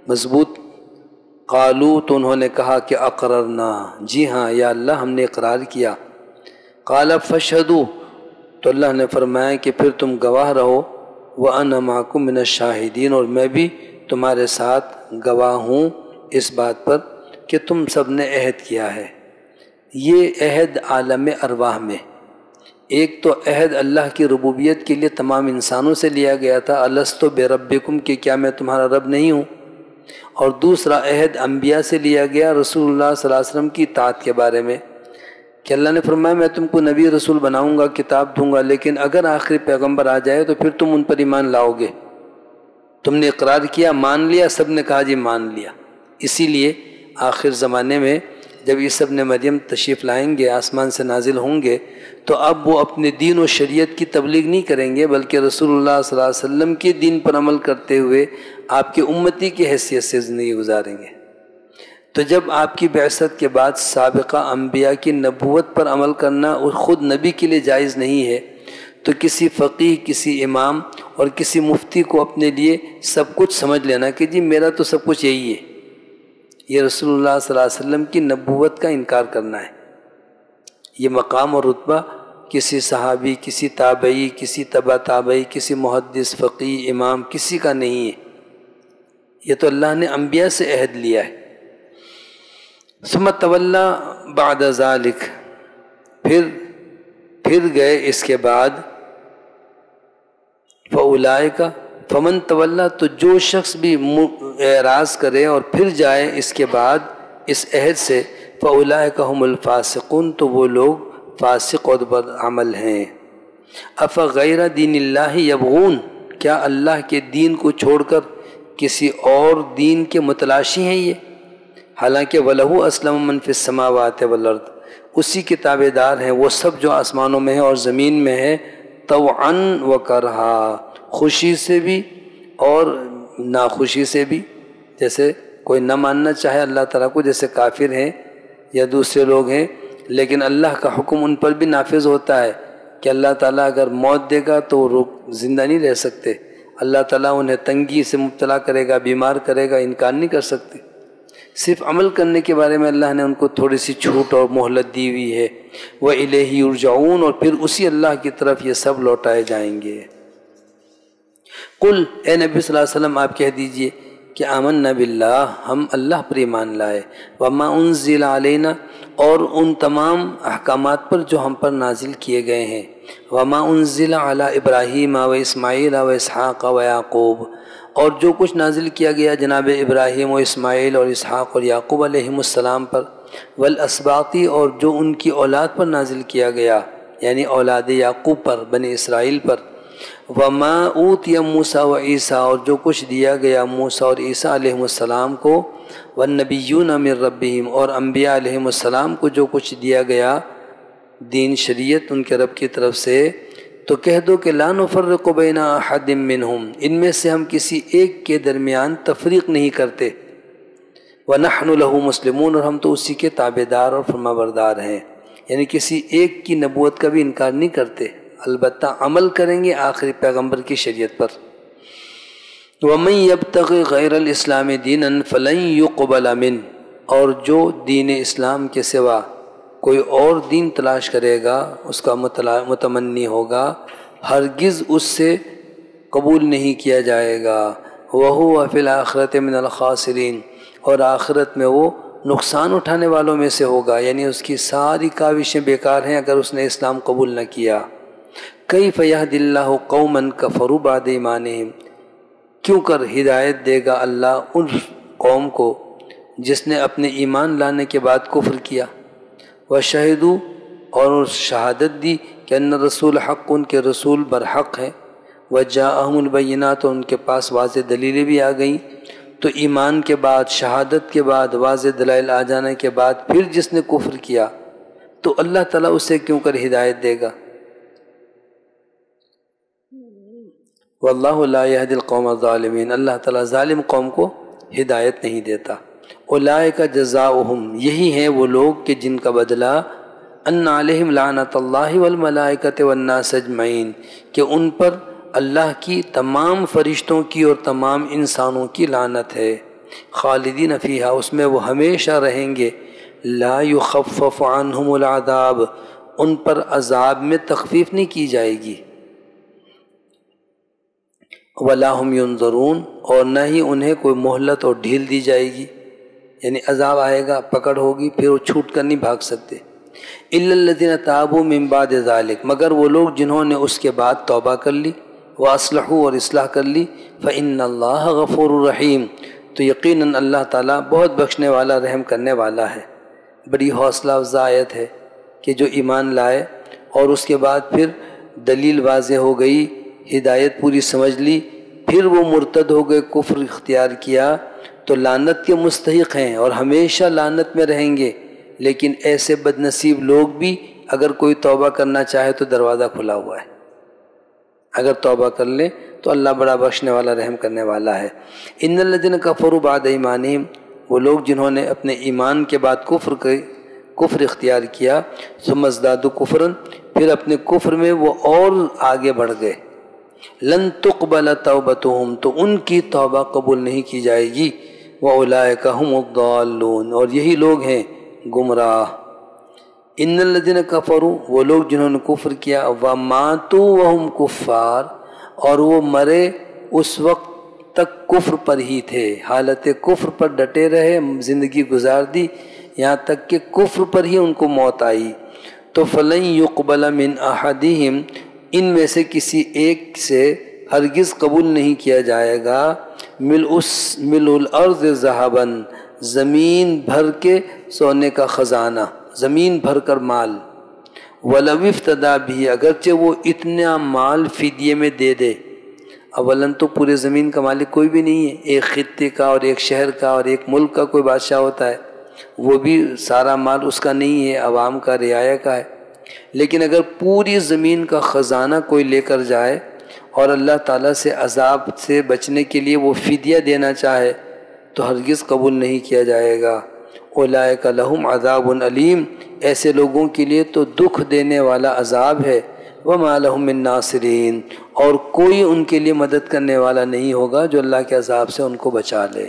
مضبوط. قالو تو انہوں نے کہا کہ اقررنا، جی ہاں یا اللہ ہم نے اقرار کیا. قال فاشہدوا، تو اللہ نے فرمایا کہ پھر تم گواہ رہو. وَأَنَا مَعَكُم مِّنَ الشَّاہِدِينَ، اور میں بھی تمہارے ساتھ گواہ ہوں اس بات پر کہ تم سب نے عہد کیا ہے. یہ عہد عالم ارواح میں، ایک تو عہد اللہ کی ربوبیت کے لیے تمام انسانوں سے لیا گیا تھا، الستو بربکم، کہ کیا میں تمہارا رب نہیں ہوں. اور دوسرا عہد انبیاء سے لیا گیا رسول اللہ صلی اللہ علیہ وسلم کی اطاعت کے بارے میں، کہ اللہ نے فرمایا میں تم کو نبی رسول بناؤں گا، کتاب دوں گا، لیکن اگر آخری پیغمبر آ جائے تو پھر تم ان پر ایمان لاؤ گے. تم نے اقرار کیا، مان لیا، سب نے کہا جی مان لیا. اسی لیے آخر زمانے میں جب عیسی ابن مریم تشریف لائیں گے، آسمان سے نازل ہوں گے، تو اب وہ اپنے دین و شریعت کی تبلیغ نہیں کریں گے، بلکہ رسول اللہ صلی اللہ علیہ وسلم کے دین پر عمل کرتے ہوئے آپ کے امتی کی حیثیت سے زندگی گزاریں گے. تو جب آپ کی بعثت کے بعد سابقہ انبیاء کی نبوت پر عمل کرنا خود نبی کے لیے جائز نہیں ہے، تو کسی فقیہ، کسی امام اور کسی مفتی کو اپنے لیے سب کچھ سمجھ لینا کہ جی میرا تو سب کچھ یہی ہے، یہ رسول اللہ صلی اللہ علیہ وسلم کی نبوت کا انکار کرنا ہے. یہ مقام اور رتبہ کسی صحابی، کسی تابعی، کسی تبع تابعی، کسی محدث، فقیہ، امام، کسی کا نہیں ہے. یہ تو اللہ نے انبیاء سے عہد لیا ہے. ثم تولا بعد ذلک، پھر گئے اس کے بعد. فاولئک، فمن تولا، تو جو شخص بھی اعراض کرے اور پھر جائے اس کے بعد اس عہد سے، فاولئک هم الفاسقون، تو وہ لوگ فاسق اور بدعمل ہیں. افغیر دین اللہ یبغون، کیا اللہ کے دین کو چھوڑ کر کسی اور دین کے متلاشی ہیں یہ؟ حالانکہ وَلَهُ أَسْلَمَ مَنْ فِي السَّمَاوَاتِ وَالْأَرْضِ، اسی کے تابع دار ہیں وہ سب جو آسمانوں میں ہیں اور زمین میں ہے، طوعاً وَكَرْہًا، خوشی سے بھی اور ناخوشی سے بھی. جیسے کوئی نہ ماننا چاہے اللہ تعالیٰ کو، جیسے کافر ہیں یا دوسرے لوگ ہیں، لیکن اللہ کا حکم ان پر بھی نافذ ہوتا ہے کہ اللہ تعالیٰ اگر موت دے گا تو وہ زندہ نہیں رہ سکتے. اللہ تعالیٰ انہیں تنگی سے مبتلا کرے گا، بیمار کرے گا، انکار نہیں کر سکتے. صرف عمل کرنے کے بارے میں اللہ نے ان کو تھوڑی سی چھوٹ اور مہلت دی ہوئی ہے. وَإِلَيْهِ يُرْجَعُونَ، اور پھر اسی اللہ کی طرف یہ سب لوٹائے جائیں گے. قل، اے نبی صلی اللہ علیہ وسلم آپ کہہ دیجئے کہ آمنا باللہ، ہم اللہ پر ایمان لائے، وما انزل علینا، اور ان تمام احکامات پر جو ہم پر نازل کیے گئے ہیں، وما انزل علی ابراہیم و اسماعیل و اسحاق و یعقوب، اور جو کچھ نازل کیا گیا جناب ابراہیم و اسماعیل اور اسحاق اور یعقوب علیہ السلام پر، والاسباطی، اور جو ان کی اولاد پر نازل کیا گیا یعنی اولاد یعقوب پر، بنی اسرائیل پر. وما اوتی موسیٰ و عیسیٰ، اور جو کچھ دیا گیا موسیٰ اور عیسیٰ علیہ السلام کو، والنبیون من ربہم، اور انبیاء علیہ السلام کو جو کچھ دیا گیا دین شریعت ان کے رب کی طرف سے، تو کہہ دو کہ لا نفرق بین احد منہم، ان میں سے ہم کسی ایک کے درمیان تفریق نہیں کرتے. ونحن له مسلمون، اور ہم تو اسی کے تابع دار اور فرمانبردار ہیں، یعنی کسی ایک کی نبوت کا بھی انکار نہیں کرتے، البتہ عمل کریں گے آخری پیغمبر کی شریعت پر. ومن یبتغی غیر الاسلام دینا فلن یقبل منہ، اور جو دین اسلام کے سوا کوئی اور دین تلاش کرے گا، اس کا متمنی ہوگا، ہرگز اس سے قبول نہیں کیا جائے گا. وَهُوَ فِي الْآخِرَةِ مِنَ الْخَاسِرِينَ، اور آخرت میں وہ نقصان اٹھانے والوں میں سے ہوگا، یعنی اس کی ساری کاوشیں بیکار ہیں اگر اس نے اسلام قبول نہ کیا. کیف یہدی اللہ قوما کفروا بعد ایمانہم، کیوں کر ہدایت دے گا اللہ ان قوم کو جس نے اپنے ایمان لانے کے بعد کفر کیا. وشہدوا، اور شہادت دی کہ ان رسول حق، ان کے رسول برحق ہیں. وجاءہم البینات، اور ان کے پاس واضح دلیلیں بھی آ گئیں. تو ایمان کے بعد، شہادت کے بعد، واضح دلائل آ جانے کے بعد پھر جس نے کفر کیا تو اللہ تعالیٰ اسے کیوں کر ہدایت دے گا. واللہ لا یہدی القوم الظالمین، اللہ تعالیٰ ظالم قوم کو ہدایت نہیں دیتا. اولئک جزاؤہم، یہی ہیں وہ لوگ کہ جن کا بدلہ ان علیہم لعنت اللہ والملائکۃ والناس اجمعین، کہ ان پر اللہ کی، تمام فرشتوں کی اور تمام انسانوں کی لعنت ہے. خالدین فیہا، اس میں وہ ہمیشہ رہیں گے، لا یخفف عنہم العذاب، ان پر عذاب میں تخفیف نہیں کی جائے گی، ولا ہم ینظرون، اور نہ ہی انہیں کوئی مہلت اور ڈھیل دی جائے گی، یعنی عذاب آئے گا، پکڑ ہوگی، پھر وہ چھوٹ کر نہیں بھاگ سکتے۔ الا الذین تابوا من بعد ذلک، مگر وہ لوگ جنہوں نے اس کے بعد توبہ کر لی، واصلحوا، اور اصلاح کر لی، فإن اللہ غفور رحیم، تو یقیناً اللہ تعالیٰ بہت بخشنے والا، رحم کرنے والا ہے۔ بڑی حوصلہ افزا آیت ہے کہ جو ایمان لائے اور اس کے بعد پھر دلیل واضح ہو گئی، ہدایت پوری سمجھ لی، پھر وہ مرتد ہو گئے، کفر اختیار کیا، تو لعنت کے مستحق ہیں اور ہمیشہ لعنت میں رہیں گے۔ لیکن ایسے بد نصیب لوگ بھی اگر کوئی توبہ کرنا چاہے تو دروازہ کھلا ہوا ہے، اگر توبہ کر لیں تو اللہ بڑا بخشنے والا، رحم کرنے والا ہے۔ ان الذین کفروا بعد ایمانہم، وہ لوگ جنہوں نے اپنے ایمان کے بعد کفر اختیار کیا، ثم ازدادوا کفرا، پھر اپنے کفر میں وہ اور آگے بڑھ گئے، لن تقبل توبتہم، تو ان کی توبہ قبول نہیں کی جائے گی، واولئک هم الضالون، اور یہی لوگ ہیں گمراہ۔ ان الذین کفروا، وہ لوگ جنہوں نے کفر کیا، وماتوا وهم کفار، اور وہ مرے اس وقت تک کفر پر ہی تھے، حالت کفر پر ڈٹے رہے، زندگی گزار دی، یہاں تک کہ کفر پر ہی ان کو موت آئی، تو فلن یقبل من احدہم، ان میں سے کسی ایک سے ہرگز قبول نہیں کیا جائے گا، ملء الارض ذہبا، زمین بھر کے سونے کا خزانہ، زمین بھر کر مال، ولو افتدی بھی، اگرچہ وہ اتنا مال فدیے میں دے دے۔ اولاً تو پورے زمین کا مالک کوئی بھی نہیں ہے، ایک خطے کا اور ایک شہر کا اور ایک ملک کا کوئی بادشاہ ہوتا ہے، وہ بھی سارا مال اس کا نہیں ہے، عوام کا، رعایا کا ہے۔ لیکن اگر پوری زمین کا خزانہ کوئی لے کر جائے اور اللہ تعالیٰ سے عذاب سے بچنے کے لیے وہ فدیہ دینا چاہے تو ہرگز قبول نہیں کیا جائے گا۔ اولئک لہم عذاب علیم، ایسے لوگوں کے لیے تو دکھ دینے والا عذاب ہے، وما لہم من ناصرین، اور کوئی ان کے لیے مدد کرنے والا نہیں ہوگا جو اللہ کے عذاب سے ان کو بچا لے۔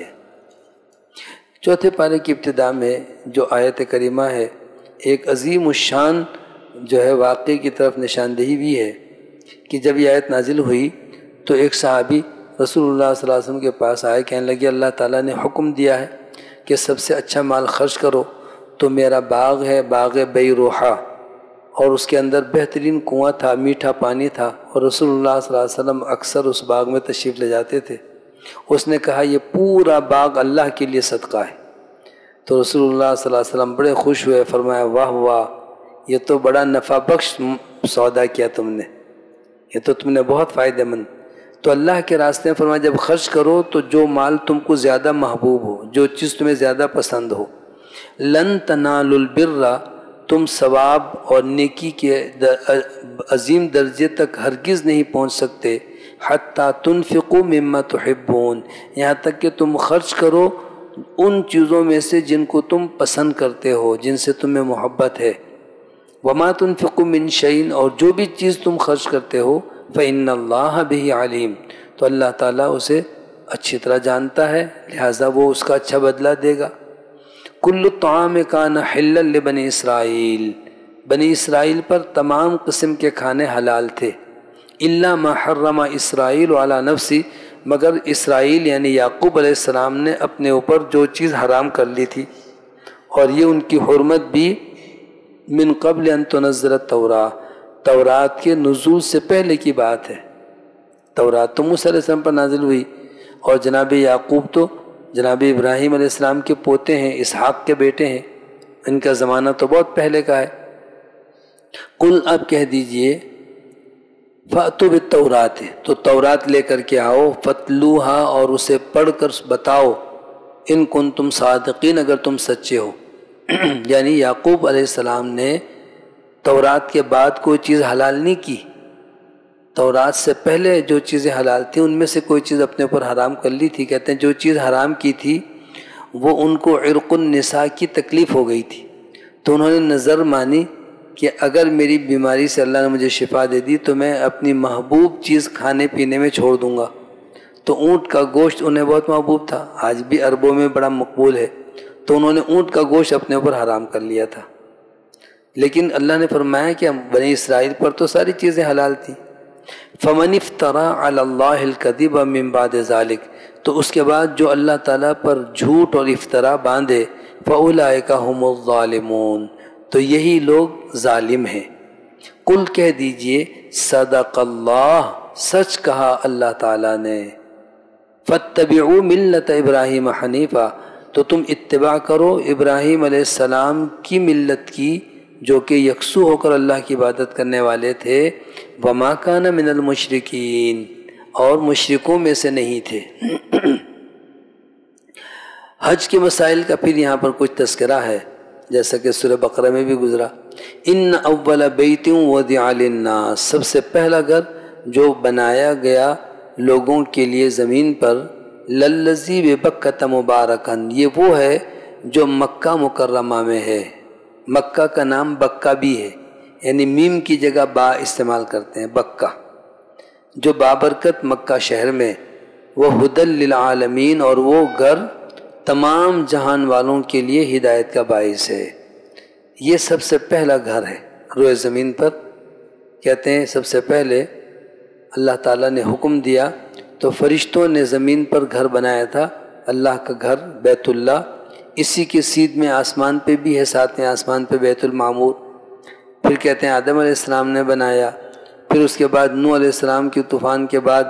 چوتھے پارے کی ابتدا میں جو آیت کریمہ ہے، ایک عظیم الشان جو ہے واقعے کی طرف نشاندہی بھی ہے کہ جب یہ آیت نازل ہوئی تو ایک صحابی رسول اللہ صلی اللہ علیہ وسلم کے پاس آئے، کہنے لگے اللہ تعالیٰ نے حکم دیا ہے کہ سب سے اچھا مال خرچ کرو، تو میرا باغ ہے، باغ بیروحہ، اور اس کے اندر بہترین کنواں تھا، میٹھا پانی تھا، اور رسول اللہ صلی اللہ علیہ وسلم اکثر اس باغ میں تشریف لے جاتے تھے۔ اس نے کہا یہ پورا باغ اللہ کے لیے صدقہ ہے، تو رسول اللہ صلی اللہ علیہ وسلم بڑے خوش ہوئے، فرمایا واہ واہ، یہ تو بڑا نفع بخش سودا کیا تم نے، یہ تو تم نے بہت فائدہ مند۔ تو اللہ کے راستے میں فرمایا جب خرچ کرو تو جو مال تم کو زیادہ محبوب ہو، جو چیز تمہیں زیادہ پسند ہو، لن تنالوا البر، تم ثواب اور نیکی کے عظیم درجے تک ہرگز نہیں پہنچ سکتے، حتی تنفقوا مما تحبون، یہاں تک کہ تم خرچ کرو ان چیزوں میں سے جن کو تم پسند کرتے ہو، جن سے تمہیں محبت ہے، وما تنفقوا من شیء، اور جو بھی چیز تم خرچ کرتے ہو، فإن اللہ بہ علیم، تو اللہ تعالیٰ اسے اچھی طرح جانتا ہے، لہٰذا وہ اس کا اچھا بدلہ دے گا۔ کل الطعام کان حلا لبنی اسرائیل، بنی اسرائیل پر تمام قسم کے کھانے حلال تھے، الا ما حرم اسرائیل علی نفسی، مگر اسرائیل یعنی یعقوب علیہ السلام نے اپنے اوپر جو چیز حرام کر لی تھی، اور یہ ان کی حرمت بھی من قبل ان تنزل التوراۃ، تورات کے نزول سے پہلے کی بات ہے۔ تورات تو موسیٰ علیہ السلام پر نازل ہوئی، اور جناب یعقوب تو جناب ابراہیم علیہ السلام کے پوتے ہیں، اسحاق کے بیٹے ہیں، ان کا زمانہ تو بہت پہلے کا ہے۔ قل، اب کہہ دیجئے، فَأْتُوا بِالتَّوْرَاتِ، تو تورات لے کر کے آؤ، فَاتْلُوهَا، اور اسے پڑھ کر بتاؤ، ان کنتم صادقین، اگر تم سچے ہو۔ یعنی یعقوب علیہ السلام نے تورات کے بعد کوئی چیز حلال نہیں کی، تورات سے پہلے جو چیزیں حلال تھیں ان میں سے کوئی چیز اپنے اوپر حرام کر لی تھی۔ کہتے ہیں جو چیز حرام کی تھی وہ ان کو عرق النساء کی تکلیف ہو گئی تھی، تو انہوں نے نظر مانی کہ اگر میری بیماری سے اللہ نے مجھے شفا دے دی تو میں اپنی محبوب چیز کھانے پینے میں چھوڑ دوں گا، تو اونٹ کا گوشت انہیں بہت محبوب تھا، آج بھی عربوں میں بڑا مقبول ہے، تو انہوں نے اونٹ کا گوشت اپنے اوپر حرام کر لیا تھا۔ لیکن اللہ نے فرمایا کہ بنی اسرائیل پر تو ساری چیزیں حلال تھیں۔ فَمَنِ افْتَرَىٰ عَلَى اللَّهِ الْكَذِبَ مِن بَعْدِ ذَلِكَ، تو اس کے بعد جو اللہ تعالیٰ پر جھوٹ اور افطرا باندھے، فَأُولَٰئِكَ هُمُ الظَّالِمُونَ، تو یہی لوگ ظالم ہیں۔ قل کہہ دیجئے صدق اللہ، سچ کہا اللہ تعالیٰ نے۔ فَاتَّبِعُوا مِلَّةَ إِبْرَاهِيمَ حَنِيفًا، تو تم اتباع کرو ابراہیم علیہ السلام کی ملت کی، جو کہ یکسو ہو کر اللہ کی عبادت کرنے والے تھے۔ وَمَا كَانَ مِنَ الْمُشْرِكِينَ، اور مشرکوں میں سے نہیں تھے۔ حج کے مسائل کا پھر یہاں پر کچھ تذکرہ ہے، جیسا کہ سورہ بقرہ میں بھی گزرا۔ ان اول بیت وضع للناس، سب سے پہلا گھر جو بنایا گیا لوگوں کے لیے زمین پر، للذی ببکۃ مبارکن، یہ وہ ہے جو مکہ مکرمہ میں ہے۔ مکہ کا نام بکہ بھی ہے، یعنی میم کی جگہ با استعمال کرتے ہیں، بکہ، جو بابرکت مکہ شہر میں، وہ ہدی للعالمین، اور وہ گھر تمام جہان والوں کے لیے ہدایت کا باعث ہے۔ یہ سب سے پہلا گھر ہے روئے زمین پر۔ کہتے ہیں سب سے پہلے اللہ تعالیٰ نے حکم دیا تو فرشتوں نے زمین پر گھر بنایا تھا، اللہ کا گھر بیت اللہ، اسی کے سیدھ میں آسمان پہ بھی ہے، ساتویں آسمان پہ بیت المعمور۔ پھر کہتے ہیں آدم علیہ السلام نے بنایا، پھر اس کے بعد نوح علیہ السلام کی طوفان کے بعد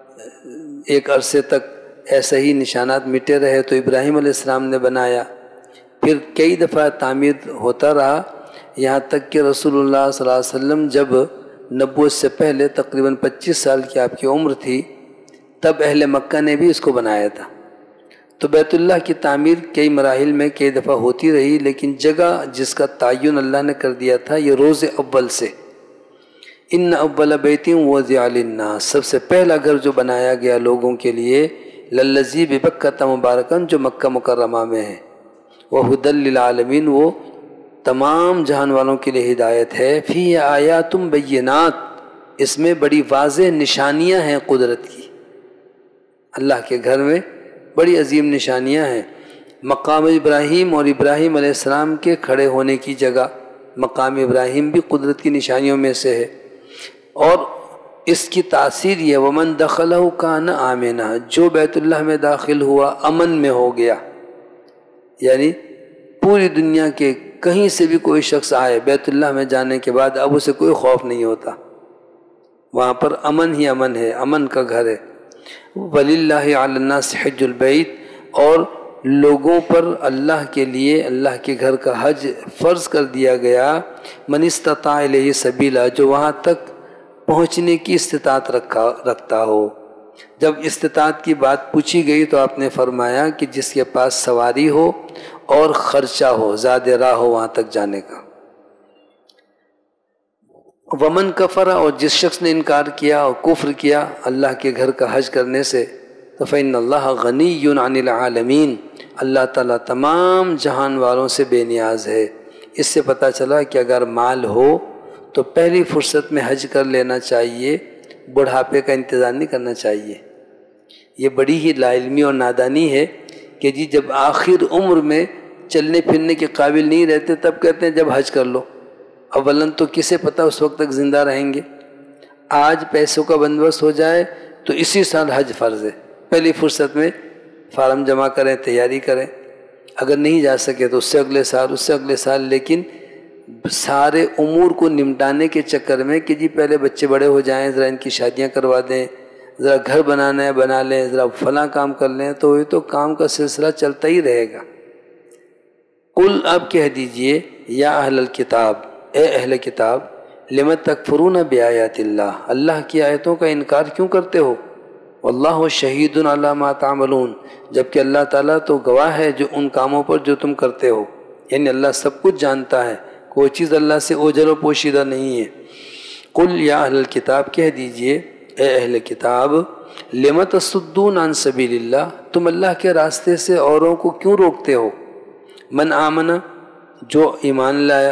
ایک عرصے تک ایسے ہی نشانات مٹے رہے تو ابراہیم علیہ السلام نے بنایا، پھر کئی دفعہ تعمیر ہوتا رہا، یہاں تک کہ رسول اللہ صلی اللہ علیہ وسلم جب نبوت سے پہلے تقریباً 25 سال کی آپ کی عمر تھی، تب اہل مکہ نے بھی اس کو بنایا تھا۔ تو بیت اللہ کی تعمیر کئی مراحل میں کئی دفعہ ہوتی رہی، لیکن جگہ جس کا تعین اللہ نے کر دیا تھا یہ روز اول سے۔ ان اول بیت وضع للناس، سب سے پہلا گھر جو بنایا گیا لوگوں کے لیے، للذی ببکۃ مبارکن، جو مکہ مکرمہ میں ہے، وہ ہدی للعالمین، وہ تمام جہان والوں کے لیے ہدایت ہے۔ فی آیات بینات، اس میں بڑی واضح نشانیاں ہیں قدرت کی، اللہ کے گھر میں بڑی عظیم نشانیاں ہیں۔ مقام ابراہیم اور ابراہیم علیہ السلام کے کھڑے ہونے کی جگہ، مقام ابراہیم بھی قدرت کی نشانیوں میں سے ہے، اور اس کی تاثیر یہ ومن دخلہ کان آمنا، جو بیت اللہ میں داخل ہوا امن میں ہو گیا، یعنی پوری دنیا کے کہیں سے بھی کوئی شخص آئے بیت اللہ میں جانے کے بعد اب اسے کوئی خوف نہیں ہوتا، وہاں پر امن ہی امن ہے، امن کا گھر ہے۔ وَلِلَّهِ عَلَى النَّاسِ حِجُّ الْبَيْتِ، اور لوگوں پر اللہ کے لیے اللہ کے گھر کا حج فرض کر دیا گیا، من استطاع الیہ سبیلا، جو وہاں تک پہنچنے کی استطاعت رکھتا ہو۔ جب استطاعت کی بات پوچھی گئی تو آپ نے فرمایا کہ جس کے پاس سواری ہو اور خرچہ ہو، زیادہ راہ ہو وہاں تک جانے کا۔ ومن کفر، اور جس شخص نے انکار کیا اور کفر کیا اللہ کے گھر کا حج کرنے سے، تو فإن اللہ غنی عن العالمین، اللہ تعالیٰ تمام جہان والوں سے بے نیاز ہے۔ اس سے پتہ چلا کہ اگر مال ہو تو پہلی فرصت میں حج کر لینا چاہیے، بڑھاپے کا انتظار نہیں کرنا چاہیے۔ یہ بڑی ہی لا علمی اور نادانی ہے کہ جی جب آخر عمر میں چلنے پھرنے کے قابل نہیں رہتے تب کہتے ہیں جب حج کر لو۔ اولاً تو کسے پتہ اس وقت تک زندہ رہیں گے؟ آج پیسوں کا بندوبست ہو جائے تو اسی سال حج فرض ہے، پہلی فرصت میں فارم جمع کریں، تیاری کریں، اگر نہیں جا سکے تو اس سے اگلے سال، اس سے اگلے سال، لیکن سارے امور کو نمٹانے کے چکر میں کہ جی پہلے بچے بڑے ہو جائیں، ذرا ان کی شادیاں کروا دیں، ذرا گھر بنانا ہے بنا لیں، ذرا فلاں کام کر لیں، تو یہ تو کام کا سلسلہ چلتا ہی رہے گا۔ قل، آپ کہہ دیجئے یا اہل الکتاب، اے اہل کتاب، لم تکفرون بآیات اللہ، اللہ کی آیتوں کا انکار کیوں کرتے ہو؟ واللہ شہید علی ما تعملون، جبکہ اللہ تعالیٰ تو گواہ ہے جو ان کاموں پر جو تم کرتے ہو، یعنی اللہ سب کچھ جانتا ہے، کوئی چیز اللہ سے اوجھل و پوشیدہ نہیں ہے۔ قل یا اہل الکتاب، کہہ دیجئے اے اہل کتاب، لم تصدون عن سبیل اللہ، تم اللہ کے راستے سے اوروں کو کیوں روکتے ہو؟ من آمن، جو ایمان لایا،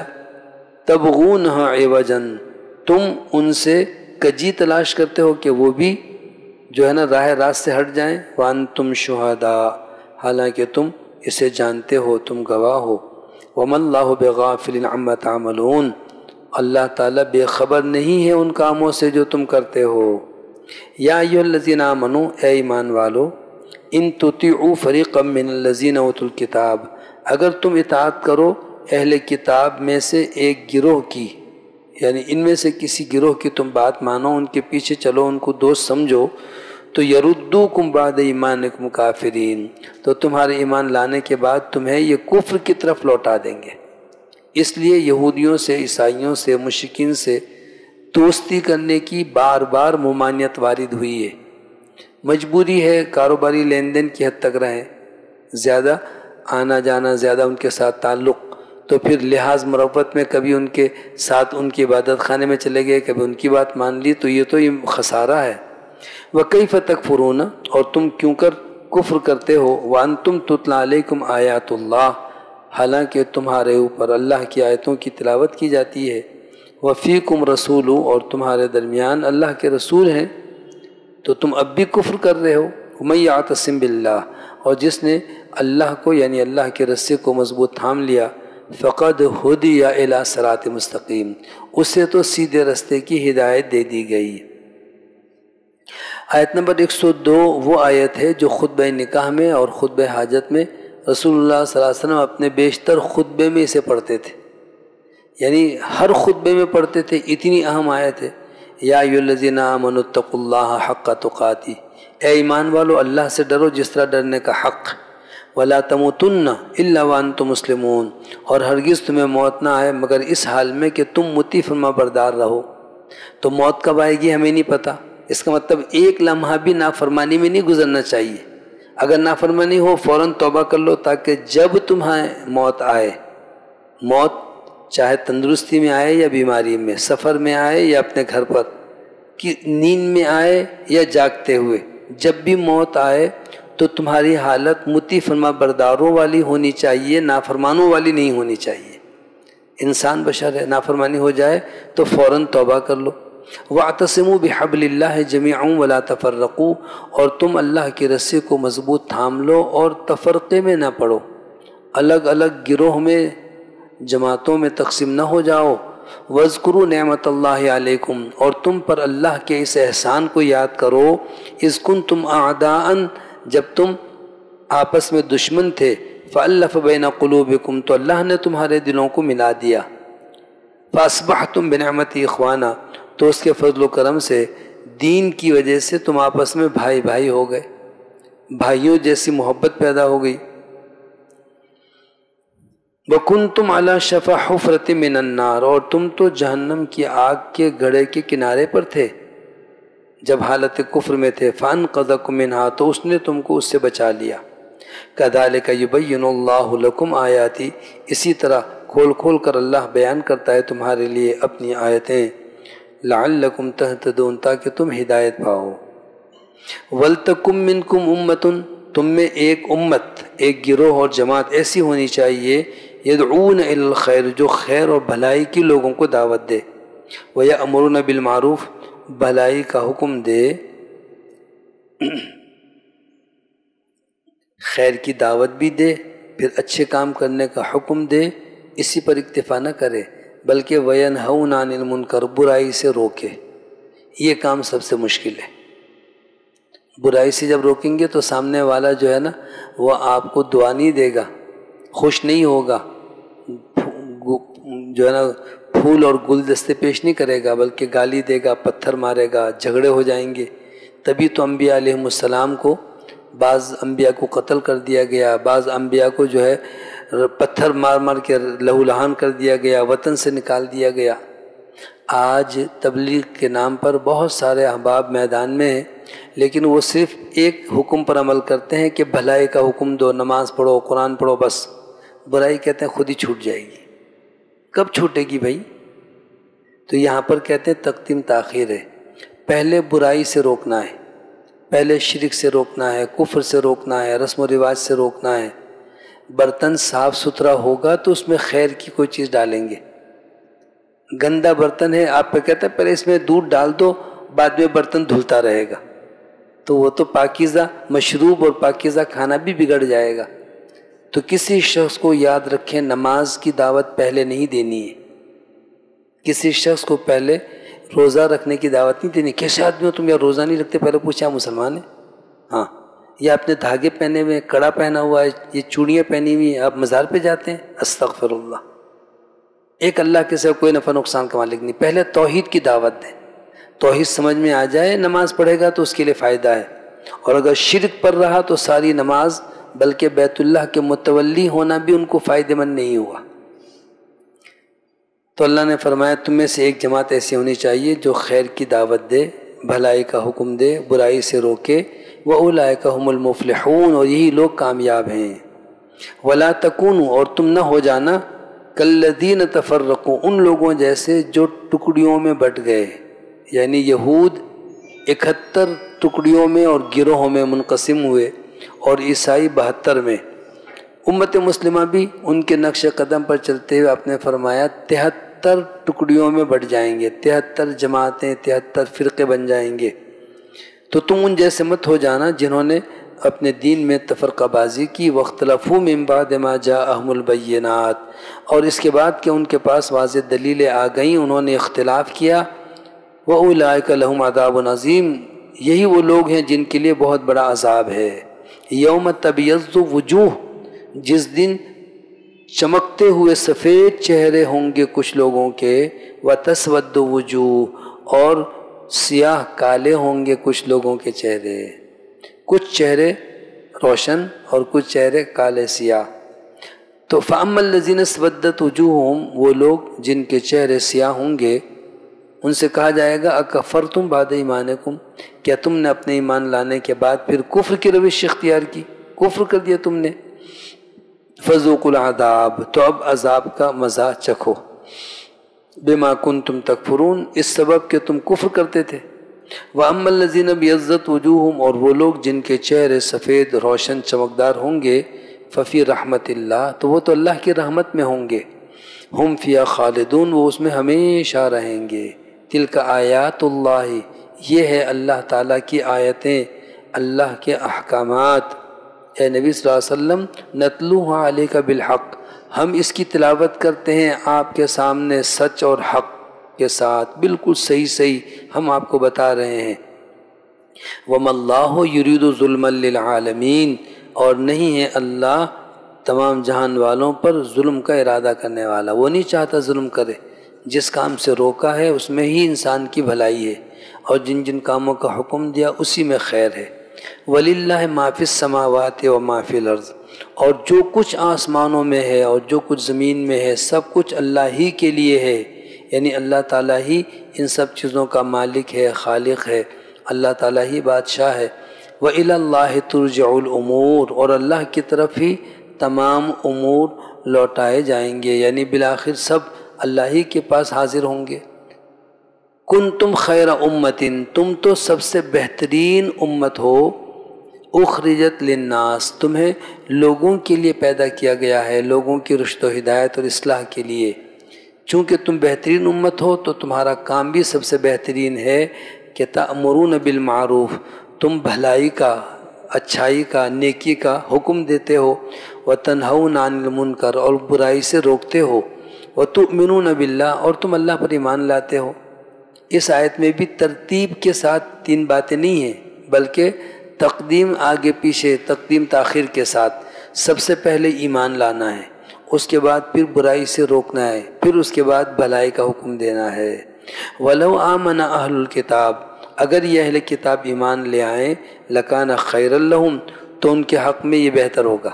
تبغونہ عوجا، تم ان سے کجی تلاش کرتے ہو کہ وہ بھی جو ہے نا راہ راست سے ہٹ جائیں، وانتم شہداء، حالانکہ تم اسے جانتے ہو، تم گواہ ہو، وما اللہ بغافل عما تعملون، اللہ تعالیٰ بے خبر نہیں ہے ان کاموں سے جو تم کرتے ہو۔ یا ایھا الذین آمنوا، اے ایمان والو، ان تطیعوا فریقا من الذین اوتوا الکتاب، اگر تم اطاعت کرو اہل کتاب میں سے ایک گروہ کی، یعنی ان میں سے کسی گروہ کی تم بات مانو، ان کے پیچھے چلو، ان کو دوست سمجھو، تو یردوکم بعد ایمانکم کافرین، تو تمہارے ایمان لانے کے بعد تمہیں یہ کفر کی طرف لوٹا دیں گے۔ اس لیے یہودیوں سے، عیسائیوں سے، مشرکین سے دوستی کرنے کی بار بار ممانعت وارد ہوئی ہے۔ مجبوری ہے، کاروباری لین دین کی حد تک رہیں، زیادہ آنا جانا، زیادہ ان کے ساتھ تعلق، تو پھر لحاظ مروت میں کبھی ان کے ساتھ ان کی عبادت خانے میں چلے گئے، کبھی ان کی بات مان لی، تو یہ خسارہ ہے۔ وَكَيْفَ تَكْفُرُونَ، اور تم کیوں کر کفر کرتے ہو، وَأَنْتُمْ تُتْلَى عَلَيْكُمْ آیاتُ اللَّهِ، حالانکہ تمہارے اوپر اللہ کی آیتوں کی تلاوت کی جاتی ہے، وَفِيكُمْ رَسُولُ، اور تمہارے درمیان اللہ کے رسول ہیں، تو تم اب بھی کفر کر رہے ہو۔ وَمَن يَعْتَصِم بِاللَّهِ، اور جس نے اللہ کو یعنی اللہ کے رسے کو مضبوط تھام لیا، فقد ہدی الی صراط مستقیم، اسے تو سیدھے رستے کی ہدایت دے دی گئی۔ آیت نمبر 102 وہ آیت ہے جو خطبہ نکاح میں اور خطبہ حاجت میں رسول اللہ صلی اللہ علیہ وسلم اپنے بیشتر خطبے میں اسے پڑھتے تھے، یعنی ہر خطبے میں پڑھتے تھے، اتنی اہم آیت ہے۔ یا ایھا الذین آمنوا اتقوا اللہ حق تقاتہ، اے ایمان والو اللہ سے ڈرو جس طرح ڈرنے کا حق، ولا تموتن الا وانتم مسلمون، اور ہرگز تمہیں موت نہ آئے مگر اس حال میں کہ تم مطیع فرما بردار رہو۔ تو موت کب آئے گی ہمیں نہیں پتہ، اس کا مطلب ایک لمحہ بھی نافرمانی میں نہیں گزرنا چاہیے۔ اگر نافرمانی ہو فوراً توبہ کر لو، تاکہ جب تمہیں موت آئے، موت چاہے تندرستی میں آئے یا بیماری میں، سفر میں آئے یا اپنے گھر پر، کہ نیند میں آئے یا جاگتے ہوئے، جب بھی موت آئے تو تمہاری حالت مطیع فرما برداروں والی ہونی چاہیے، نافرمانوں والی نہیں ہونی چاہیے۔ انسان بشر ہے، نافرمانی ہو جائے تو فوراً توبہ کر لو۔ وَاعْتَصِمُوا بِحَبْلِ اللَّهِ جَمِيعًا وَلَا تَفَرَّقُوا، اور تم اللہ کے رسے کو مضبوط تھام لو اور تفرقے میں نہ پڑو، الگ الگ گروہ میں، جماعتوں میں تقسیم نہ ہو جاؤ۔ وَاذْكُرُوا نِعْمَةَ اللَّهِ عَلَيْكُمْ، اور تم پر اللہ کے اس احسان کو یاد کرو، اِذْ كُنْتُمْ أَعْدَاءً، جب تم آپس میں دشمن تھے، فَأَلَّفَ بَيْنَ قُلُوبِكُمْ، تو اللہ نے تمہارے دلوں کو ملا دیا، فَأَصْبَحْتُمْ بِنِعْمَتِهِ إِخْوَانًا، تو اس کے فضل و کرم سے دین کی وجہ سے تم آپس میں بھائی بھائی ہو گئے، بھائیوں جیسی محبت پیدا ہو گئی۔ وَكُنْتُمْ عَلَى شَفَا حُفْرَةٍ مِّنَ النَّارِ، اور تم تو جہنم کی آگ کے گڑھے کے کنارے پر تھے جب حالت کفر میں تھے، فَأَنْقَذَكُم مِّنْهَا، تو اس نے تم کو اس سے بچا لیا۔ كَذَلِكَ يُبَيِّنُ اللَّهُ لَكُمْ آيَاتِهِ، اسی طرح کھول کھول کر اللہ بیان کرتا ہے تمہارے لیے اپنی آیتیں، لَعَلَّكُمْ تَهْتَدُونَ، تاکہ تم ہدایت پاؤ۔ وَلْتَكُن مِّنكُمْ أُمَّةٌ، تم میں ایک امت، ایک گروہ اور جماعت ایسی ہونی چاہیے، يدعون إلى الخیر، جو خیر اور بھلائی کی لوگوں کو دعوت دے، وَيَأْمُرُونَ بِالْمَعْرُوفِ، بھلائی کا حکم دے، خیر کی دعوت بھی دے، پھر اچھے کام کرنے کا حکم دے، اسی پر اکتفا نہ کرے، بلکہ وَيَنْهَوْنَ عَنِ الْمُنْکَرِ، برائی سے روکے۔ یہ کام سب سے مشکل ہے۔ برائی سے جب روکیں گے تو سامنے والا جو ہے نا وہ آپ کو دعا نہیں دے گا، خوش نہیں ہوگا، جو ہے نا پھول اور گلدستے پیش نہیں کرے گا، بلکہ گالی دے گا، پتھر مارے گا، جھگڑے ہو جائیں گے۔ تبھی تو انبیاء علیہ السلام کو، بعض انبیاء کو قتل کر دیا گیا، بعض انبیاء کو جو ہے پتھر مار مار کے لہو لہان کر دیا گیا، وطن سے نکال دیا گیا۔ آج تبلیغ کے نام پر بہت سارے احباب میدان میں ہیں، لیکن وہ صرف ایک حکم پر عمل کرتے ہیں کہ بھلائی کا حکم دو، نماز پڑھو، قرآن پڑھو، بس برائی کہتے ہیں خود ہی چھوٹ جائے گی۔ کب چھوٹے گی بھائی؟ تو یہاں پر کہتے ہیں تقدیم تاخیر ہے، پہلے برائی سے روکنا ہے، پہلے شرک سے روکنا ہے، کفر سے روکنا ہے، رسم و رواج سے روکنا ہے۔ برتن صاف ستھرا ہوگا تو اس میں خیر کی کوئی چیز ڈالیں گے۔ گندا برتن ہے، آپ پہ کہتے ہیں پہلے اس میں دودھ ڈال دو، بعد میں برتن دھلتا رہے گا، تو وہ تو پاکیزہ مشروب اور پاکیزہ کھانا بھی بگڑ جائے گا۔ تو کسی شخص کو یاد رکھیں نماز کی دعوت پہلے نہیں دینی ہے، کسی شخص کو پہلے روزہ رکھنے کی دعوت نہیں دینی۔ کیسے آدمی ہو تم، یا روزہ نہیں رکھتے؟ پہلے پوچھا مسلمان ہے؟ ہاں، یا اپنے دھاگے پہنے ہوئے، کڑا پہنا ہوا ہے، یہ چوڑیاں پہنی ہوئی ہیں، آپ مزار پہ جاتے ہیں؟ استغفر اللہ، ایک اللہ کے سوا کوئی نفع نقصان کا مالک نہیں۔ پہلے توحید کی دعوت دیں، توحید سمجھ میں آ جائے، نماز پڑھے گا تو اس کے لیے فائدہ ہے۔ اور اگر شرک پر رہا تو ساری نماز بلکہ بیت اللہ کے متولی ہونا بھی ان کو فائدہ مند نہیں ہوا۔ تو اللہ نے فرمایا تم میں سے ایک جماعت ایسی ہونی چاہیے جو خیر کی دعوت دے، بھلائی کا حکم دے، برائی سے روکے، وَأُولَئِكَ هُمُ الْمُفْلِحُونَ، اور یہی لوگ کامیاب ہیں۔ وَلَا تَكُونُوا، اور تم نہ ہو جانا، كَالَّذِينَ تَفَرَّقُوا، ان لوگوں جیسے جو ٹکڑیوں میں بٹ گئے، یعنی یہود 71 ٹکڑیوں میں اور گروہوں میں منقسم ہوئے، اور عیسائی 72 میں۔ امت مسلمہ بھی ان کے نقش قدم پر چلتے ہوئے آپ نے فرمایا 73 ٹکڑیوں میں بٹ جائیں گے، 73 جماعتیں، 73 فرقے بن جائیں گے۔ تو تم ان جیسے مت ہو جانا جنہوں نے اپنے دین میں تفرقہ بازی کی، وَاخْتَلَفُوا مِن بَعْدِ مَا جَاءَهُمُ الْبَيِّنَاتُ، اور اس کے بعد کہ ان کے پاس واضح دلیلیں آ گئیں انہوں نے اختلاف کیا۔ وَأُولَئِكَ لَهُمْ عَذَابٌ عَظِيمٌ، یہی وہ لوگ ہیں جن کے لیے بہت بڑا عذاب ہے۔ یوم تبیض وجوہ، جس دن چمکتے ہوئے سفید چہرے ہوں گے کچھ لوگوں کے، وَتَسْوَدُّ وُجُوهٌ، اور سیاہ کالے ہوں گے کچھ لوگوں کے چہرے، کچھ چہرے روشن اور کچھ چہرے کالے سیاہ۔ تو فَأَمَّا الَّذِينَ اسْوَدَّتْ وُجُوهُهُمْ، وہ لوگ جن کے چہرے سیاہ ہوں گے، ان سے کہا جائے گا اکفرتم بعد ایمانکم، کیا تم نے اپنے ایمان لانے کے بعد پھر کفر کی روش اختیار کی، کفر کر دیا تم نے؟ فذوقوا العذاب، تو اب عذاب کا مزہ چکھو، بما کنتم تکفرون، اس سبب کہ تم کفر کرتے تھے۔ وَأَمَّا الَّذِينَ ابْيَضَّتْ وُجُوهُهُمْ، اور وہ لوگ جن کے چہرے سفید روشن چمکدار ہوں گے، ففی رحمت اللہ، تو وہ تو اللہ کی رحمت میں ہوں گے، ہم فیہا خالدون، وہ اس میں ہمیشہ رہیں گے۔ تلک آیات اللہ، یہ ہے اللہ تعالیٰ کی آیتیں، اللہ کے احکامات۔ اے نبی صلی اللہ علیہ وسلم، نتلوہا علیک بالحق، ہم اس کی تلاوت کرتے ہیں آپ کے سامنے سچ اور حق کے ساتھ، بالکل صحیح صحیح ہم آپ کو بتا رہے ہیں۔ وَمَا اللَّهُ يُرِيدُ ظُلْمًا لِلْعَالَمِينَ، اور نہیں ہے اللہ تمام جہان والوں پر ظلم کا ارادہ کرنے والا، وہ نہیں چاہتا ظلم کرے، جس کام سے روکا ہے اس میں ہی انسان کی بھلائی ہے، اور جن جن کاموں کا حکم دیا اسی میں خیر ہے۔ وَلِلَّهِ مَا فِي السَّمَاوَاتِ وَمَا فِي الْأَرْضِ، اور جو کچھ آسمانوں میں ہے اور جو کچھ زمین میں ہے سب کچھ اللہ ہی کے لیے ہے، یعنی اللہ تعالیٰ ہی ان سب چیزوں کا مالک ہے، خالق ہے، اللہ تعالیٰ ہی بادشاہ ہے۔ وَإِلَى اللَّهِ تُرْجَعُ الْأُمُورُ، اور اللہ کی طرف ہی تمام امور لوٹائے جائیں گے، یعنی بالآخر سب اللہ ہی کے پاس حاضر ہوں گے۔ کنتم خیر امتن، تم تو سب سے بہترین امت ہو، اخرجت للناس، تمہیں لوگوں کے لیے پیدا کیا گیا ہے، لوگوں کی رشد و ہدایت اور اصلاح کے لیے۔ چونکہ تم بہترین امت ہو تو تمہارا کام بھی سب سے بہترین ہے کہ تأمرون بالمعروف، تم بھلائی کا، اچھائی کا، نیکی کا حکم دیتے ہو، وتنہون عن المنکر، اور برائی سے روکتے ہو، وتؤمنون باللہ، اور تم اللہ پر ایمان لاتے ہو۔ اس آیت میں بھی ترتیب کے ساتھ 3 باتیں نہیں ہیں، بلکہ تقدیم آگے پیچھے، تقدیم تاخیر کے ساتھ۔ سب سے پہلے ایمان لانا ہے، اس کے بعد پھر برائی سے روکنا ہے، پھر اس کے بعد بھلائی کا حکم دینا ہے۔ وَلَوْ آمَنَ أَهْلُ الْكِتَابِ، اگر یہ اہل کتاب ایمان لے آئیں، لَكَانَ خَيْرًا لَهُمْ، تو ان کے حق میں یہ بہتر ہوگا۔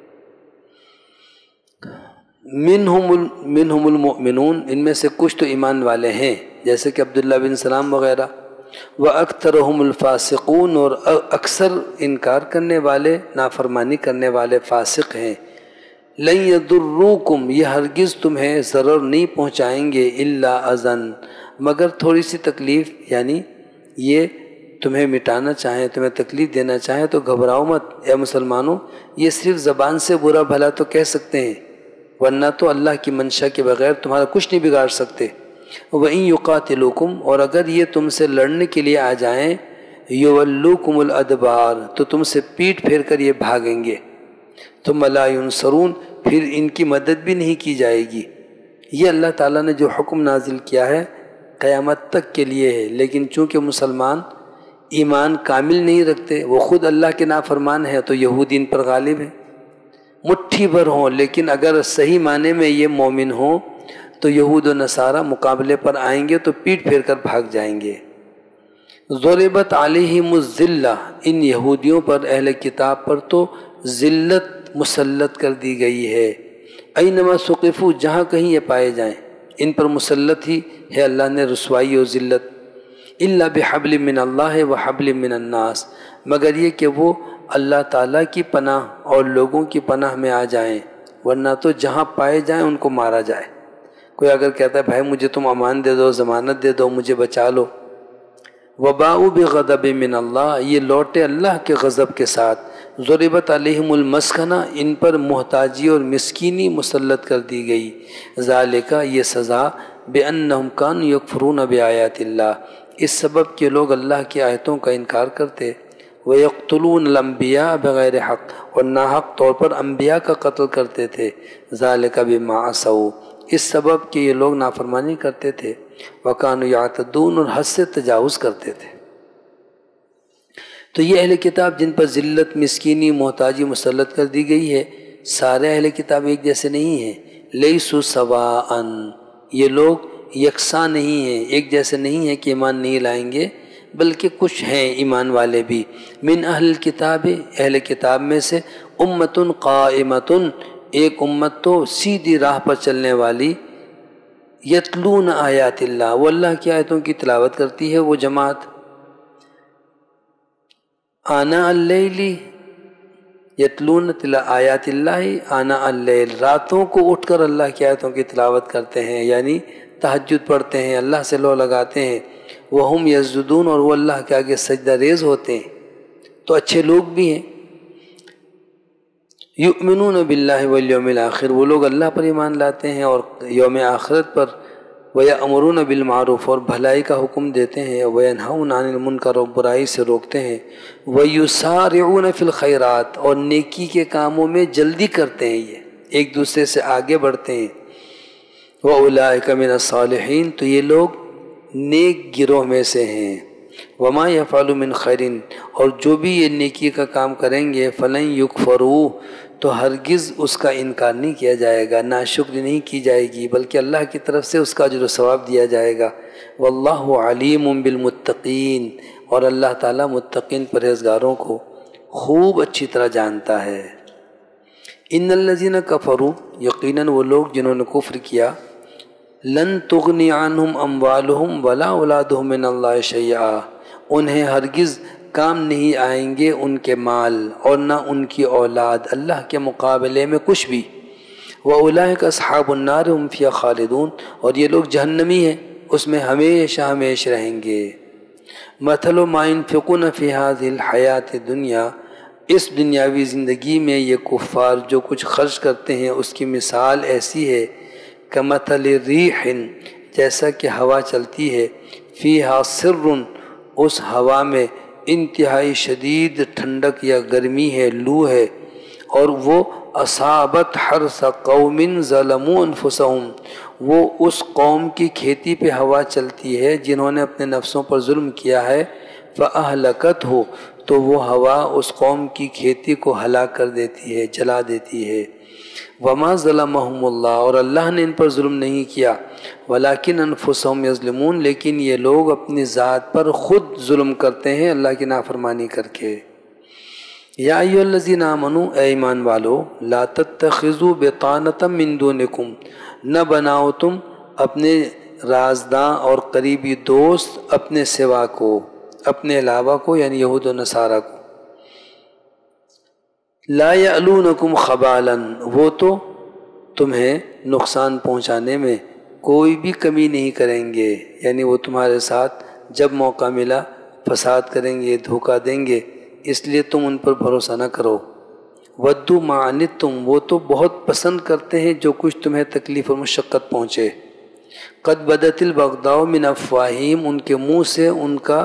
منہم المؤمنون، ان میں سے کچھ تو ایمان والے ہیں جیسے کہ عبداللہ بن سلام وغیرہ، وَأَكْثَرُهُمُ الْفَاسِقُونَ، اور اکثر انکار کرنے والے، نافرمانی کرنے والے فاسق ہیں۔ لَن يَضُرُّوكُمْ، یہ ہرگز تمہیں ضرر نہیں پہنچائیں گے، إِلَّا أَذًا، مگر تھوڑی سی تکلیف، یعنی یہ تمہیں مٹانا چاہیں، تمہیں تکلیف دینا چاہیں تو گھبراؤ مت اے مسلمانوں، یہ صرف زبان سے برا بھلا تو کہہ سکتے ہیں، ورنہ تو اللہ کی منشا کے بغیر تمہارا کچھ نہیں بگاڑ سکتے۔ وَإِن يُقَاتِلُوكُمْ، اور اگر یہ تم سے لڑنے کے لیے آ جائیں، یولوکم الادبار، تو تم سے پیٹ پھیر کر یہ بھاگیں گے، ثم لا ینصرون، پھر ان کی مدد بھی نہیں کی جائے گی۔ یہ اللہ تعالیٰ نے جو حکم نازل کیا ہے قیامت تک کے لیے ہے، لیکن چونکہ مسلمان ایمان کامل نہیں رکھتے، وہ خود اللہ کے نافرمان ہیں، تو یہودی ان پر غالب ہیں۔ مٹھی بھر ہوں لیکن اگر صحیح معنی میں یہ مومن ہوں تو یہود و نصارہ مقابلے پر آئیں گے تو پیٹ پھیر کر بھاگ جائیں گے۔ ضربت علیہم الذلہ، ان یہودیوں پر، اہل کتاب پر تو ذلت مسلط کر دی گئی ہے۔ اینما ثقفوا، جہاں کہیں یہ پائے جائیں ان پر مسلط ہی ہے اللہ نے رسوائی و ذلت۔ الا بحبل من اللہ وحبل من الناس، مگر یہ کہ وہ اللہ تعالیٰ کی پناہ اور لوگوں کی پناہ میں آ جائیں، ورنہ تو جہاں پائے جائیں ان کو مارا جائے۔ کوئی اگر کہتا ہے بھائی مجھے تم امان دے دو، ضمانت دے دو، مجھے بچا لو، وباؤ بغضب من اللہ، یہ لوٹے اللہ کے غضب کے ساتھ۔ ضربت علیہم المسکنہ، ان پر محتاجی اور مسکینی مسلط کر دی گئی۔ ذالک، یہ سزا، بأنہم کانوا یکفرون بآیات اللہ، اس سبب کہ لوگ اللہ کی آیتوں کا انکار کرتے، وَيَقْتُلُونَ الْأَنْبِيَاءَ بغیر حق، اور ناحق طور پر انبیاء کا قتل کرتے تھے۔ ذالک بما عصوا، اس سبب کہ یہ لوگ نافرمانی کرتے تھے، وَكَانُوا يَعْتَدُونَ، اور حد سے تجاوز کرتے تھے۔ تو یہ اہل کتاب جن پر ذلت، مسکینی، محتاجی مسلط کر دی گئی ہے، سارے اہل کتاب ایک جیسے نہیں ہیں۔ لیسوا سواء، یہ لوگ یکساں نہیں ہیں، ایک جیسے نہیں ہیں کہ ایمان نہیں لائیں گے، بلکہ کچھ ہیں ایمان والے بھی۔ من اہل الکتاب، اہل کتاب میں سے، امت قائمت، ایک امت تو سیدھی راہ پر چلنے والی، یتلون آیات اللہ، وہ اللہ کی آیتوں کی تلاوت کرتی ہے وہ جماعت۔ آناء اللیل، یتلون آیات اللہ آناء اللیل، راتوں کو اٹھ کر اللہ کی آیتوں کی تلاوت کرتے ہیں، یعنی تہجد پڑھتے ہیں، اللہ سے لو لگاتے ہیں۔ وہم یسجدون، اور وہ اللہ کے آگے سجدہ ریز ہوتے ہیں، تو اچھے لوگ بھی ہیں۔ یؤمنون باللہ والیوم الآخر، وہ لوگ اللہ پر ایمان لاتے ہیں اور یوم آخرت پر۔ ویأمرون بالمعروف، اور بھلائی کا حکم دیتے ہیں، وینہون عن المنکر، اور برائی سے روکتے ہیں۔ ویسارعون فی الخیرات، اور نیکی کے کاموں میں جلدی کرتے ہیں، یہ ایک دوسرے سے آگے بڑھتے ہیں۔ وَأُولَٰئِکَ مِنَ الصَّالِحِینَ، تو یہ لوگ نیک گروہ میں سے ہیں۔ وَمَا يَفْعَلُ مِنْ خَيْرٍ، اور جو بھی یہ نیکی کا کام کریں گے، فَلَن يُكْفَرُوا، تو ہرگز اس کا انکار نہیں کیا جائے گا، ناشکری نہیں کی جائے گی، بلکہ اللہ کی طرف سے اس کا اجر و ثواب دیا جائے گا۔ وَاللَّهُ عَلِيمٌ بِالْمُتَّقِينَ، اور اللہ تعالیٰ متقین پرہیزگاروں کو خوب اچھی طرح جانتا ہے۔ ان الذین کفروا، یقیناً وہ لوگ جنہوں نے کفر کیا، لن تغنی عنہم اموالہم ولا اولادہم من اللہ شیئا، انہیں ہرگز کام نہیں آئیں گے ان کے مال اور نہ ان کی اولاد اللہ کے مقابلے میں کچھ بھی۔ وَأُولَٰئِكَ أَصْحَابُ النَّارِ هُمْ فِيهَا خَالِدُونَ، اور یہ لوگ جہنمی ہیں، اس میں ہمیشہ ہمیشہ رہیں گے۔ مَثَلُ مَا يُنْفِقُونَ فِي هَٰذِهِ الْحَيَاةِ الدُّنْيَا، اس دنیاوی زندگی میں یہ کفار جو کچھ خرچ کرتے ہیں اس کی مثال ایسی ہے، کَمَثَلِ رِیحٍ، جیسا کہ ہوا چلتی ہے، فِيهَا سِرٌ، اس ہوا میں انتہائی شدید ٹھنڈک یا گرمی ہے، لو ہے، اور وہ اصابت حرث قوم ظلموا انفسہم، وہ اس قوم کی کھیتی پہ ہوا چلتی ہے جنہوں نے اپنے نفسوں پر ظلم کیا ہے، فأہلکتہ، تو وہ ہوا اس قوم کی کھیتی کو ہلاک کر دیتی ہے، جلا دیتی ہے۔ وما ظلمہم اللہ، اور اللہ نے ان پر ظلم نہیں کیا، ولیکن انفسہم یظلمون، لیکن یہ لوگ اپنی ذات پر خود ظلم کرتے ہیں اللہ کی نافرمانی کر کے۔ یا ایھا الذین آمنوا، اے ایمان والو، لا تتخذوا بطانۃ من دونکم، نہ بناؤ تم اپنے رازداں اور قریبی دوست اپنے سوا کو، اپنے علاوہ کو، یعنی یہود و نصارہ کو۔ لا یعلونکم خبالا، وہ تو تمہیں نقصان پہنچانے میں کوئی بھی کمی نہیں کریں گے، یعنی وہ تمہارے ساتھ جب موقع ملا فساد کریں گے، دھوکہ دیں گے، اس لیے تم ان پر بھروسہ نہ کرو۔ ودوا ما عنتم، وہ تو بہت پسند کرتے ہیں جو کچھ تمہیں تکلیف اور مشقت پہنچے۔ قد بدت البغضاء من افواہہم، ان کے منہ سے ان کا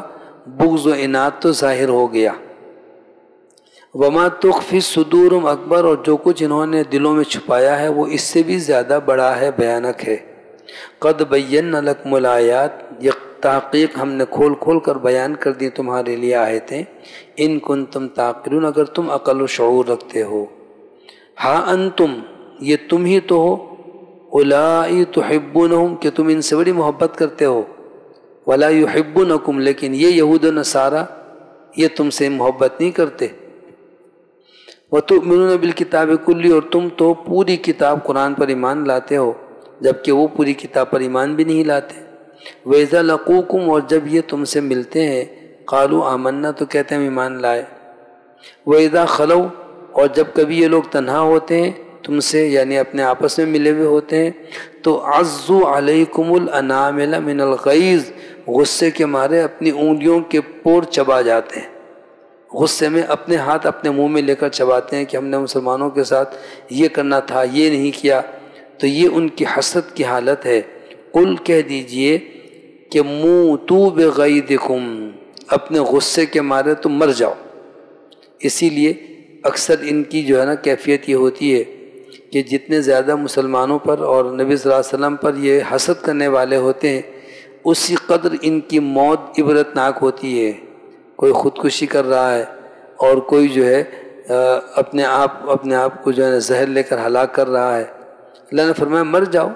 بغض و عناد تو ظاہر ہو گیا۔ وما تخفی صدورہم اکبر، اور جو کچھ انہوں نے دلوں میں چھپایا ہے وہ اس سے بھی زیادہ بڑا ہے، بھیانک ہے۔ قد بینا لکم الآیات، تحقیق ہم نے کھول کھول کر بیان کر دی تمہارے لیے آیتیں، ان کنتم تعقلون، اگر تم عقل و شعور رکھتے ہو۔ ہاں انتم، یہ تم ہی تو ہو، اولائی تحبونہم، کہ تم ان سے بڑی محبت کرتے ہو، ولا یحبونکم، لیکن یہ یہود و نصارہ یہ تم سے محبت نہیں کرتے۔ وتؤمنون بالکتاب کلی، اور تم تو پوری کتاب قرآن پر ایمان لاتے ہو جبکہ وہ پوری کتاب پر ایمان بھی نہیں لاتے۔ وَإِذَا لَقُوكُمْ، اور جب یہ تم سے ملتے ہیں، قَالُوا آمَنَّا، تو کہتے ہیں ہم ایمان لائے۔ وَإِذَا خَلَوْا، اور جب کبھی یہ لوگ تنہا ہوتے ہیں تم سے، یعنی اپنے آپس میں ملے ہوئے ہوتے ہیں، تو عَزُّوا عَلَيْكُمُ الْأَنَامِلَ مِنَ الْغَيْظِ، غصے کے مارے اپنی انگلیوں کے پور چبا جاتے ہیں، غصے میں اپنے ہاتھ اپنے منہ میں لے کر چباتے ہیں کہ ہم نے مسلمانوں کے ساتھ یہ کرنا تھا، یہ نہیں کیا، تو یہ ان کی حسرت کی حالت ہے۔ قل، کہہ دیجئے کہ موتوا بغیظکم، اپنے غصے کے مارے تم مر جاؤ۔ اسی لیے اکثر ان کی جو ہے نا کیفیت یہ ہوتی ہے کہ جتنے زیادہ مسلمانوں پر اور نبی صلی اللہ علیہ وسلم پر یہ حسد کرنے والے ہوتے ہیں، اسی قدر ان کی موت عبرتناک ہوتی ہے۔ کوئی خودکشی کر رہا ہے اور کوئی جو ہے اپنے آپ کو جو ہے زہر لے کر ہلاک کر رہا ہے، اللہ نے فرمایا مر جاؤ۔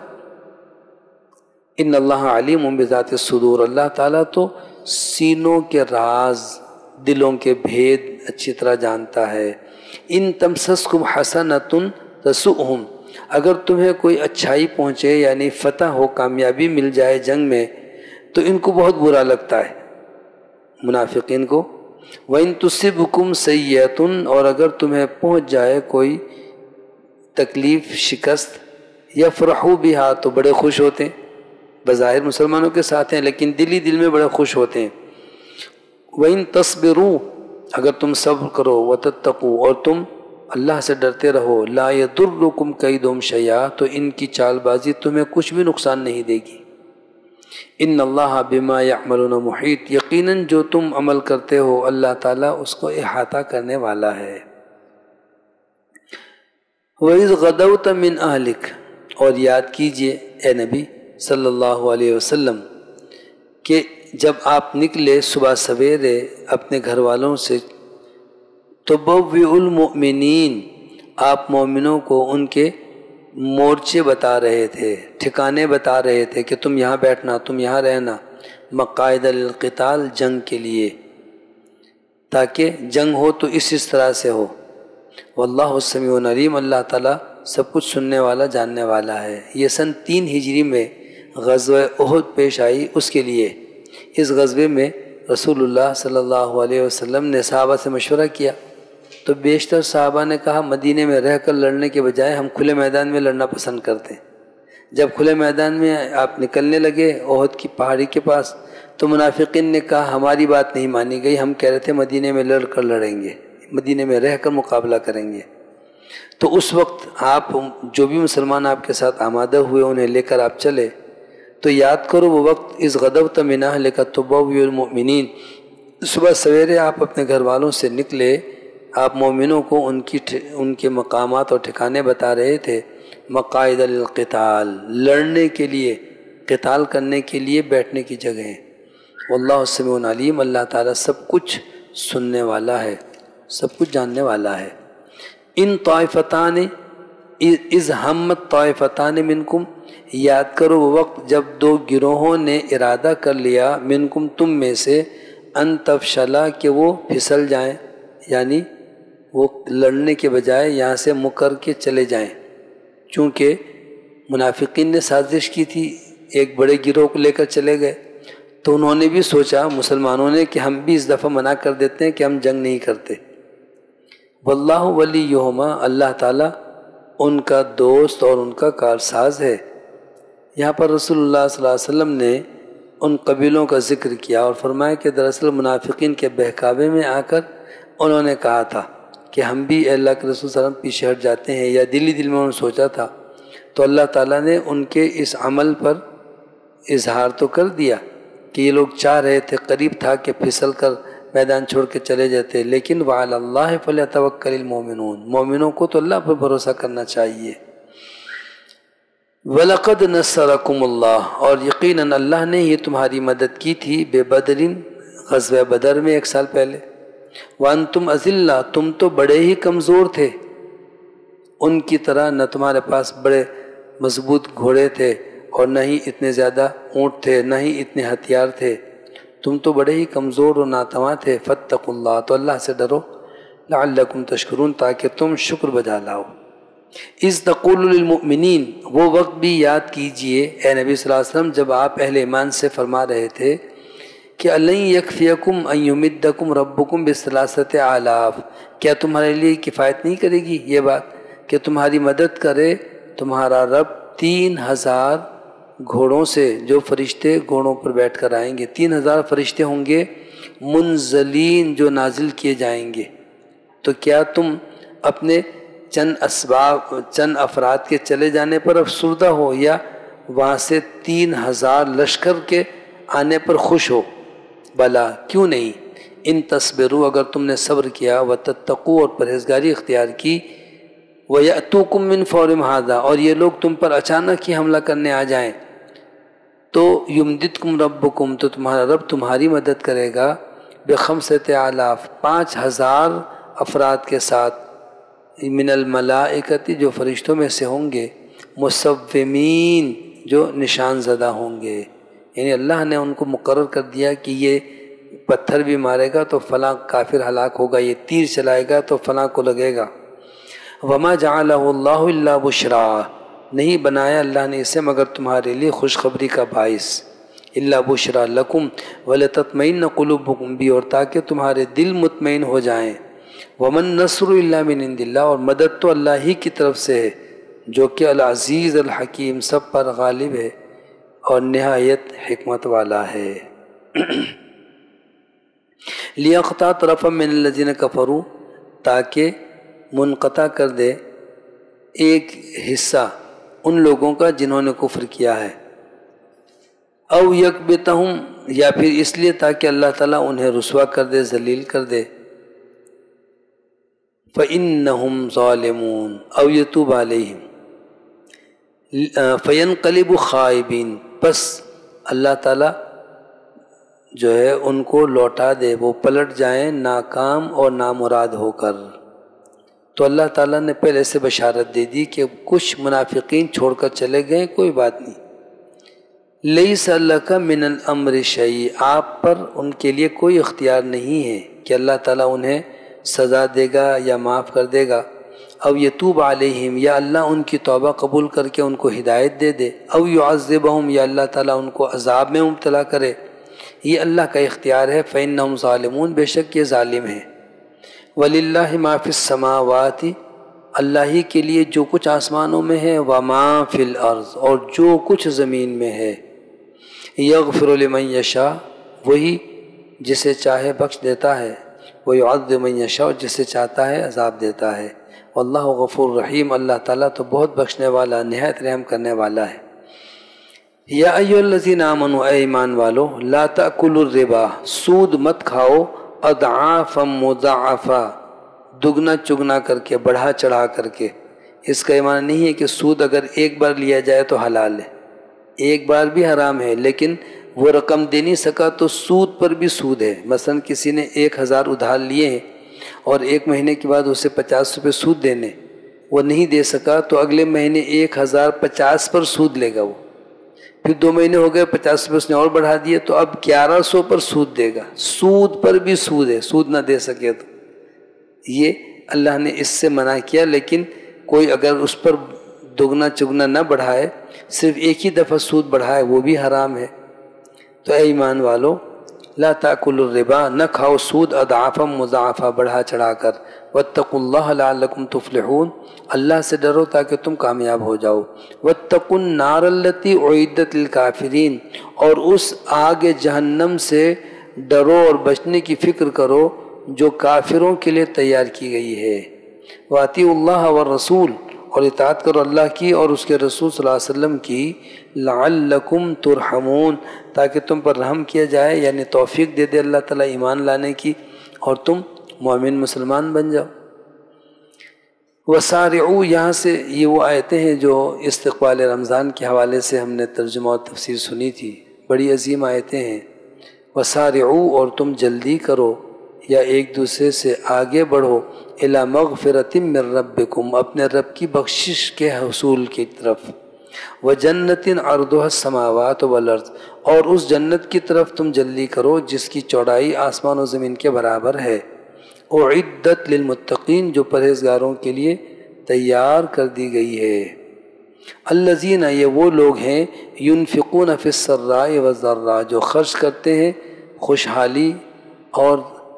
ان اللہ علیم بذات الصدور، اللہ تعالیٰ تو سینوں کے راز، دلوں کے بھید اچھی طرح جانتا ہے۔ ان تمسسکم حسنۃ تسؤہم، اگر تمہیں کوئی اچھائی پہنچے یعنی فتح ہو، کامیابی مل جائے جنگ میں، تو ان کو بہت برا لگتا ہے منافقین کو۔ وَإِن تُصِبْكُمْ سَيِّئَةٌ، اور اگر تمہیں پہنچ جائے کوئی تکلیف، شکست، یفرحوا بها، تو بڑے خوش ہوتے ہیں، بظاہر مسلمانوں کے ساتھ ہیں لیکن دل میں بڑے خوش ہوتے ہیں۔ وَإِن تَصْبِرُوا، اگر تم صبر کرو، وَتَتَّقُوا، اور تم اللہ سے ڈرتے رہو، لَا يَضُرُّكُمْ كَيْدُهُمْ شَيْئًا، تو ان کی چال بازی تمہیں کچھ بھی نقصان نہیں دے گی۔ ان اللہ بما یعملون محیط، یقیناً جو تم عمل کرتے ہو اللہ تعالیٰ اس کو احاطہ کرنے والا ہے۔ وَإِذْ غَدَوْتَ مِنْ أَهْلِكَ، اور یاد کیجئے اے نبی صلی اللہ علیہ وسلم کہ جب آپ نکلے صبح سویرے اپنے گھر والوں سے، تُبَوِّئُ الْمُؤْمِنِينَ، آپ مومنوں کو ان کے مورچے بتا رہے تھے، ٹھکانے بتا رہے تھے کہ تم یہاں بیٹھنا، تم یہاں رہنا، مقاعد للقتال، جنگ کے لیے، تاکہ جنگ ہو تو اس طرح سے ہو۔ واللہ سمیع علیم، اللہ تعالیٰ سب کچھ سننے والا، جاننے والا ہے۔ یہ سن 3 ہجری میں غزوہ احد پیش آئی، اس کے لیے اس غزوے میں رسول اللہ صلی اللہ علیہ وسلم نے صحابہ سے مشورہ کیا، تو بیشتر صحابہ نے کہا مدینے میں رہ کر لڑنے کے بجائے ہم کھلے میدان میں لڑنا پسند کرتے ہیں۔ جب کھلے میدان میں آپ نکلنے لگے احد کی پہاڑی کے پاس، تو منافقین نے کہا ہماری بات نہیں مانی گئی، ہم کہہ رہے تھے مدینے میں لڑ کر لڑیں گے، مدینے میں رہ کر مقابلہ کریں گے۔ تو اس وقت آپ جو بھی مسلمان آپ کے ساتھ آمادہ ہوئے انہیں لے کر آپ چلے، تو یاد کرو وہ وقت، اذ غدوت من اہلک تبوئ المؤمنین، صبح سویرے آپ اپنے گھر والوں سے نکلے، آپ مومنوں کو ان کے مقامات اور ٹھکانے بتا رہے تھے، مقاعد للقتال، لڑنے کے لیے، قتال کرنے کے لیے بیٹھنے کی جگہیں۔ واللہ سمیع علیم، اللہ تعالیٰ سب کچھ سننے والا ہے، سب کچھ جاننے والا ہے۔ ان طائفتان اذ ہمت طائفتان منکم، یاد کرو وہ وقت جب 2 گروہوں نے ارادہ کر لیا، منکم تم میں سے، ان تفشلا، کہ وہ پھسل جائیں، یعنی وہ لڑنے کے بجائے یہاں سے مکر کے چلے جائیں، چونکہ منافقین نے سازش کی تھی، ایک بڑے گروہ کو لے کر چلے گئے، تو انہوں نے بھی سوچا مسلمانوں نے کہ ہم بھی اس دفعہ منع کر دیتے ہیں کہ ہم جنگ نہیں کرتے۔ واللہ ولیہما، اللہ تعالیٰ ان کا دوست اور ان کا کارساز ہے۔ یہاں پر رسول اللہ صلی اللہ علیہ وسلم نے ان قبیلوں کا ذکر کیا اور فرمایا کہ دراصل منافقین کے بہکاوے میں آ کر انہوں نے کہا تھا کہ ہم بھی اللہ کے رسول صلی اللہ علیہ وسلم پیچھے ہٹ جاتے ہیں، یا دل میں انہوں نے سوچا تھا، تو اللہ تعالیٰ نے ان کے اس عمل پر اظہار تو کر دیا کہ یہ لوگ چاہ رہے تھے، قریب تھا کہ پھسل کر میدان چھوڑ کے چلے جاتے، لیکن وعلی اللہ فلیتوکل المؤمنون، مومنوں کو تو اللہ پر بھروسہ کرنا چاہیے۔ وَلَقَدْ نَصَّرَكُمُ اللَّهُ، اور یقیناً اللہ نے یہ تمہاری مدد کی تھی، بے بدرین، غزوہ بدر میں 1 سال پہلے، وَأَنْتُمْ أَذِلَّةٌ، تم تو بڑے ہی کمزور تھے، ان کی طرح نہ تمہارے پاس بڑے مضبوط گھوڑے تھے اور نہ ہی اتنے زیادہ اونٹ تھے، نہ ہی اتنے ہتھیار تھے، تم تو بڑے ہی کمزور اور ناتواں تھے۔ فَاتَّقُوا اللَّهَ، تو اللہ سے ڈرو، لَعَلَّكُمْ تَشْكُرُونَ، تاکہ تم شکر بجا لاؤ۔ اِذْ تَقُولُ لِلْمُؤْمِنِينَ، وہ وقت بھی یاد کیجئے اے نبی صلی اللہ علیہ وسلم جب آپ اہل ایمان سے فرما رہے تھے کہ أَلَنْ يَكْفِيَكُمْ أَنْ يُمِدَّكُمْ رَبُّكُمْ بِثَلَاثَةِ آلَافٍ، کیا تمہارے لیے کفایت نہیں کرے گی یہ بات کہ تمہاری مدد کرے تمہارا رب 3000 گھوڑوں سے، جو فرشتے گھوڑوں پر بیٹھ کر آئیں گے، 3000 فرشتے ہوں گے منزلین، جو نازل کیے جائیں گے۔ تو کیا تم اپنے چند افراد کے چلے جانے پر افسردہ ہو، یا وہاں سے 3000 لشکر کے آنے پر خوش ہو؟ بلا، کیوں نہیں، ان تصبروا، اگر تم نے صبر کیا، وتتقوا، اور پرہیزگاری اختیار کی، وَيَأْتُوكُم مِّن فَوْرِهِمْ هَٰذَا، اور یہ لوگ تم پر اچانک ہی حملہ کرنے آ جائیں، تو یمددکم ربکم، تو تمہارا رب تمہاری مدد کرے گا، بخمسۃ آلاف، 5000 افراد کے ساتھ، من الملائکۃ، جو فرشتوں میں سے ہوں گے، مصومین، جو نشان زدہ ہوں گے، یعنی اللہ نے ان کو مقرر کر دیا کہ یہ پتھر بھی مارے گا تو فلاں کافر ہلاک ہوگا، یہ تیر چلائے گا تو فلاں کو لگے گا۔ وما جعلہ اللہ الا بشرا، نہیں بنایا اللہ نے اسے مگر تمہارے لیے خوشخبری کا باعث، الا بشرا لکم ولتطمئن قلوبکم بھی، اور تاکہ تمہارے دل مطمئن ہو جائیں۔ ومن نصر الا من عند اللہ، اور مدد تو اللہ ہی کی طرف سے ہے، جو کہ العزیز الحکیم، سب پر غالب ہے اور نہایت حکمت والا ہے۔ لیقطع طرفا من الذین کفروا، تاکہ منقطع کر دے ایک حصہ ان لوگوں کا جنہوں نے کفر کیا ہے، او یکبتہم، یا پھر اس لیے تاکہ اللہ تعالیٰ انہیں رسوا کر دے، ذلیل کر دے، فإنہم ظالمون، او یتوب علیہم، فینقلب خائبین، پس اللہ تعالیٰ جو ہے ان کو لوٹا دے، وہ پلٹ جائیں ناکام اور نامراد ہو کر۔ تو اللہ تعالیٰ نے پہلے سے بشارت دے دی کہ کچھ منافقین چھوڑ کر چلے گئے، کوئی بات نہیں، لیس لک من الامر شیء، آپ پر ان کے لیے کوئی اختیار نہیں ہے کہ اللہ تعالیٰ انہیں سزا دے گا یا معاف کر دے گا، او یتوب علیہم، یا اللہ ان کی توبہ قبول کر کے ان کو ہدایت دے دے، او یعذبہم، یا اللہ تعالیٰ ان کو عذاب میں مبتلا کرے، یہ اللہ کا اختیار ہے۔ فإنہم ظالمون، بے شک یہ ظالم ہیں۔ وَلِلَّهِ مَا فِي السَّمَاوَاتِ، اللہ ہی کے لیے جو کچھ آسمانوں میں ہے، وَمَا فِي الْأَرْضِ، اور جو کچھ زمین میں ہے، يَغْفِرُ لِمَن يَشَاءُ، وہی جسے چاہے بخش دیتا ہے، وَيُعَذِّبُ مَن يَشَاءُ، جسے چاہتا ہے عذاب دیتا ہے، واللہ غفور رحیم، اللہ تعالیٰ تو بہت بخشنے والا، نہایت رحم کرنے والا ہے۔ یا ایھا الذین آمنوا، اے ایمان والو، لا تأکلوا الربا، سود مت کھاؤ، اضعافا مضاعفا، دگنا چگنا کر کے، بڑھا چڑھا کر کے۔ اس کا معنی نہیں ہے کہ سود اگر ایک بار لیا جائے تو حلال ہے، ایک بار بھی حرام ہے، لیکن وہ رقم دے نہیں سکا تو سود پر بھی سود ہے۔ مثلا کسی نے 1000 ادھار لیے ہیں اور 1 مہینے کے بعد اسے 50 روپے سود دینے، وہ نہیں دے سکا تو اگلے مہینے 1050 پر سود لے گا وہ، پھر 2 مہینے ہو گئے، 50 روپے اس نے اور بڑھا دیے تو اب 1100 پر سود دے گا۔ سود پر بھی سود ہے، سود نہ دے سکے تو یہ اللہ نے اس سے منع کیا، لیکن کوئی اگر اس پر دگنا چگنا نہ بڑھائے، صرف ایک ہی دفعہ سود بڑھائے، وہ بھی حرام ہے۔ تو اے ایمان والو، لا تأکلوا الربا، نہ کھاؤ سود، اضعافا مضاعفا، بڑھا چڑھا کر، واتقوا اللہ لعلکم تفلحون، اللہ سے ڈرو تاکہ تم کامیاب ہو جاؤ، واتقوا النار التی اعدت للکافرین، اور اس آگ جہنم سے ڈرو اور بچنے کی فکر کرو جو کافروں کے لیے تیار کی گئی ہے، واطیعوا اللہ والرسول، اور اطاعت کرو اللہ کی اور اس کے رسول صلی اللہ علیہ وسلم کی، لعلکم ترحمون، تاکہ تم پر رحم کیا جائے، یعنی توفیق دے دے اللہ تعالیٰ ایمان لانے کی اور تم مومن مسلمان بن جاؤ۔ وسارعوا، یہاں سے یہ وہ آیتیں ہیں جو استقبال رمضان کے حوالے سے ہم نے ترجمہ اور تفسیر سنی تھی، بڑی عظیم آیتیں ہیں۔ وسارعوا، اور تم جلدی کرو یا ایک دوسرے سے آگے بڑھو، الی مغفرۃ من ربکم، اپنے رب کی بخشش کے حصول کی طرف، وجنۃ عرضها السماوات والارض، اور اس جنت کی طرف تم جلدی کرو جس کی چوڑائی آسمان و زمین کے برابر ہے، اعدت للمتقین، جو پرہیزگاروں کے لیے تیار کر دی گئی ہے۔ الذین، یہ وہ لوگ ہیں، ينفقون فی السراء والضراء، جو خرچ کرتے ہیں خوشحالی اور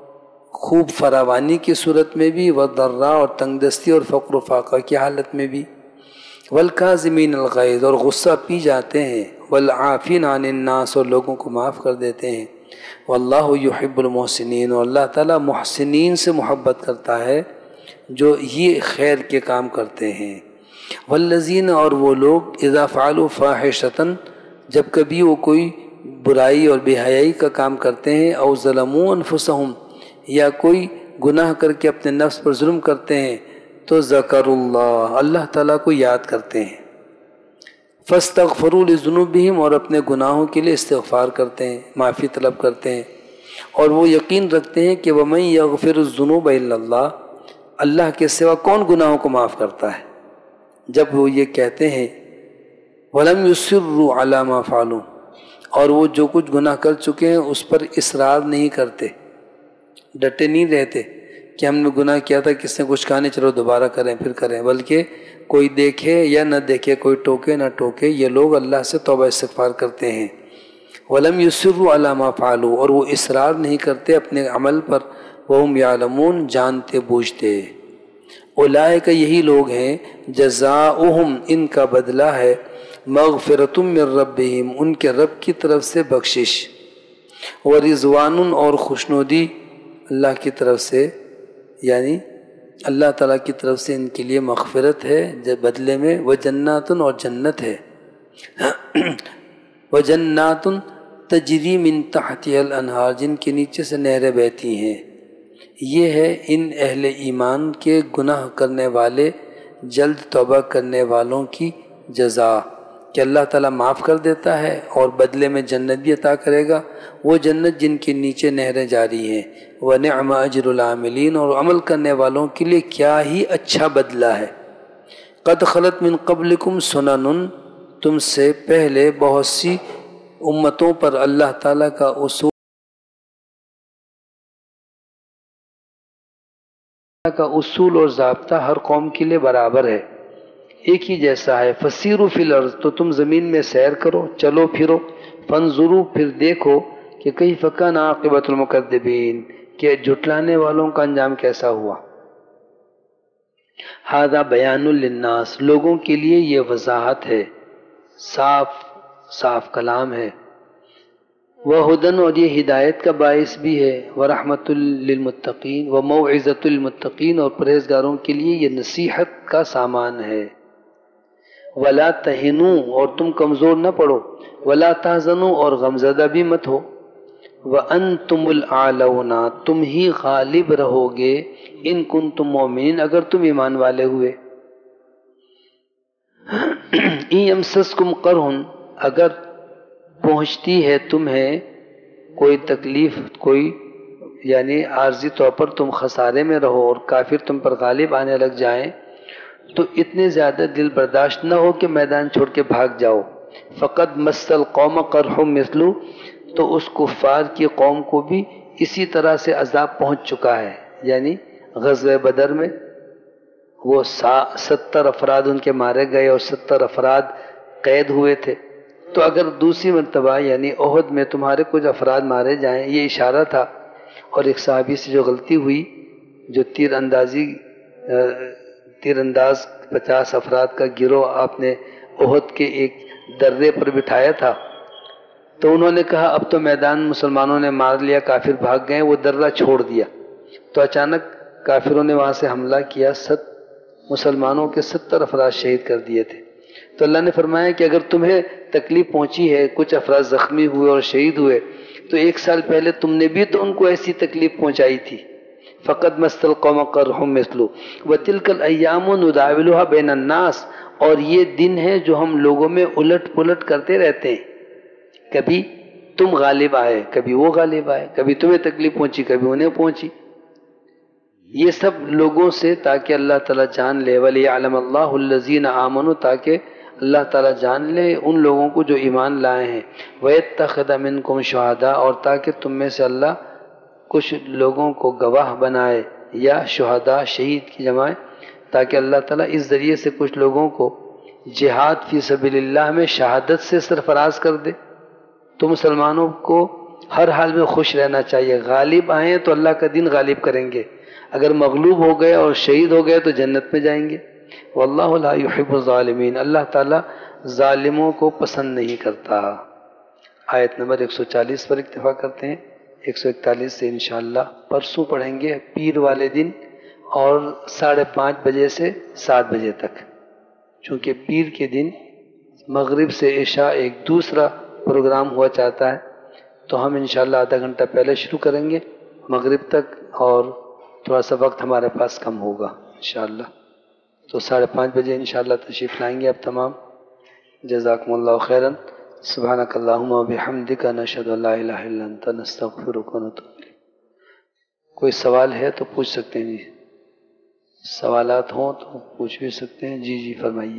خوب فراوانی کی صورت میں بھی، والضراء، اور تنگ دستی اور فقر و فاقہ کی حالت میں بھی، والکاظمین الغیظ، اور غصہ پی جاتے ہیں، والعافین عن الناس، اور لوگوں کو معاف کر دیتے ہیں، واللہ یحب المحسنین، اور اللہ تعالیٰ محسنین سے محبت کرتا ہے جو یہ خیر کے کام کرتے ہیں۔ والذین، اور وہ لوگ، اذا فعلوا فاحشۃ، جب کبھی وہ کوئی برائی اور بے حیائی کا کام کرتے ہیں، او ظلموا انفسہم، یا کوئی گناہ کر کے اپنے نفس پر ظلم کرتے ہیں، تو ذکر اللہ تعالیٰ کو یاد کرتے ہیں، فاستغفروا لذنوبہم، اور اپنے گناہوں کے لیے استغفار کرتے ہیں، معافی طلب کرتے ہیں، اور وہ یقین رکھتے ہیں کہ وَمَن يَغْفِرُ الذُّنُوبَ إِلَّا اللَّهُ، اللہ کے سوا کون گناہوں کو معاف کرتا ہے۔ جب وہ یہ کہتے ہیں وَلَمْ يُصِرُّوا عَلَى مَا فَعَلُوا، اور وہ جو کچھ گناہ کر چکے ہیں اس پر اصرار نہیں کرتے، ڈٹے نہیں رہتے کہ ہم نے گناہ کیا تھا، کس نے کچھ کہا نہیں چلو دوبارہ کریں پھر کریں، بلکہ کوئی دیکھے یا نہ دیکھے، کوئی ٹوکے نہ ٹوکے، یہ لوگ اللہ سے توبہ استغفار کرتے ہیں۔ وَلَمْ يُصِرُّوا عَلَى مَا فَعَلُوا، اور وہ اصرار نہیں کرتے اپنے عمل پر، وَهُمْ يَعْلَمُونَ، جانتے بوجھتے۔ اولئک، یہی لوگ ہیں، جزاؤہم، ان کا بدلہ ہے، مغفرۃ من ربہم، ان کے رب کی طرف سے بخشش، ورضوان، اور خوشنودی اللہ کی طرف سے، یعنی اللہ تعالیٰ کی طرف سے ان کے لیے مغفرت ہے بدلے میں، وجنات، اور جنت ہے، وجنات تجری من تحتها الانہار، جن کے نیچے سے نہریں بہتی ہیں۔ یہ ہے ان اہل ایمان کے گناہ کرنے والے جلد توبہ کرنے والوں کی جزا، کہ اللہ تعالیٰ معاف کر دیتا ہے اور بدلے میں جنت بھی عطا کرے گا، وہ جنت جن کے نیچے نہریں جاری ہیں۔ وَنِعْمَ أَجْرُ الْعَامِلِينَ، اور عمل کرنے والوں کے لیے کیا ہی اچھا بدلہ ہے۔ قَدْ خَلَتْ مِن قَبْلِكُمْ سُنَنٌ، تم سے پہلے بہت سی امتوں پر اللہ تعالیٰ کا اصول اور ضابطہ ہر قوم کے لیے برابر ہے، ایک ہی جیسا ہے۔ فسیروا فی الارض، تو تم زمین میں سیر کرو، چلو پھرو، فانظروا، پھر دیکھو کہ کیف کان عاقبۃ المکذبین، کہ جھٹلانے والوں کا انجام کیسا ہوا۔ ھذا بیان للناس، لوگوں کے لیے یہ وضاحت ہے، صاف کلام ہے، وہدن، اور یہ ہدایت کا باعث بھی ہے، ورحمۃ للمتقین، وموعظۃ للمتقین، اور پرہیزگاروں کے لیے یہ نصیحت کا سامان ہے۔ ولا تہنوا، اور تم کمزور نہ پڑو، ولا تحزنوا، اور غمزدہ بھی مت ہو، وانتم الاعلون، تم ہی غالب رہو گے، ان کنتم مؤمنین، اگر تم ایمان والے ہوئے۔ ان یمسسکم قرح، اگر پہنچتی ہے تمہیں کوئی تکلیف، کوئی یعنی عارضی طور پر تم خسارے میں رہو اور کافر تم پر غالب آنے لگ جائیں، تو اتنے زیادہ دل برداشت نہ ہو کہ میدان چھوڑ کے بھاگ جاؤ۔ فقد مس القوم قرح مثلو، تو اس کفار کی قوم کو بھی اسی طرح سے عذاب پہنچ چکا ہے، یعنی غزوہ بدر میں وہ 70 افراد ان کے مارے گئے اور 70 افراد قید ہوئے تھے، تو اگر دوسری مرتبہ یعنی احد میں تمہارے کچھ افراد مارے جائیں، یہ اشارہ تھا۔ اور ایک صحابی سے جو غلطی ہوئی، جو تیر انداز 50 افراد کا گروہ آپ نے احد کے ایک درے پر بٹھایا تھا، تو انہوں نے کہا اب تو میدان مسلمانوں نے مار لیا، کافر بھاگ گئے، وہ درہ چھوڑ دیا، تو اچانک کافروں نے وہاں سے حملہ کیا، مسلمانوں کے 70 افراد شہید کر دیے تھے. تو اللہ نے فرمایا کہ اگر تمہیں تکلیف پہنچی ہے، کچھ افراد زخمی ہوئے اور شہید ہوئے، تو 1 سال پہلے تم نے بھی تو ان کو ایسی تکلیف پہنچائی تھی. فقد مس القوم قرح مثلو وتلک الایام نداولها بین الناس، اور یہ دن ہے جو ہم لوگوں میں الٹ پلٹ کرتے رہتے ہیں. کبھی تم غالب آئے، کبھی وہ غالب آئے، کبھی تمہیں تکلیف پہنچی، کبھی انہیں پہنچی. یہ سب لوگوں سے تاکہ اللہ تعالیٰ جان لے، وَلِيَعْلَمَ اللَّهُ الَّذِينَ آمَنُوا، تاکہ اللہ تعالیٰ جان لے ان لوگوں کو جو ایمان لائے ہیں، وَيَتَّخِذَ مِنْكُمْ شُهَدَاءَ، اور تاکہ تم میں سے اللہ کچھ لوگوں کو گواہ بنائے، یا شہداء شہید کی جمع، تاکہ اللہ تعالیٰ اس ذریعے سے کچھ لوگوں کو جہاد فی سبیل اللہ میں شہادت سے سرفراز کر دے. تو مسلمانوں کو ہر حال میں خوش رہنا چاہیے. غالب آئیں تو اللہ کا دین غالب کریں گے، اگر مغلوب ہو گئے اور شہید ہو گئے تو جنت میں جائیں گے. واللہ لا يحب الظالمین، اللہ تعالیٰ ظالموں کو پسند نہیں کرتا. آیت نمبر 140 پر اکتفا کرتے ہیں. 141 سے انشاءاللہ پرسوں پڑھیں گے، پیر والے دن، اور 5:30 بجے سے 7 بجے تک، چونکہ پیر کے دن مغرب سے عشاء ایک دوسرا پروگرام ہوا چاہتا ہے، تو ہم انشاءاللہ آدھا گھنٹہ پہلے شروع کریں گے مغرب تک، اور تھوڑا سا وقت ہمارے پاس کم ہوگا انشاءاللہ. تو 5:30 بجے انشاءاللہ تشریف لائیں گے آپ تمام. جزاکم اللہ خیراً. سبحانک اللہم و بحمدک، نشہد ان لا الہ الا انت، نستغفرک و نتوب الیک. کوئی سوال ہے تو پوچھ سکتے ہیں. جی سوالات ہوں تو پوچھ بھی سکتے ہیں. جی فرمائیے.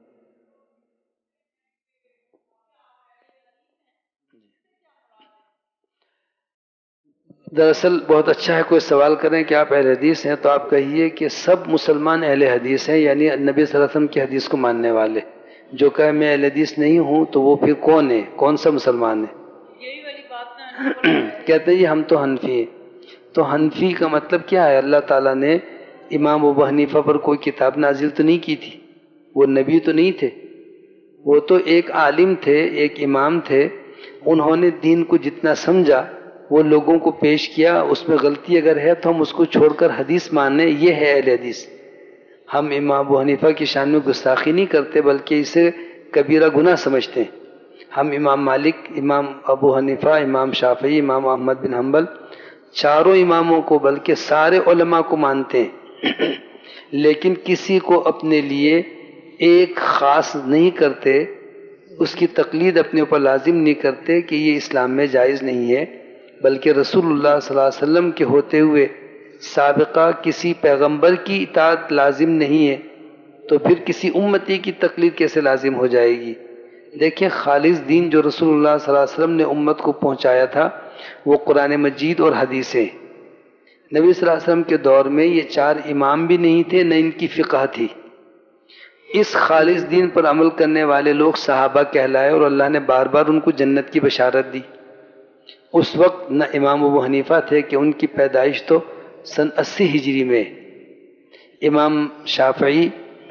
دراصل بہت اچھا ہے کوئی سوال کریں کہ آپ اہل حدیث ہیں، تو آپ کہیے کہ سب مسلمان اہل حدیث ہیں، یعنی نبی صلی اللہ علیہ وسلم کی حدیث کو ماننے والے. جو کہے میں اہل حدیث نہیں ہوں تو وہ پھر کون ہے، کون سا مسلمان ہے؟ یہی والی بات کہتے ہیں جی ہم تو حنفی ہیں. تو حنفی کا مطلب کیا ہے؟ اللہ تعالیٰ نے امام ابو حنیفہ پر کوئی کتاب نازل تو نہیں کی تھی، وہ نبی تو نہیں تھے، وہ تو ایک عالم تھے، ایک امام تھے. انہوں نے دین کو جتنا سمجھا وہ لوگوں کو پیش کیا. اس میں غلطی اگر ہے تو ہم اس کو چھوڑ کر حدیث ماننے، یہ ہے اہل حدیث. ہم امام ابو حنیفہ کی شان میں گستاخی نہیں کرتے، بلکہ اسے کبیرہ گناہ سمجھتے ہیں. ہم امام مالک، امام ابو حنیفہ، امام شافعی، امام احمد بن حنبل، چاروں اماموں کو بلکہ سارے علماء کو مانتے ہیں، لیکن کسی کو اپنے لیے ایک خاص نہیں کرتے، اس کی تقلید اپنے اوپر لازم نہیں کرتے کہ یہ اسلام میں جائز نہیں ہے. بلکہ رسول اللہ صلی اللہ علیہ وسلم کے ہوتے ہوئے سابقہ کسی پیغمبر کی اطاعت لازم نہیں ہے، تو پھر کسی امتی کی تقلید کیسے لازم ہو جائے گی؟ دیکھیں خالص دین جو رسول اللہ صلی اللہ علیہ وسلم نے امت کو پہنچایا تھا وہ قرآن مجید اور حدیثیں. نبی صلی اللہ علیہ وسلم کے دور میں یہ 4 امام بھی نہیں تھے، نہ ان کی فقہ تھی. اس خالص دین پر عمل کرنے والے لوگ صحابہ کہلائے، اور اللہ نے بار بار ان کو جنت کی بشارت دی. اس وقت نہ امام ابو حنیفہ تھے کہ ان کی پیدائش تو سن 80 ہجری میں، امام شافعی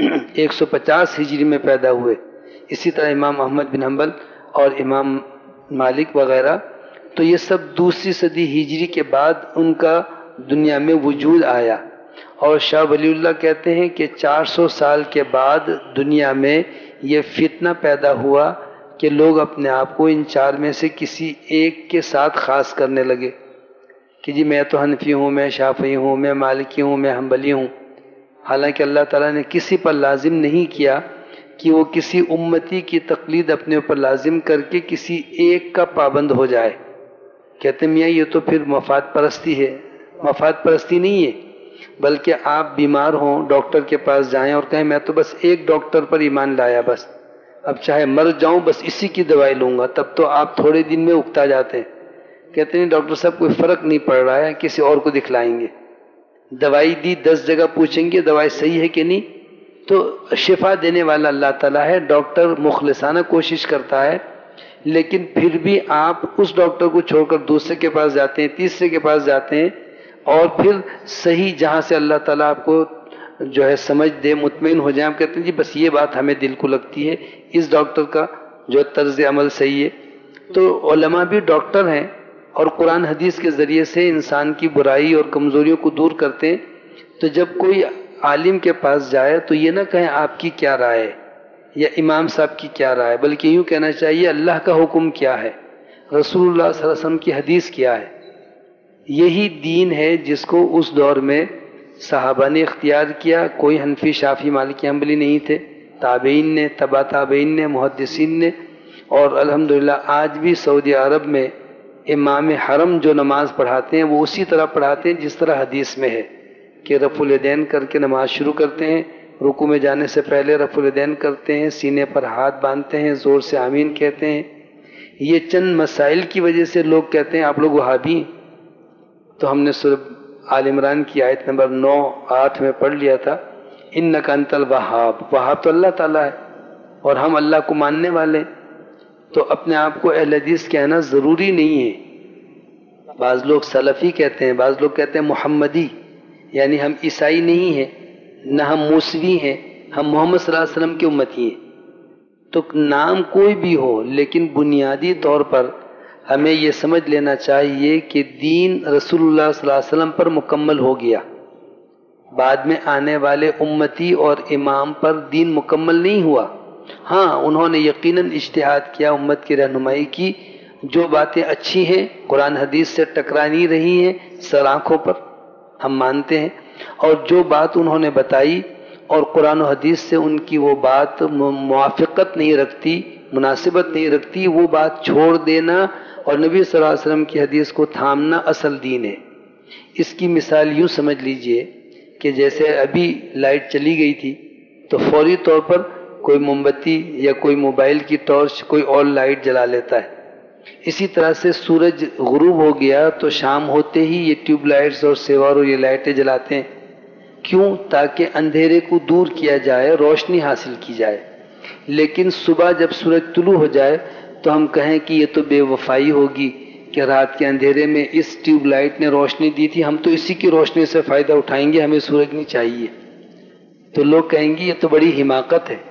150 ہجری میں پیدا ہوئے، اسی طرح امام احمد بن حنبل اور امام مالک وغیرہ، تو یہ سب 2ری صدی ہجری کے بعد ان کا دنیا میں وجود آیا. اور شاہ ولی اللہ کہتے ہیں کہ 400 سال کے بعد دنیا میں یہ فتنہ پیدا ہوا کہ لوگ اپنے آپ کو ان 4 میں سے کسی ایک کے ساتھ خاص کرنے لگے کہ جی میں تو حنفی ہوں، میں شافعی ہوں، میں مالکی ہوں، میں حنبلی ہوں. حالانکہ اللہ تعالیٰ نے کسی پر لازم نہیں کیا کہ وہ کسی امتی کی تقلید اپنے اوپر لازم کر کے کسی ایک کا پابند ہو جائے. کہتے میاں یہ تو پھر مفاد پرستی ہے. مفاد پرستی نہیں ہے، بلکہ آپ بیمار ہوں ڈاکٹر کے پاس جائیں اور کہیں میں تو بس ایک ڈاکٹر پر ایمان لایا، بس اب چاہے مر جاؤں بس اسی کی دوائی لوں گا، تب تو آپ تھوڑے دن میں اکتا جاتے ہیں. کہتے ہیں ڈاکٹر صاحب کوئی فرق نہیں پڑ رہا ہے، کسی اور کو دکھلائیں گے. دوائی دی 10 جگہ پوچھیں گے دوائی صحیح ہے کہ نہیں، تو شفا دینے والا اللہ تعالیٰ ہے. ڈاکٹر مخلصانہ کوشش کرتا ہے، لیکن پھر بھی آپ اس ڈاکٹر کو چھوڑ کر دوسرے کے پاس جاتے ہیں، تیسرے کے پاس جاتے ہیں، اور پھر صحیح جہاں سے اللہ تعالیٰ آپ کو جو ہے سمجھ دے، مطمئن ہو جائیں، آپ کہتے ہیں جی بس یہ بات ہمیں دل کو لگتی ہے، اس ڈاکٹر کا جو طرز عمل صحیح ہے. تو علماء بھی ڈاکٹر ہیں اور قرآن حدیث کے ذریعے سے انسان کی برائی اور کمزوریوں کو دور کرتے ہیں. تو جب کوئی عالم کے پاس جائے تو یہ نہ کہیں آپ کی کیا رائے ہے یا امام صاحب کی کیا رائے، بلکہ یوں کہنا چاہیے اللہ کا حکم کیا ہے، رسول اللہ صلی اللہ علیہ وسلم کی حدیث کیا ہے۔ یہی دین ہے جس کو اس دور میں صحابہ نے اختیار کیا۔ کوئی حنفی، شافعی، مالکی، حنبلی نہیں تھے، تابعین نے، تبع تابعین نے، محدثین نے، اور الحمدللہ آج بھی سعودی عرب میں امام حرم جو نماز پڑھاتے ہیں وہ اسی طرح پڑھاتے ہیں جس طرح حدیث میں ہے کہ رفع الیدین کر کے نماز شروع کرتے ہیں، رکوع میں جانے سے پہلے رفع الیدین کرتے ہیں، سینے پر ہاتھ باندھتے ہیں، زور سے آمین کہتے ہیں۔ یہ چند مسائل کی وجہ سے لوگ کہتے ہیں آپ لوگ وہابی ہیں۔ تو ہم نے سورہ آل عمران کی آیت نمبر 9-8 میں پڑھ لیا تھا، انک انت الوہاب، وہاب تو اللہ تعالیٰ ہے اور ہم اللہ کو ماننے والے ہیں، تو اپنے آپ کو اہل حدیث کہنا ضروری نہیں ہے۔ بعض لوگ سلفی کہتے ہیں، بعض لوگ کہتے ہیں محمدی، یعنی ہم عیسائی نہیں ہیں، نہ ہم موسوی ہیں، ہم محمد صلی اللہ علیہ وسلم کی امتی ہیں۔ تو نام کوئی بھی ہو، لیکن بنیادی طور پر ہمیں یہ سمجھ لینا چاہیے کہ دین رسول اللہ صلی اللہ علیہ وسلم پر مکمل ہو گیا، بعد میں آنے والے امتی اور امام پر دین مکمل نہیں ہوا۔ ہاں انہوں نے یقیناً اجتہاد کیا، امت کی رہنمائی کی، جو باتیں اچھی ہیں قرآن حدیث سے ٹکرا نہیں رہی ہیں سر آنکھوں پر ہم مانتے ہیں، اور جو بات انہوں نے بتائی اور قرآن و حدیث سے ان کی وہ بات موافقت نہیں رکھتی، مناسبت نہیں رکھتی، وہ بات چھوڑ دینا اور نبی صلی اللہ علیہ وسلم کی حدیث کو تھامنا اصل دین ہے۔ اس کی مثال یوں سمجھ لیجئے کہ جیسے ابھی لائٹ چلی گئی تھی تو فوری طور پر کوئی موم بتی یا کوئی موبائل کی ٹارچ، کوئی اور لائٹ جلا لیتا ہے۔ اسی طرح سے سورج غروب ہو گیا تو شام ہوتے ہی یہ ٹیوب لائٹس اور سیوار اور یہ لائٹیں جلاتے ہیں، کیوں؟ تاکہ اندھیرے کو دور کیا جائے، روشنی حاصل کی جائے۔ لیکن صبح جب سورج طلوع ہو جائے تو ہم کہیں کہ یہ تو بے وفائی ہوگی کہ رات کے اندھیرے میں اس ٹیوب لائٹ نے روشنی دی تھی، ہم تو اسی کی روشنی سے فائدہ اٹھائیں گے، ہمیں سورج نہیں چاہیے۔ تو لوگ کہیں گے یہ تو بڑی حماقت ہے،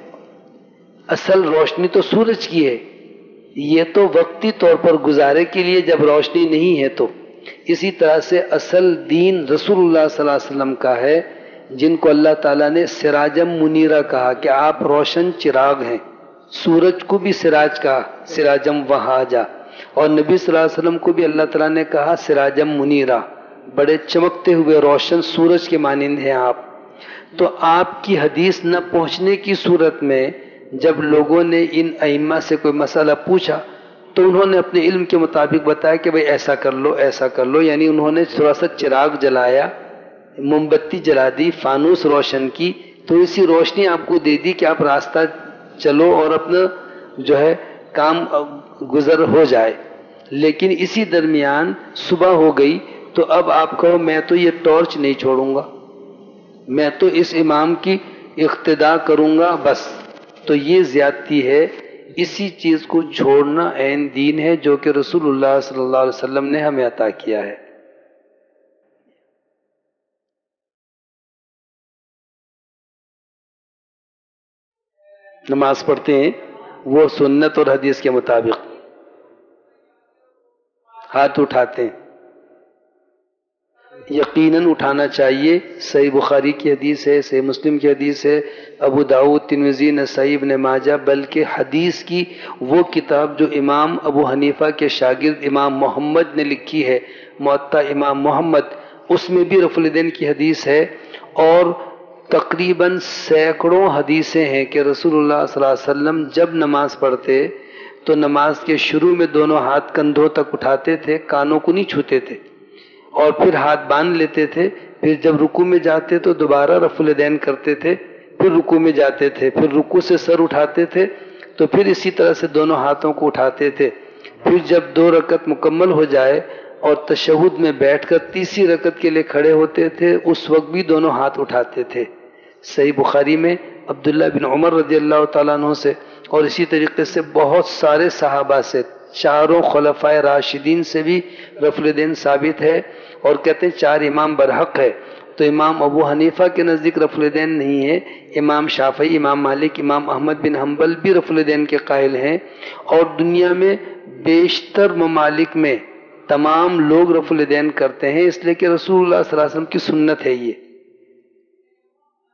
اصل روشنی تو سورج کی ہے، یہ تو وقتی طور پر گزارے کے لیے جب روشنی نہیں ہے تو۔ اسی طرح سے اصل دین رسول اللہ صلی اللہ علیہ وسلم کا ہے، جن کو اللہ تعالیٰ نے سراجم منیرہ کہا کہ آپ روشن چراغ ہیں، سورج کو بھی سراج کہا، سراجم وہاجا، اور نبی صلی اللہ علیہ وسلم کو بھی اللہ تعالیٰ نے کہا سراجم منیرہ، بڑے چمکتے ہوئے روشن سورج کے مانند ہیں آپ۔ تو آپ کی حدیث نہ پہنچنے کی صورت میں جب لوگوں نے ان ائمہ سے کوئی مسئلہ پوچھا تو انہوں نے اپنے علم کے مطابق بتایا کہ بھئی ایسا کر لو، ایسا کر لو، یعنی انہوں نے تھوڑا سا چراغ جلایا، موم بتی جلا دی، فانوس روشن کی، تو اسی روشنی آپ کو دے دی کہ آپ راستہ چلو اور اپنا جو ہے کام گزر ہو جائے۔ لیکن اسی درمیان صبح ہو گئی تو اب آپ کہو میں تو یہ ٹارچ نہیں چھوڑوں گا، میں تو اس امام کی اقتداء کروں گا بس، تو یہ زیادتی ہے۔ اسی چیز کو چھوڑنا عین دین ہے جو کہ رسول اللہ صلی اللہ علیہ وسلم نے ہمیں عطا کیا ہے۔ نماز پڑھتے ہیں وہ سنت اور حدیث کے مطابق ہاتھ اٹھاتے ہیں، یقیناً اٹھانا چاہیے۔ صحیح بخاری کی حدیث ہے، صحیح مسلم کی حدیث ہے، ابو داؤد، ترمذی، نسائی، ابن ماجہ، بلکہ حدیث کی وہ کتاب جو امام ابو حنیفہ کے شاگرد امام محمد نے لکھی ہے، موطا امام محمد، اس میں بھی رفع الیدین کی حدیث ہے، اور تقریباً سینکڑوں حدیثیں ہیں کہ رسول اللہ صلی اللہ علیہ وسلم جب نماز پڑھتے تو نماز کے شروع میں دونوں ہاتھ کندھوں تک اٹھاتے تھے، کانوں کو نہیں چھوتے تھے، اور پھر ہاتھ باندھ لیتے تھے، پھر جب رکوع میں جاتے تو دوبارہ رفع الیدین کرتے تھے، پھر رکوع میں جاتے تھے، پھر رکوع سے سر اٹھاتے تھے تو پھر اسی طرح سے دونوں ہاتھوں کو اٹھاتے تھے، پھر جب 2 رکعت مکمل ہو جائے اور تشہد میں بیٹھ کر تیسری رکعت کے لیے کھڑے ہوتے تھے، اس وقت بھی دونوں ہاتھ اٹھاتے تھے۔ صحیح بخاری میں عبداللہ بن عمر رضی اللہ تعالیٰ عنہ سے اور اسی طریقے سے بہت سارے صحابہ سے، چاروں خلفائے راشدین سے بھی رفع الیدین ثابت ہے، اور کہتے ہیں 4 امام برحق ہے۔ تو امام ابو حنیفہ کے نزدیک رفع الیدین نہیں ہے، امام شافعی، امام مالک، امام احمد بن حنبل بھی رفع الیدین کے قائل ہیں، اور دنیا میں بیشتر ممالک میں تمام لوگ رفع الیدین کرتے ہیں، اس لیے کہ رسول اللہ صلی اللہ علیہ وسلم کی سنت ہے یہ۔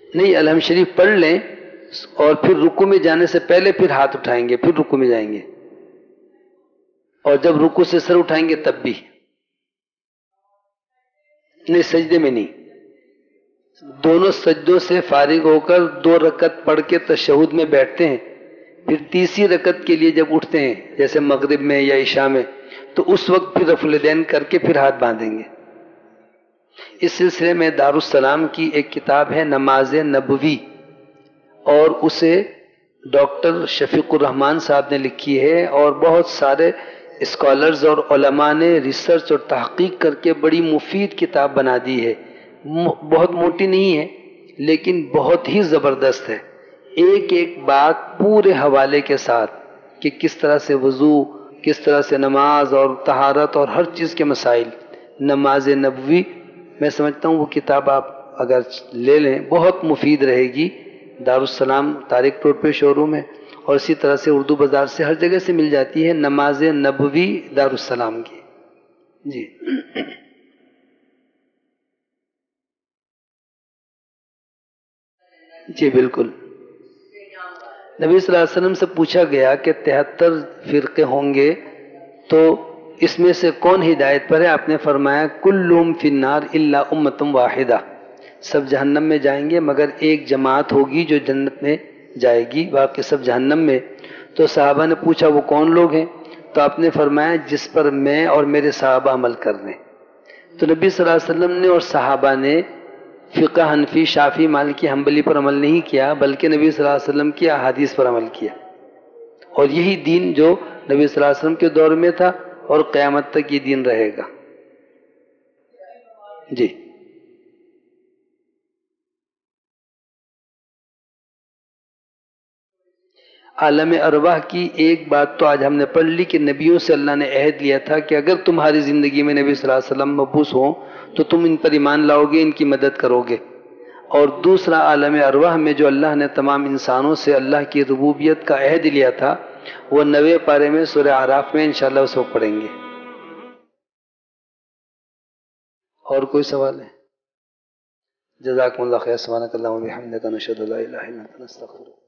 نہیں، الحمد شریف پڑھ لیں اور پھر رکوع میں جانے سے پہلے پھر ہاتھ اٹھائیں گے، پھر رکوع میں جائیں گے، اور جب رکوع سے سر اٹھائیں گے تب بھی نہیں، سجدے میں نہیں، دونوں سجدوں سے فارغ ہو کر 2 رکعت پڑھ کے تشہد میں بیٹھتے ہیں، پھر تیسری رکعت کے لیے جب اٹھتے ہیں جیسے مغرب میں یا عشاء میں، تو اس وقت پھر رفع الیدین کر کے پھر ہاتھ باندھیں گے۔ اس سلسلے میں دارالسلام کی ایک کتاب ہے نماز نبوی، اور اسے ڈاکٹر شفیق الرحمان صاحب نے لکھی ہے، اور بہت سارے اسکالرز اور علماء نے ریسرچ اور تحقیق کر کے بڑی مفید کتاب بنا دی ہے۔ بہت موٹی نہیں ہے لیکن بہت ہی زبردست ہے، ایک ایک بات پورے حوالے کے ساتھ کہ کس طرح سے وضو، کس طرح سے نماز اور طہارت اور ہر چیز کے مسائل۔ نماز نبوی، میں سمجھتا ہوں وہ کتاب آپ اگر لے لیں بہت مفید رہے گی۔ دارالسلام طارق روڈ پہ شو روم ہے، اور اسی طرح سے اردو بازار سے ہر جگہ سے مل جاتی ہے، نماز نبوی دارالسلام کی۔ جی جی بالکل۔ نبی صلی اللہ علیہ وسلم سے پوچھا گیا کہ 73 فرقے ہوں گے تو اس میں سے کون ہدایت پر ہے؟ آپ نے فرمایا کلہم فی النار الا امۃ واحدہ، سب جہنم میں جائیں گے مگر ایک جماعت ہوگی جو جنت میں جائے گی، باقی سب جہنم میں۔ تو صحابہ نے پوچھا وہ کون لوگ ہیں؟ تو آپ نے فرمایا جس پر میں اور میرے صحابہ عمل کر رہے ہیں۔ تو نبی صلی اللہ علیہ وسلم نے اور صحابہ نے فقہ حنفی، شافعی، مالکی، حنبلی پر عمل نہیں کیا، بلکہ نبی صلی اللہ علیہ وسلم کی احادیث پر عمل کیا، اور یہی دین جو نبی صلی اللہ علیہ وسلم کے دور میں تھا اور قیامت تک یہ دین رہے گا۔ جی عالم ارواح کی ایک بات تو آج ہم نے پڑھ لی کہ نبیوں سے اللہ نے عہد لیا تھا کہ اگر تمہاری زندگی میں نبی صلی اللہ علیہ وسلم مبعوث ہوں تو تم ان پر ایمان لاؤ گے، ان کی مدد کرو گے۔ اور دوسرا عالم ارواح میں جو اللہ نے تمام انسانوں سے اللہ کی ربوبیت کا عہد لیا تھا، وہ 90 پارے میں سورہ اعراف میں انشاءاللہ اس وقت پڑھیں گے۔ اور کوئی سوال ہے؟ جزاکم اللہ خیر، سبحانک اللہم و بحمدک، نشہد ان لا الہ الا انت، نستغفرک۔